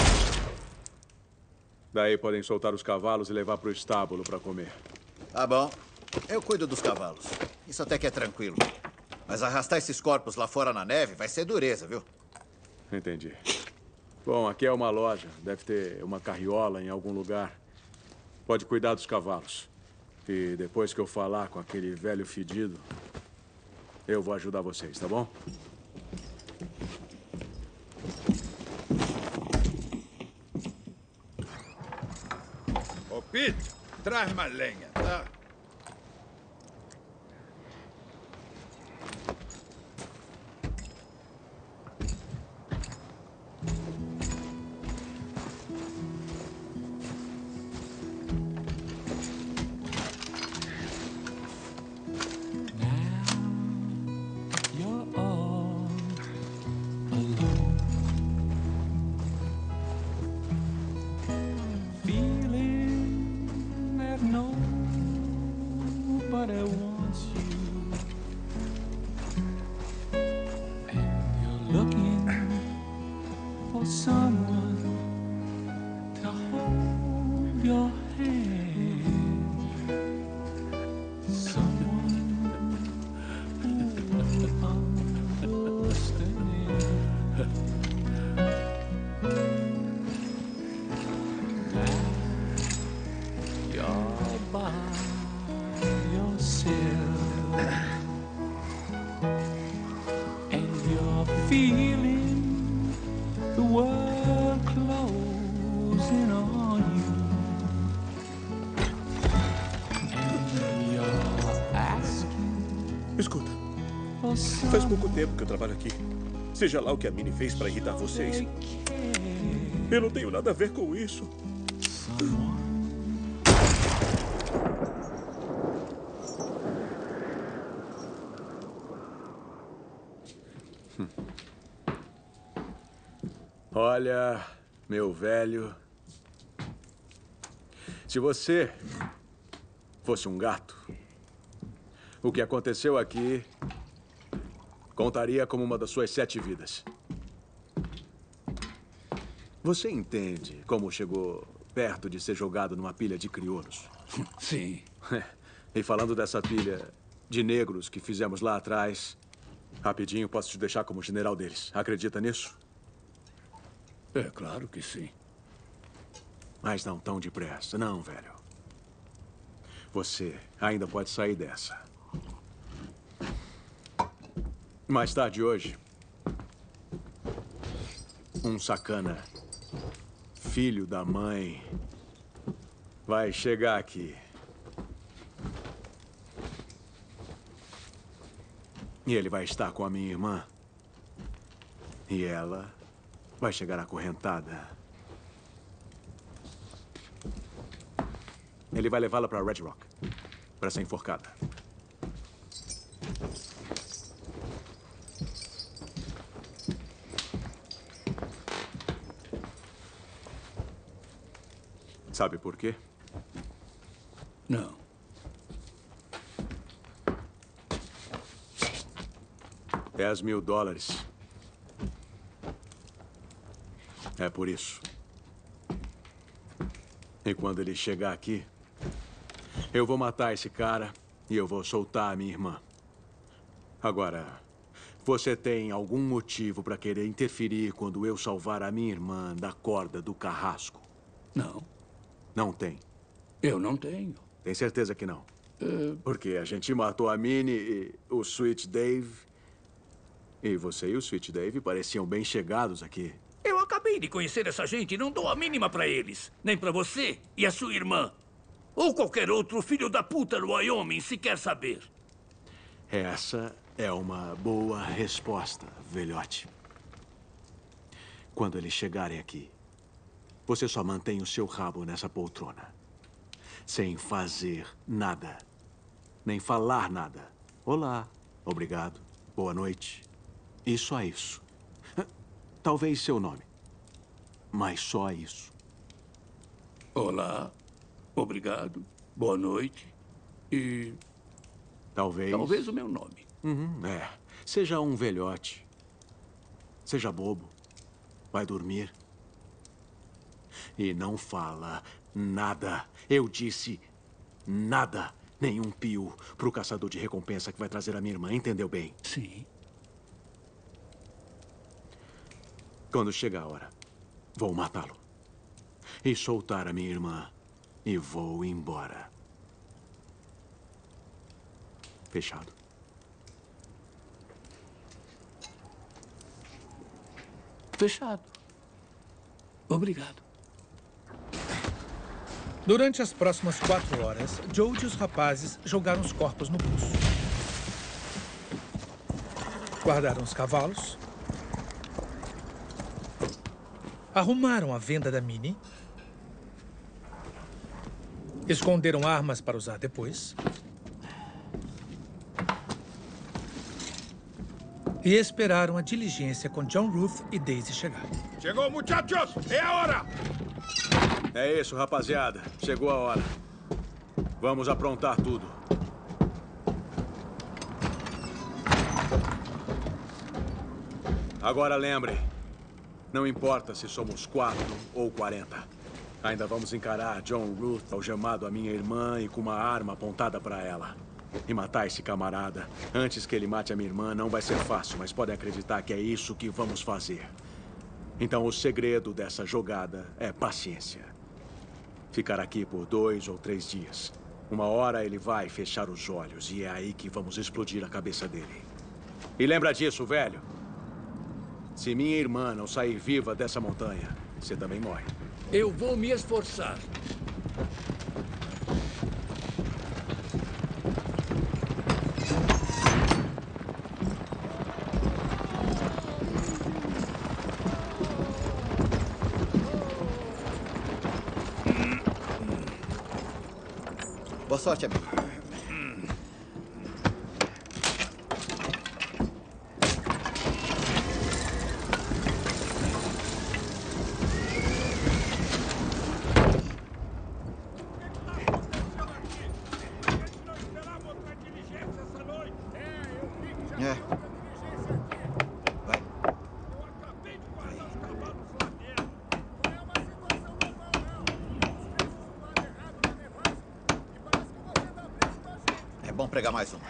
Daí podem soltar os cavalos e levar para o estábulo para comer. Tá bom. Eu cuido dos cavalos. Isso até que é tranquilo. Mas arrastar esses corpos lá fora na neve vai ser dureza, viu? Entendi. Bom, aqui é uma loja. Deve ter uma carriola em algum lugar. Pode cuidar dos cavalos. E depois que eu falar com aquele velho fedido, eu vou ajudar vocês, tá bom? Ô, Pete, traz mais lenha, tá? Escuta, faz pouco tempo que eu trabalho aqui. Seja lá o que a Minnie fez para irritar vocês. Eu não tenho nada a ver com isso. Olha, meu velho, se você fosse um gato, o que aconteceu aqui contaria como uma das suas 7 vidas. Você entende como chegou perto de ser jogado numa pilha de crioulos? Sim. E falando dessa pilha de negros que fizemos lá atrás, rapidinho posso te deixar como general deles. Acredita nisso? É claro que sim. Mas não tão depressa, não, velho. Você ainda pode sair dessa. Mais tarde hoje, um sacana, filho da mãe, vai chegar aqui. E ele vai estar com a minha irmã. E ela vai chegar acorrentada. Ele vai levá-la para Red Rock, para ser enforcada. Sabe por quê? Não. $10.000. É por isso. E quando ele chegar aqui, eu vou matar esse cara e eu vou soltar a minha irmã. Agora, você tem algum motivo para querer interferir quando eu salvar a minha irmã da corda do carrasco? Não. Não tem. Eu não tenho. Tem certeza que não? Porque a gente matou a Minnie e o Sweet Dave. E você e o Sweet Dave pareciam bem chegados aqui. Eu acabei de conhecer essa gente e não dou a mínima pra eles. Nem pra você e a sua irmã. Ou qualquer outro filho da puta no Wyoming se quer saber. Essa é uma boa resposta, velhote. Quando eles chegarem aqui, você só mantém o seu rabo nessa poltrona. Sem fazer nada. Nem falar nada. Olá, obrigado, boa noite. E só isso. Talvez seu nome. Mas só isso. Olá, obrigado, boa noite e... Talvez... Talvez o meu nome. Seja um velhote. Seja bobo. Vai dormir. E não fala nada. Eu disse nada. Nenhum pio pro caçador de recompensa que vai trazer a minha irmã. Entendeu bem? Sim. Quando chegar a hora, vou matá-lo. E soltar a minha irmã. E vou embora. Fechado. Fechado. Obrigado. Durante as próximas 4 horas, Jody e os rapazes jogaram os corpos no poço. Guardaram os cavalos. Arrumaram a venda da Minnie. Esconderam armas para usar depois. E esperaram a diligência com John Ruth e Daisy chegar. Chegou, muchachos! É a hora! É isso, rapaziada. Chegou a hora. Vamos aprontar tudo. Agora lembre, não importa se somos 4 ou 40. Ainda vamos encarar John Ruth algemado a minha irmã e com uma arma apontada para ela. E matar esse camarada antes que ele mate a minha irmã não vai ser fácil, mas podem acreditar que é isso que vamos fazer. Então o segredo dessa jogada é paciência. Ficar aqui por 2 ou 3 dias. Uma hora ele vai fechar os olhos e é aí que vamos explodir a cabeça dele. E lembra disso, velho. Se minha irmã não sair viva dessa montanha, você também morre. Eu vou me esforçar. Boa sorte, amigo. Vamos pregar mais um.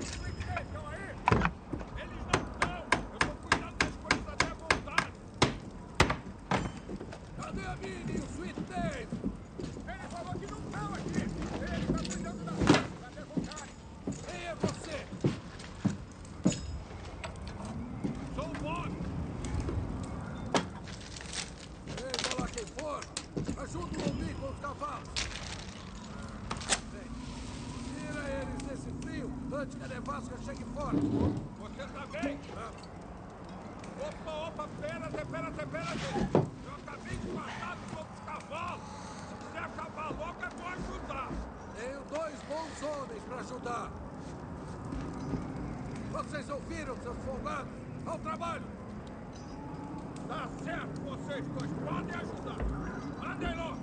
Cadê a Minnie e o Sweet Dave? Ele falou que não estão aqui. Ele está cuidando da festa até voltarem. Quem é você? Sou o Bob. Seja lá quem for, ajuda o Lombi com os cavalos. Tira eles desse frio antes que a nevasca chegue forte. Você tá bem? Opa, pera. Eu acabei de matar os outros cavalos. Se quiser acabar logo, é bom ajudar. Tenho 2 bons homens para ajudar. Vocês ouviram, seus folgados? Ao trabalho! Tá certo, vocês dois podem ajudar. Mandem logo.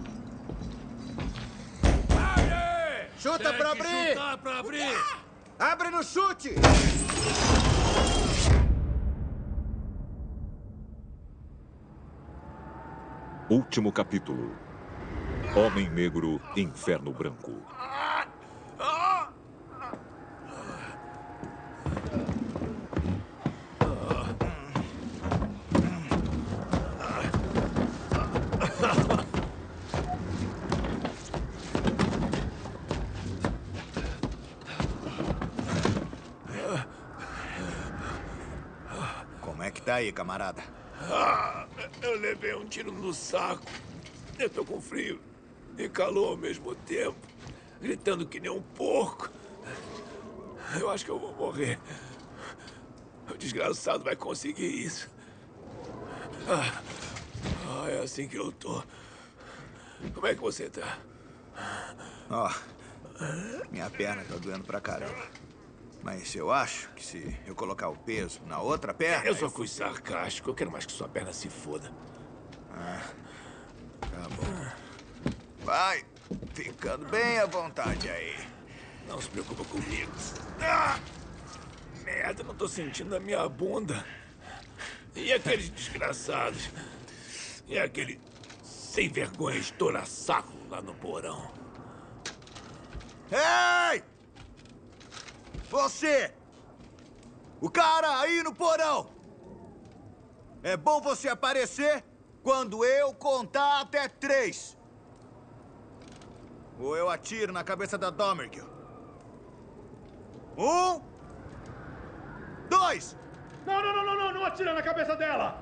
Abre! Chuta pra abrir! Chutar pra abrir! Abre no chute! Último capítulo. Homem Negro, Inferno Branco. Como é que tá aí, camarada? Eu levei um tiro no saco. Eu tô com frio e calor ao mesmo tempo, gritando que nem um porco. Eu acho que eu vou morrer. O desgraçado vai conseguir isso. É assim que eu tô. Como é que você tá? Minha perna tá doendo pra caramba. Mas eu acho que se eu colocar o peso na outra perna... Eu só fui sarcástico. Eu quero mais que sua perna se foda. Tá bom. Vai ficando bem à vontade aí. Não se preocupa comigo. Merda, não tô sentindo a minha bunda. E aqueles desgraçados? E aquele sem vergonha estoura-saco lá no porão? Ei! Você! O cara aí no porão! É bom você aparecer quando eu contar até 3. Ou eu atiro na cabeça da Domergue. 1, 2. Não atira na cabeça dela.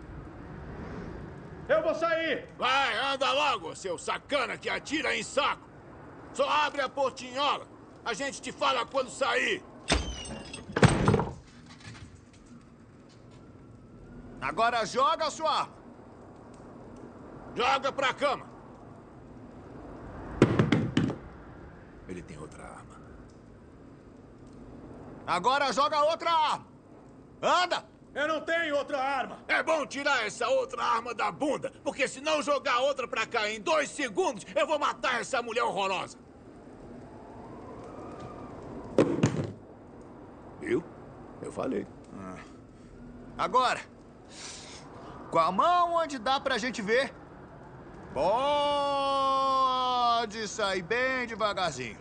Eu vou sair. Vai, anda logo, seu sacana que atira em saco. Só abre a portinhola. A gente te fala quando sair. Agora joga a sua arma. Joga pra cama. Ele tem outra arma. Agora joga outra arma. Anda! Eu não tenho outra arma. É bom tirar essa outra arma da bunda, porque se não jogar outra pra cá em 2 segundos, eu vou matar essa mulher horrorosa. Viu? Eu falei. Agora, com a mão onde dá pra gente ver, pode sair bem devagarzinho.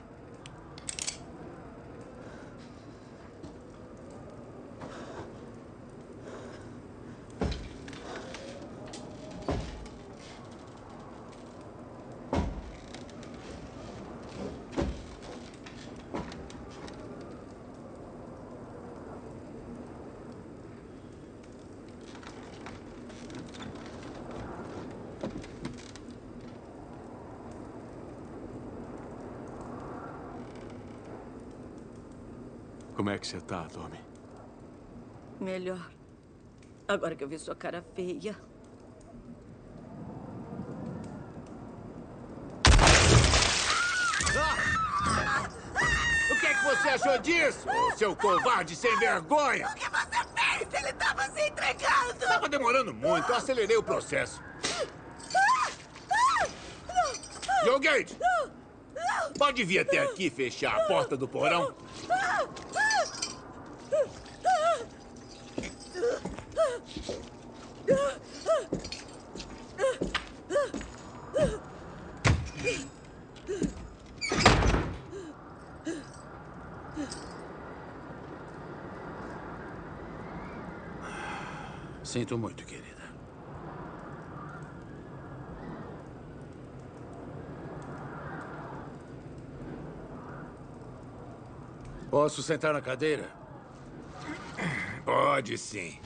Como é que você tá, Tommy? Melhor. Agora que eu vi sua cara feia. O que é que você achou disso, seu covarde sem vergonha? O que você fez? Ele estava se entregando! Tava demorando muito, eu acelerei o processo. Joe Gage! Pode vir até aqui e fechar a porta do porão? Sinto muito, querida. Posso sentar na cadeira? Pode sim.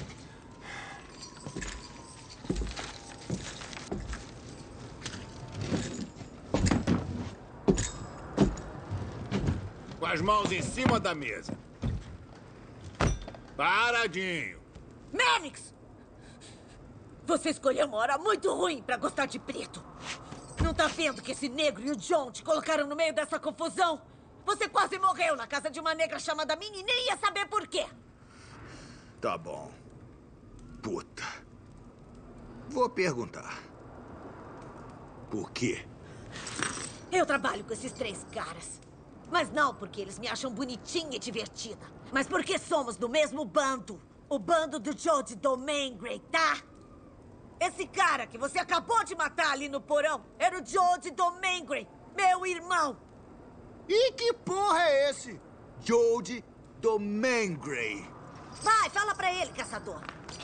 Com as mãos em cima da mesa. Paradinho. Mannix! Você escolheu uma hora muito ruim pra gostar de preto. Não tá vendo que esse negro e o John te colocaram no meio dessa confusão? Você quase morreu na casa de uma negra chamada Minnie e nem ia saber por quê. Tá bom. Puta. Vou perguntar. Por quê? Eu trabalho com esses 3 caras. Mas não porque eles me acham bonitinha e divertida. Mas porque somos do mesmo bando. O bando do Jody Domengray, tá? Esse cara que você acabou de matar ali no porão era o Jody Domengray, meu irmão. E que porra é esse? Jody Domengray. Vai, fala pra ele, caçador.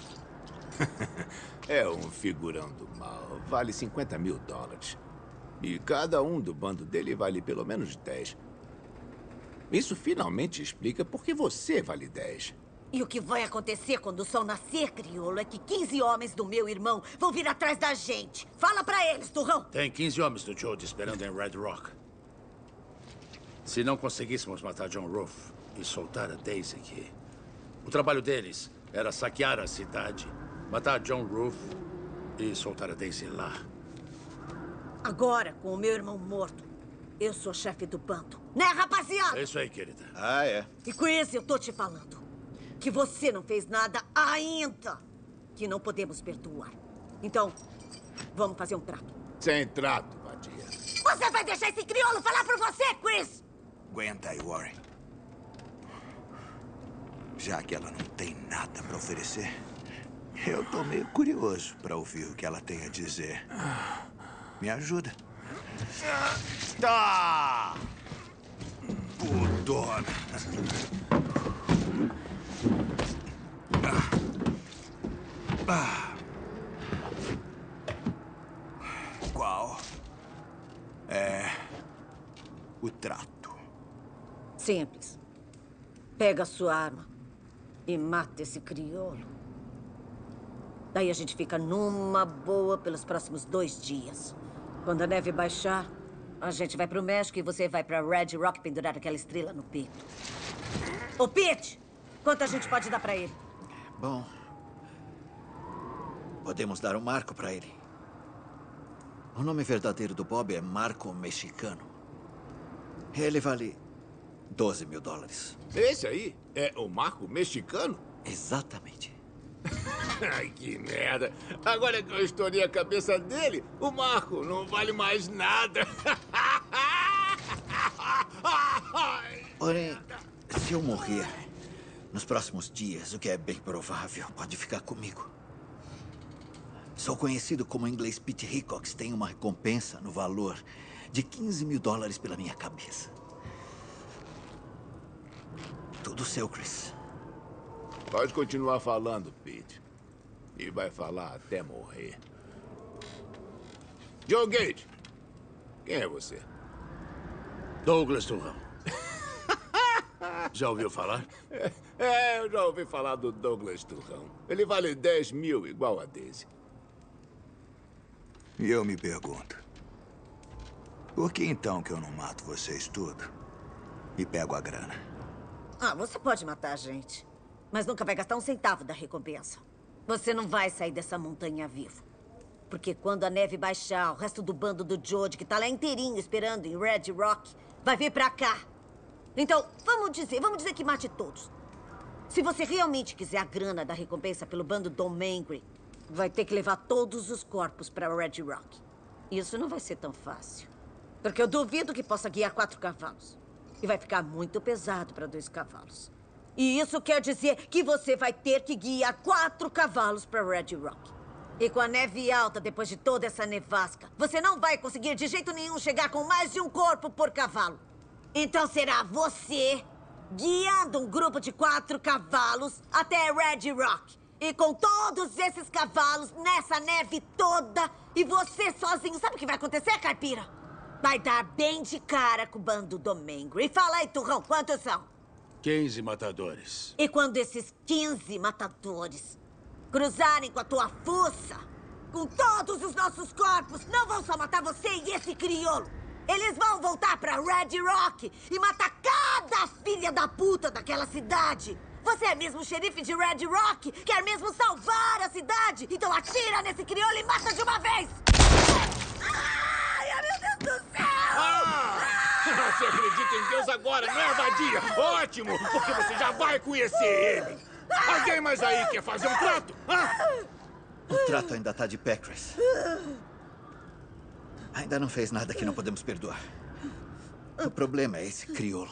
É um figurão do mal. Vale $50 mil. E cada um do bando dele vale pelo menos 10. Isso finalmente explica por que você vale 10. E o que vai acontecer quando o sol nascer, crioulo, é que 15 homens do meu irmão vão vir atrás da gente. Fala pra eles, turrão. Tem 15 homens do Jody esperando em Red Rock. Se não conseguíssemos matar John Ruff e soltar a Daisy aqui, o trabalho deles era saquear a cidade, matar John Ruff e soltar a Daisy lá. Agora, com o meu irmão morto, eu sou chefe do bando. Né, rapaziada? É isso aí, querida. Ah, é? E com isso eu tô te falando que você não fez nada ainda que não podemos perdoar. Então, vamos fazer um trato. Sem trato, vadia. Você vai deixar esse crioulo falar por você, Chris? Aguenta aí, Warren. Já que ela não tem nada pra oferecer, eu tô meio curioso pra ouvir o que ela tem a dizer. Me ajuda. Tá! Pudona! Qual é o trato? Simples. Pega a sua arma e mata esse crioulo. Daí a gente fica numa boa pelos próximos 2 dias. Quando a neve baixar, a gente vai pro México e você vai pra Red Rock pendurar aquela estrela no peito. Ô, Pete! Quanto a gente pode dar pra ele? Bom, podemos dar um marco pra ele. O nome verdadeiro do Bob é Marco Mexicano. Ele vale $12 mil. Esse aí é o Marco Mexicano? Exatamente. Ai, que merda. Agora que eu estourei a cabeça dele, o Marco não vale mais nada. Porém, se eu morrer nos próximos dias, o que é bem provável, pode ficar comigo. Sou conhecido como o inglês Pete Hickox. Tem uma recompensa no valor de $15 mil pela minha cabeça. Tudo seu, Chris. Pode continuar falando, Pete. E vai falar até morrer. Joe Gage, quem é você? Douglas Turrão. Já ouviu falar? Eu já ouvi falar do Douglas Turrão. Ele vale 10 mil igual a Daisy. E eu me pergunto, por que então que eu não mato vocês tudo e pego a grana? Ah, você pode matar a gente, mas nunca vai gastar um centavo da recompensa. Você não vai sair dessa montanha vivo. Porque quando a neve baixar, o resto do bando do Jody, que tá lá inteirinho esperando em Red Rock, vai vir pra cá. Então, vamos dizer que mate todos. Se você realmente quiser a grana da recompensa pelo bando Domengray, vai ter que levar todos os corpos pra Red Rock. Isso não vai ser tão fácil. Porque eu duvido que possa guiar 4 cavalos. E vai ficar muito pesado para 2 cavalos. E isso quer dizer que você vai ter que guiar 4 cavalos para Red Rock. E com a neve alta, depois de toda essa nevasca, você não vai conseguir de jeito nenhum chegar com mais de um corpo por cavalo. Então será você guiando um grupo de 4 cavalos até Red Rock. E com todos esses cavalos nessa neve toda, e você sozinho, sabe o que vai acontecer, caipira? Vai dar bem de cara com o bando Domengray. Fala aí, turrão, quantos são? 15 matadores. E quando esses 15 matadores cruzarem com a tua fuça, com todos os nossos corpos, não vão só matar você e esse crioulo. Eles vão voltar pra Red Rock e matar cada filha da puta daquela cidade. Você é mesmo o xerife de Red Rock? Quer mesmo salvar a cidade? Então atira nesse crioulo e mata de uma vez! Ai, meu Deus do céu! Você acredita em Deus agora, não é, vadia? Ótimo, porque você já vai conhecer ele. Alguém mais aí quer fazer um trato? O trato ainda tá de pé, Chris. Ainda não fez nada que não podemos perdoar. O problema é esse crioulo.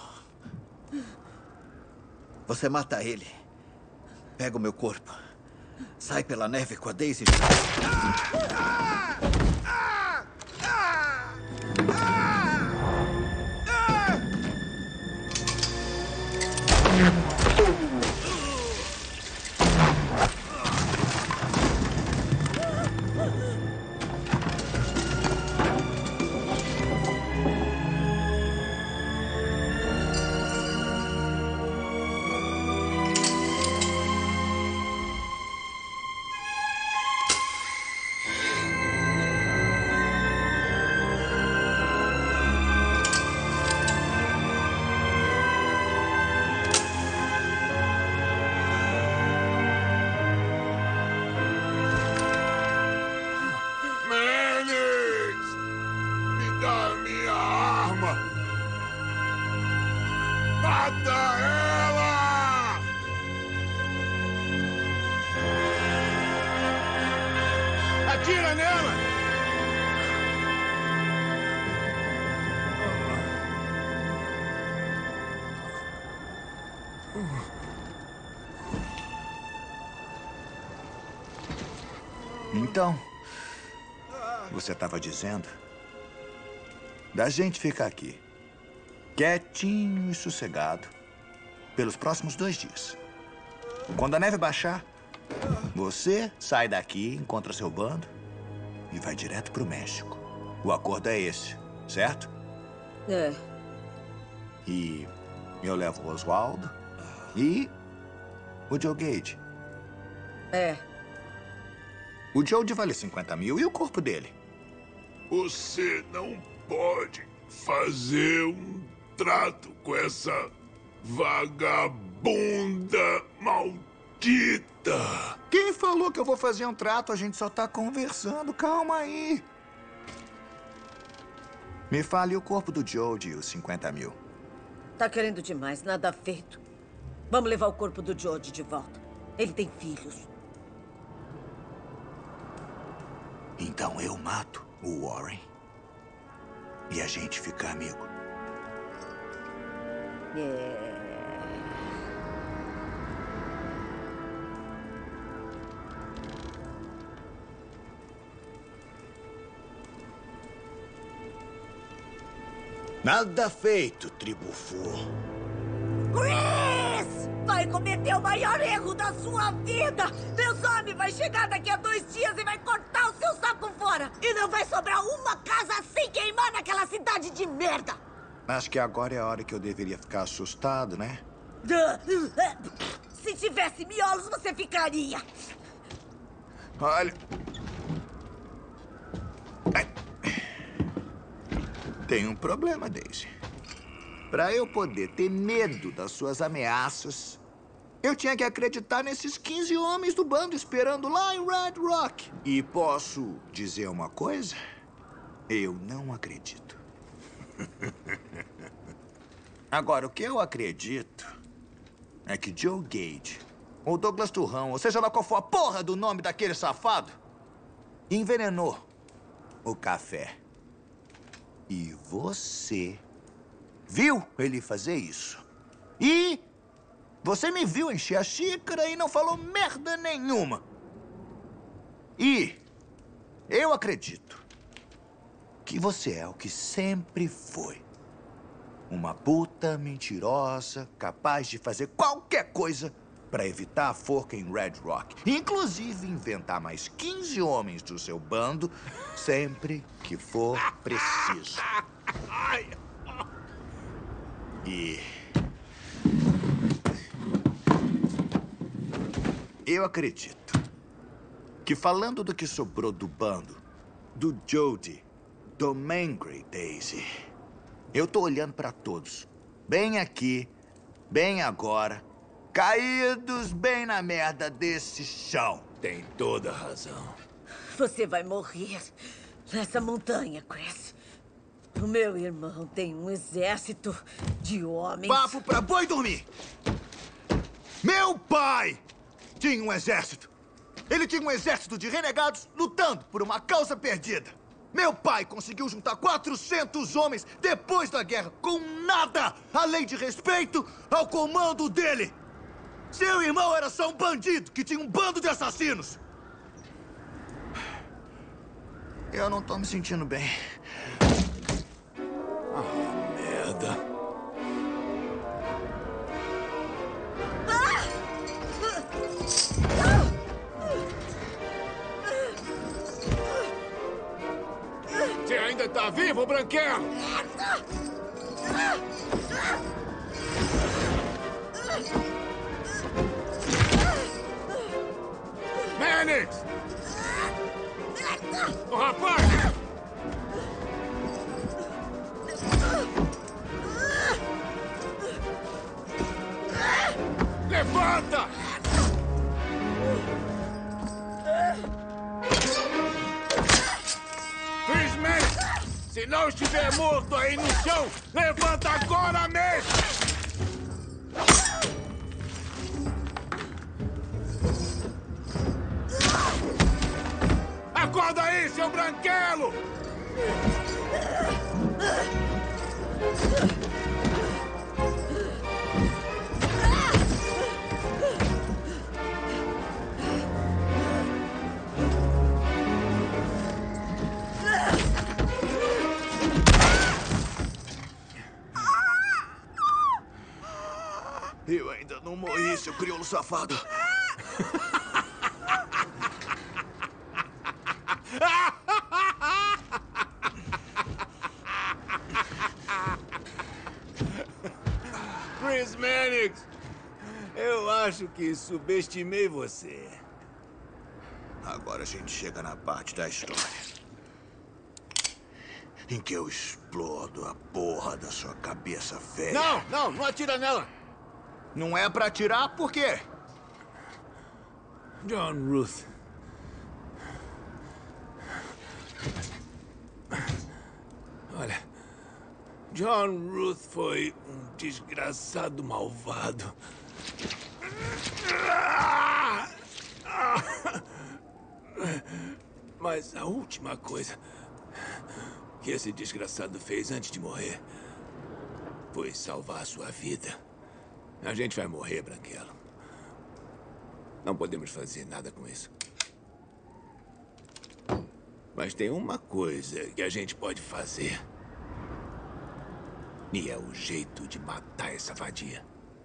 Você mata ele. Pega o meu corpo. Sai pela neve com a Daisy. Atira nela! Então, você estava dizendo da gente ficar aqui, quietinho e sossegado, pelos próximos 2 dias. Quando a neve baixar, você sai daqui, encontra seu bando e vai direto pro México. O acordo é esse, certo? É. E eu levo o Oswaldo e o Joe Gage. É. O Jody vale 50 mil e o corpo dele? Você não pode fazer um trato com essa vagabunda maldita. Quem falou que eu vou fazer um trato? A gente só tá conversando. Calma aí. Me fale o corpo do Jody e os 50 mil. Tá querendo demais, nada feito. Vamos levar o corpo do Jody de volta. Ele tem filhos. Então eu mato o Warren e a gente fica amigo. Nada feito, tribufu. Chris! Vai cometer o maior erro da sua vida! Meu Zombie vai chegar daqui a 2 dias e vai cortar o seu saco fora! E não vai sobrar uma casa sem queimar naquela cidade de merda! Acho que agora é a hora que eu deveria ficar assustado, né? Se tivesse miolos, você ficaria! Olha... Tem um problema, Daisy. Para eu poder ter medo das suas ameaças, eu tinha que acreditar nesses 15 homens do bando esperando lá em Red Rock. E posso dizer uma coisa? Eu não acredito. Agora, o que eu acredito é que Joe Gage, ou Douglas Turrão, ou seja lá qual for a porra do nome daquele safado, envenenou o café. E você viu ele fazer isso. E você me viu encher a xícara e não falou merda nenhuma. E eu acredito que você é o que sempre foi. Uma puta mentirosa, capaz de fazer qualquer coisa para evitar a forca em Red Rock. Inclusive inventar mais 15 homens do seu bando sempre que for preciso. E eu acredito que, falando do que sobrou do bando, do Jody, do Mangry, Daisy, eu tô olhando para todos, bem aqui, bem agora, Caídos bem na merda desse chão. Tem toda a razão. Você vai morrer nessa montanha, Chris. O meu irmão tem um exército de homens. Papo pra boi dormir! Meu pai tinha um exército. Ele tinha um exército de renegados lutando por uma causa perdida. Meu pai conseguiu juntar 400 homens depois da guerra, com nada além de respeito ao comando dele. Seu irmão era só um bandido que tinha um bando de assassinos. Eu não tô me sentindo bem. Merda. Você ainda tá vivo, Branquelo? Mannix! Ô, rapaz! Levanta! Chris Mannix! Se não estiver morto aí no chão, levanta agora mesmo! Acorda aí, seu Branquelo! Eu ainda não morri, seu crioulo safado. Chris Mannix, eu acho que subestimei você. Agora a gente chega na parte da história em que eu explodo a porra da sua cabeça velha. Não atira nela! Não é pra atirar, por quê? John Ruth. Olha, John Ruth foi um desgraçado malvado. Mas a última coisa que esse desgraçado fez antes de morrer foi salvar a sua vida. A gente vai morrer, Branquelo. Não podemos fazer nada com isso. Mas tem uma coisa que a gente pode fazer. E é o jeito de matar essa vadia.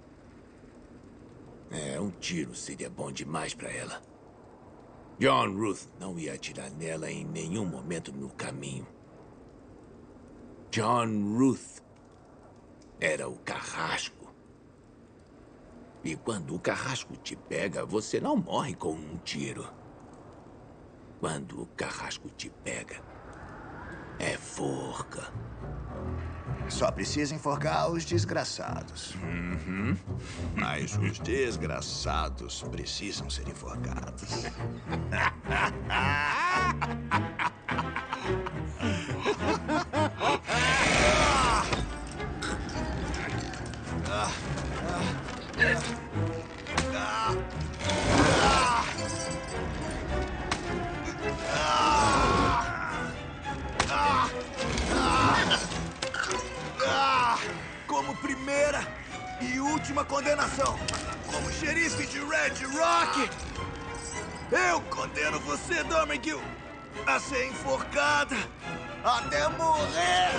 Um tiro seria bom demais pra ela. John Ruth não ia atirar nela em nenhum momento no caminho. John Ruth era o carrasco. E quando o carrasco te pega, você não morre com um tiro. Quando o carrasco te pega, é forca. Só precisa enforcar os desgraçados. Mas os desgraçados precisam ser enforcados. Como primeira e última condenação, como xerife de Red Rock, eu condeno você, Domergue, a ser enforcada até morrer.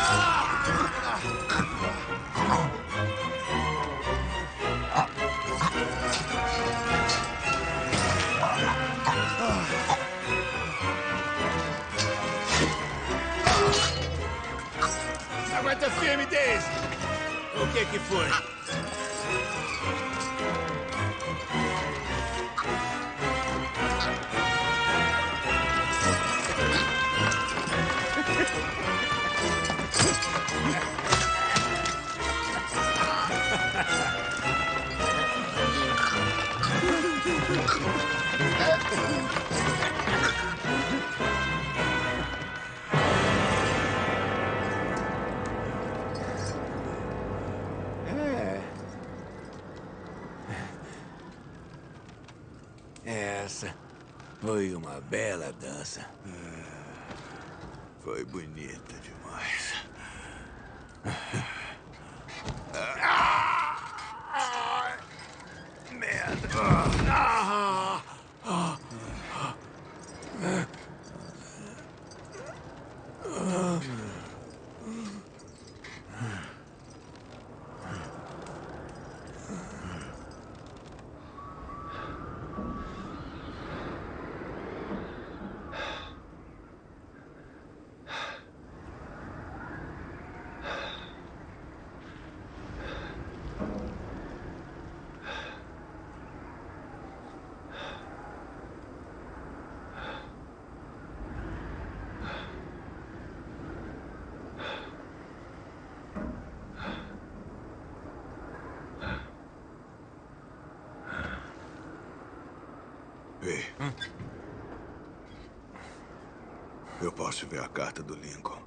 Aguenta firme, Daisy! O que foi? Foi uma bela dança. Foi bonita demais. Merda. Ei. Eu posso ver a carta do Lincoln.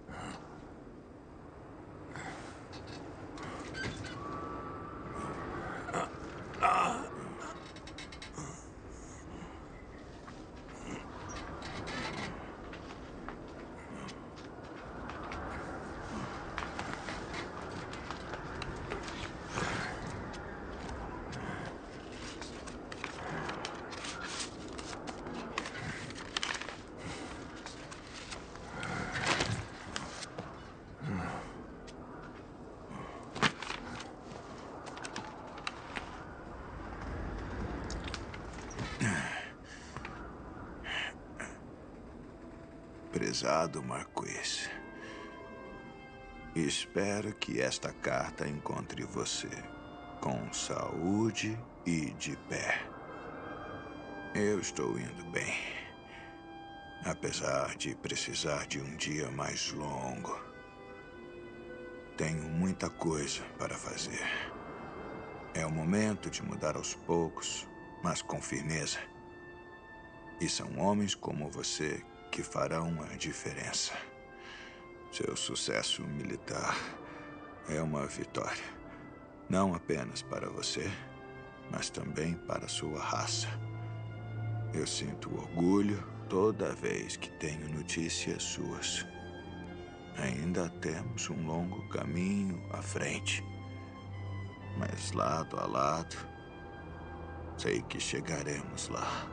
Prezado Marquês, espero que esta carta encontre você com saúde e de pé. Eu estou indo bem, apesar de precisar de um dia mais longo. Tenho muita coisa para fazer. É o momento de mudar aos poucos, mas com firmeza. E são homens como você que farão a diferença. Seu sucesso militar é uma vitória, não apenas para você, mas também para sua raça. Eu sinto orgulho toda vez que tenho notícias suas. Ainda temos um longo caminho à frente, mas lado a lado, sei que chegaremos lá.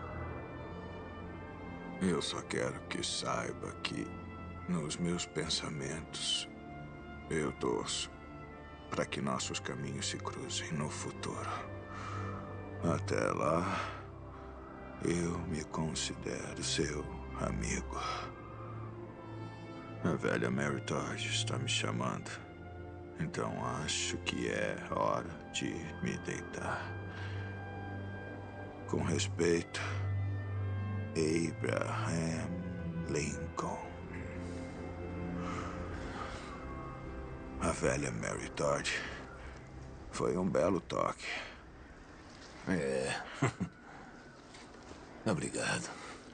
Eu só quero que saiba que, nos meus pensamentos, eu torço para que nossos caminhos se cruzem no futuro. Até lá, eu me considero seu amigo. A velha Mary Todd está me chamando, então acho que é hora de me deitar. Com respeito, Abraham Lincoln. A velha Mary Todd foi um belo toque. É. Obrigado.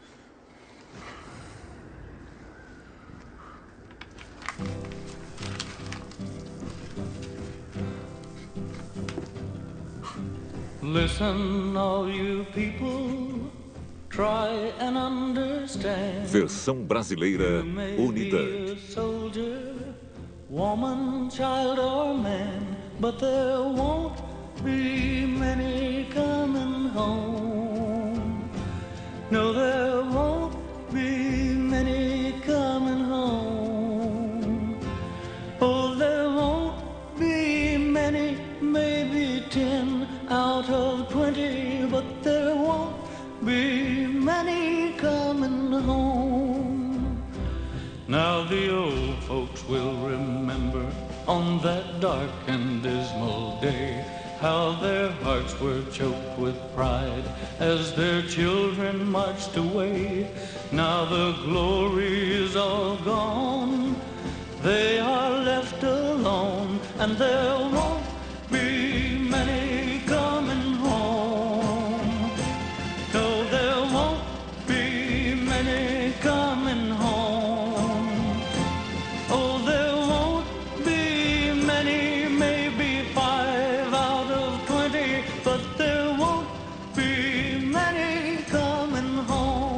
Listen, all you people, try and understand. Versão brasileira Unidade. Soldier, woman, child or man, but there won't be many coming home. No, there won't be many coming home. Oh, there won't be many, maybe 10 out of 20, but there won't be many coming home. Now the old folks will remember on that dark and dismal day how their hearts were choked with pride as their children marched away. Now the glory is all gone, they are left alone, and there won't be many coming home. No, there won't be many coming home. Oh, there won't be many, maybe 5 out of 20, but there won't be many coming home.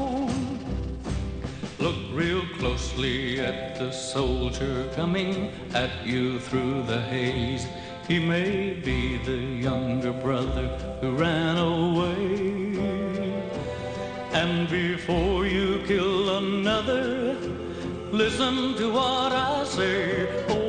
real closely at the soldier coming at you through the haze. He may be the younger brother who ran away. And before you kill another, listen to what I say.